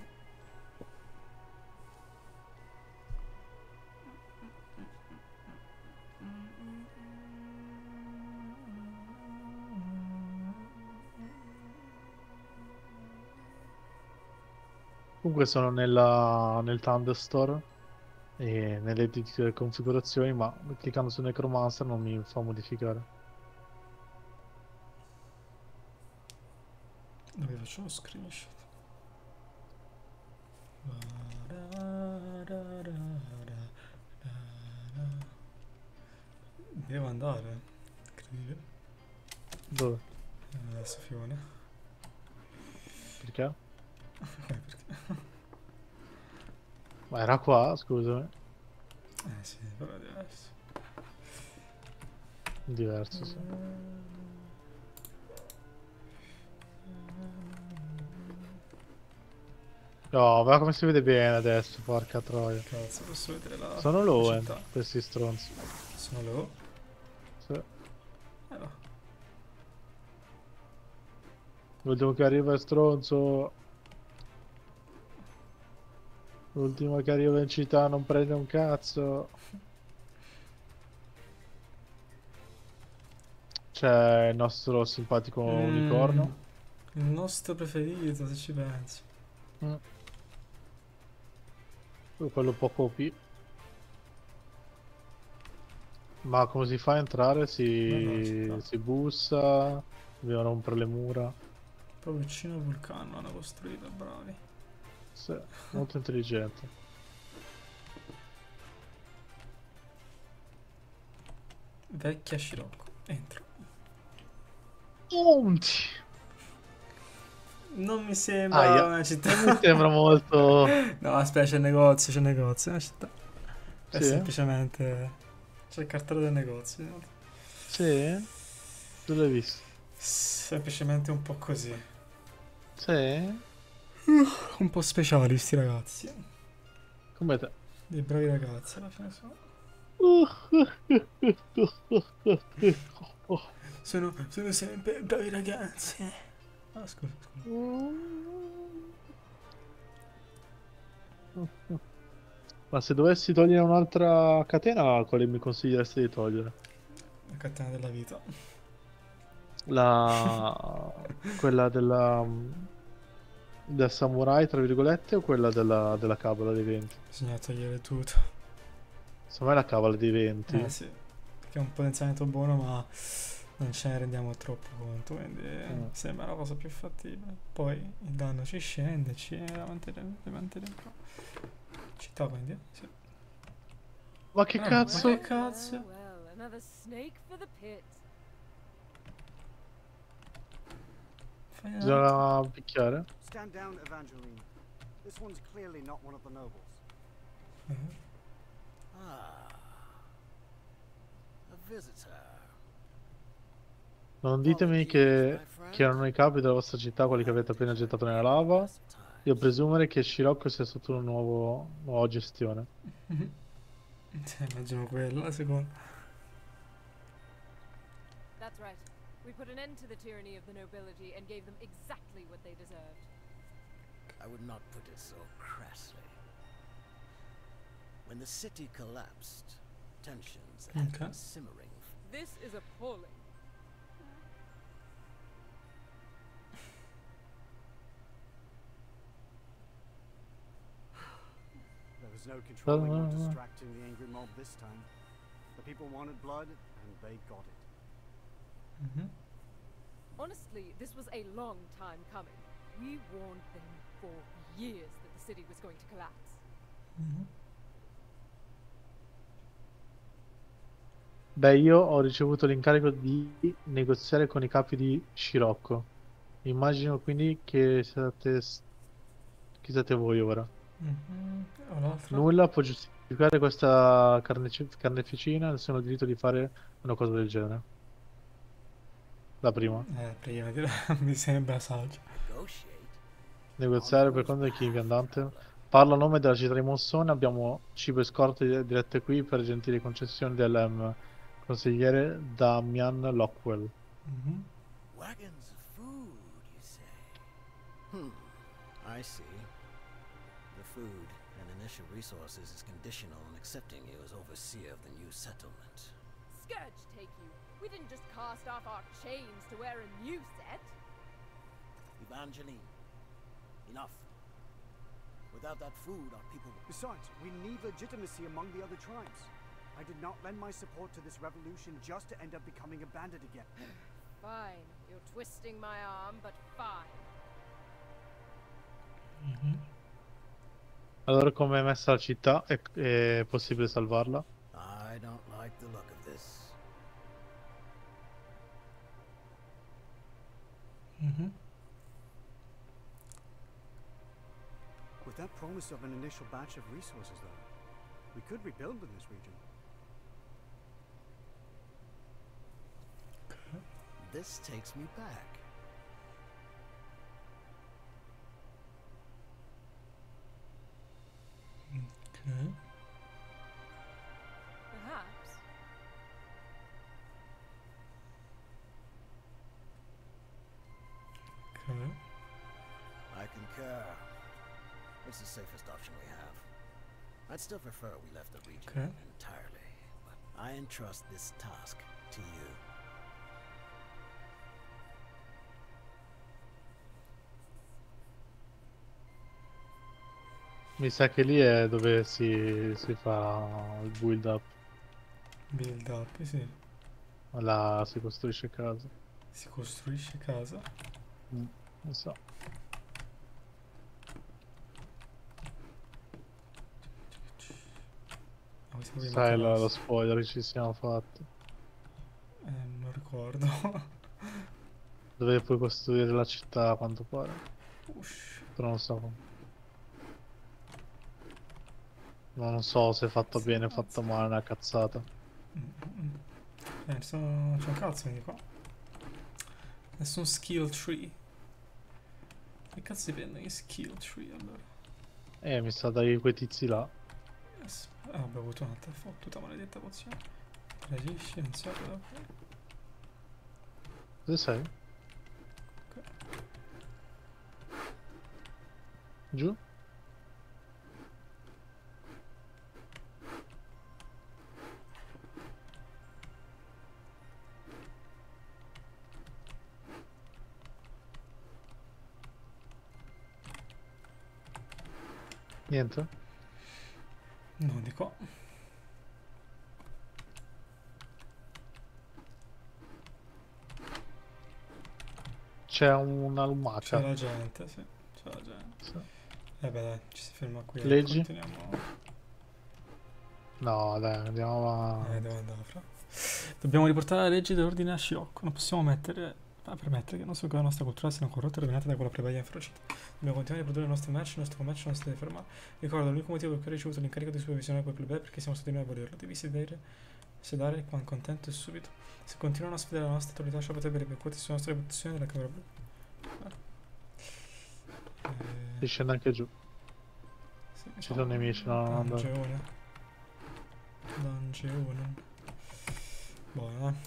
Comunque sono nel Thunderstore e nelle configurazioni, ma cliccando su Necromancer non mi fa modificare. Dove faccio uno screenshot? Devo andare. Incredibile. Dove? Adesso Fione. Perché? Perché? Ma era qua, scusami. Sì, però è diverso. Diverso, sì. No, guarda come si vede bene adesso, porca troia. Cazzo, posso vedere la Sono la low, città. questi stronzi. Sono low? Sì. No. L'ultimo che arriva è stronzo. L'ultimo che arriva in città non prende un cazzo. C'è il nostro simpatico unicorno. Il nostro preferito, se ci pensi. Quello poco OP. Ma come si fa a entrare? Si bussa, dobbiamo rompere le mura. Proprio vicino al vulcano hanno costruito, bravi. Sì, molto intelligente. Vecchia Scirocco. Entro. Punti! Non mi sembra Aia. una città. Non mi sembra molto... No, aspetta, c'è il negozio, è una città. È Sì? semplicemente... C'è il cartello del negozio. Sì? Dove l'hai visto? Semplicemente un po' così. Sì? Un po' speciali sti ragazzi. Come te? Dei bravi ragazzi alla fine sono. Sono sempre bravi ragazzi. Ah, scusa. Ma se dovessi togliere un'altra catena, quale mi consiglieresti di togliere? La catena della vita. Quella del samurai, tra virgolette, o quella della cavola dei venti? Bisogna togliere tutto. Secondo me è la cavola dei venti. Sì. Perché è un potenziamento buono, ma non ce ne rendiamo troppo conto. Quindi sembra la cosa più fattibile. Poi il danno ci scende, ci manteniamo. Città quindi? Sì. Ma che cazzo? Ma che cazzo? Well, another snake for the pit. Bisogna picchiare? Stand down, Evangeline. This one's clearly not one of the nobles. Ah. A visitor. Non ditemi che erano i capi della vostra città quelli che avete appena gettato nella lava. Io presumere che Scirocco sia sotto una nuova gestione. Immagino quella, la seconda. That's right. We put an end to the tyranny of the nobility and gave them exactly what they deserved. I would not put it so crassly. When the city collapsed, tensions had Okay. been simmering. This is appalling. There was no controlling or distracting the angry mob this time. The people wanted blood, and they got it. Mhm. Honestly, this was a long time coming. We warned them for years that the city was going to collapse. Mhm. Beh, io ho ricevuto l'incarico di negoziare con i capi di Scirocco. Immagino quindi che chi siete voi ora. Mhm. O l'altra? Nulla può giustificare questa carneficina, nessuno ha il diritto di fare una cosa del genere. La prima. Prima mi sembra saggio. Negotiate? Negoziare per conto di chi viandante. Parlo a nome della città di Monzone, abbiamo cibo e scorte dirette qui per gentili concessioni del consigliere Damian Lockwell. Mhm. Wagons of food, you say? I see. The food and initial resources is conditional on accepting you as overseer of the new settlement. Scourge take you. We didn't just cast off our chains to wear a new set. Evangeline, enough. Without that food, our people... Besides, we need legitimacy among the other tribes. I did not lend my support to this revolution just to end up becoming a bandit again. Fine. You're twisting my arm, but fine. Mhm. Allora, come è messa la città? È possibile salvarla? I don't like the look of this. Mhm. With that promise of an initial batch of resources, though, we could rebuild in this region. This takes me back. Ok. Perhaps. Ok. I concur. It's the safest option we have. I'd still prefer we left the region Okay. entirely, but I entrust this task to you. Mi sa che lì è dove si fa il build up, Build up, sì. là si costruisce casa. Si costruisce casa. Non so. Ah, siamo qui in Sai lo Macarossa. spoiler che ci siamo fatti. Non ricordo. Dove puoi costruire la città a quanto pare. Ush. Però non so. Non so se è fatto bene o fatto male, una cazzata. C'è un cazzo di qua. Nessun skill tree. Che cazzo dipende che skill tree allora? Mi sa dai quei tizi là. Yes. Ah, ho bevuto un'altra fottuta maledetta pozione. Reagisci, non so cosa fare. Dove sei? Ok. Giù? Niente? No, di qua. C'è una lumaca. C'è la gente, sì. C'è la gente. Sì. Beh, dai, ci si ferma qui e Leggi? continuiamo. No, dai, andiamo avanti. Devo andare fra. Dobbiamo riportare la legge dell'ordine a Scirocco. Non possiamo permettere che non so che la nostra cultura sia corrotta e rovinata da quella plebaglia inferocita. Dobbiamo continuare a produrre il nostro merce, il nostro commercio non si deve fermare. Ricordo, l'unico motivo per cui ho ricevuto l'incarico di supervisione quel plebè è perché siamo stati noi a abolirlo. Devi sedare qua contento e subito. Se continuano a sfidare la nostra autorità, ciò potrebbe ripercuotersi sulla nostra reputazione della Camera Blu. Si scende anche giù. Sì, Ci sono nemici, no, no, no. Dungeon. Buono.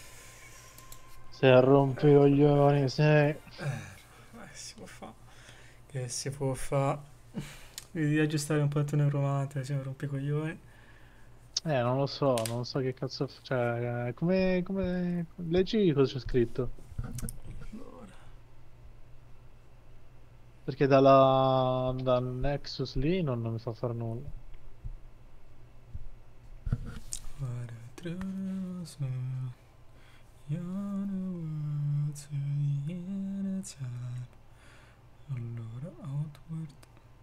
Se rompi i coglioni, sei. Si può fare. che si può fare. Devi aggiustare un po' il tuo neuromante, se non rompi i coglioni. Non so che cazzo. Cioè, come. Leggi cosa c'è scritto. Allora, Perché dal Nexus lì non mi fa fare nulla. guarda, traso, io non vuoi, allora, outward.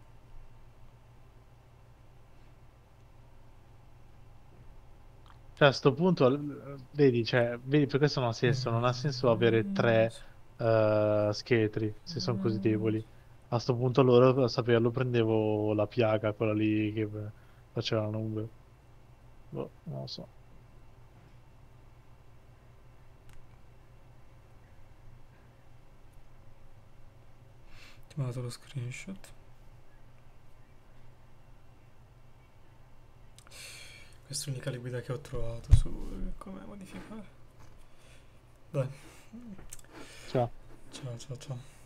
Cioè, a sto punto, vedi, vedi, per questo non ha senso avere tre scheletri, se sono così deboli. A sto punto loro, a saperlo, prendevo la piaga, quella lì che faceva la nube. Boh, non lo so. Ti ho mandato lo screenshot. Questa è l'unica liquida che ho trovato su come modificare. Dai. Ciao. Ciao ciao ciao.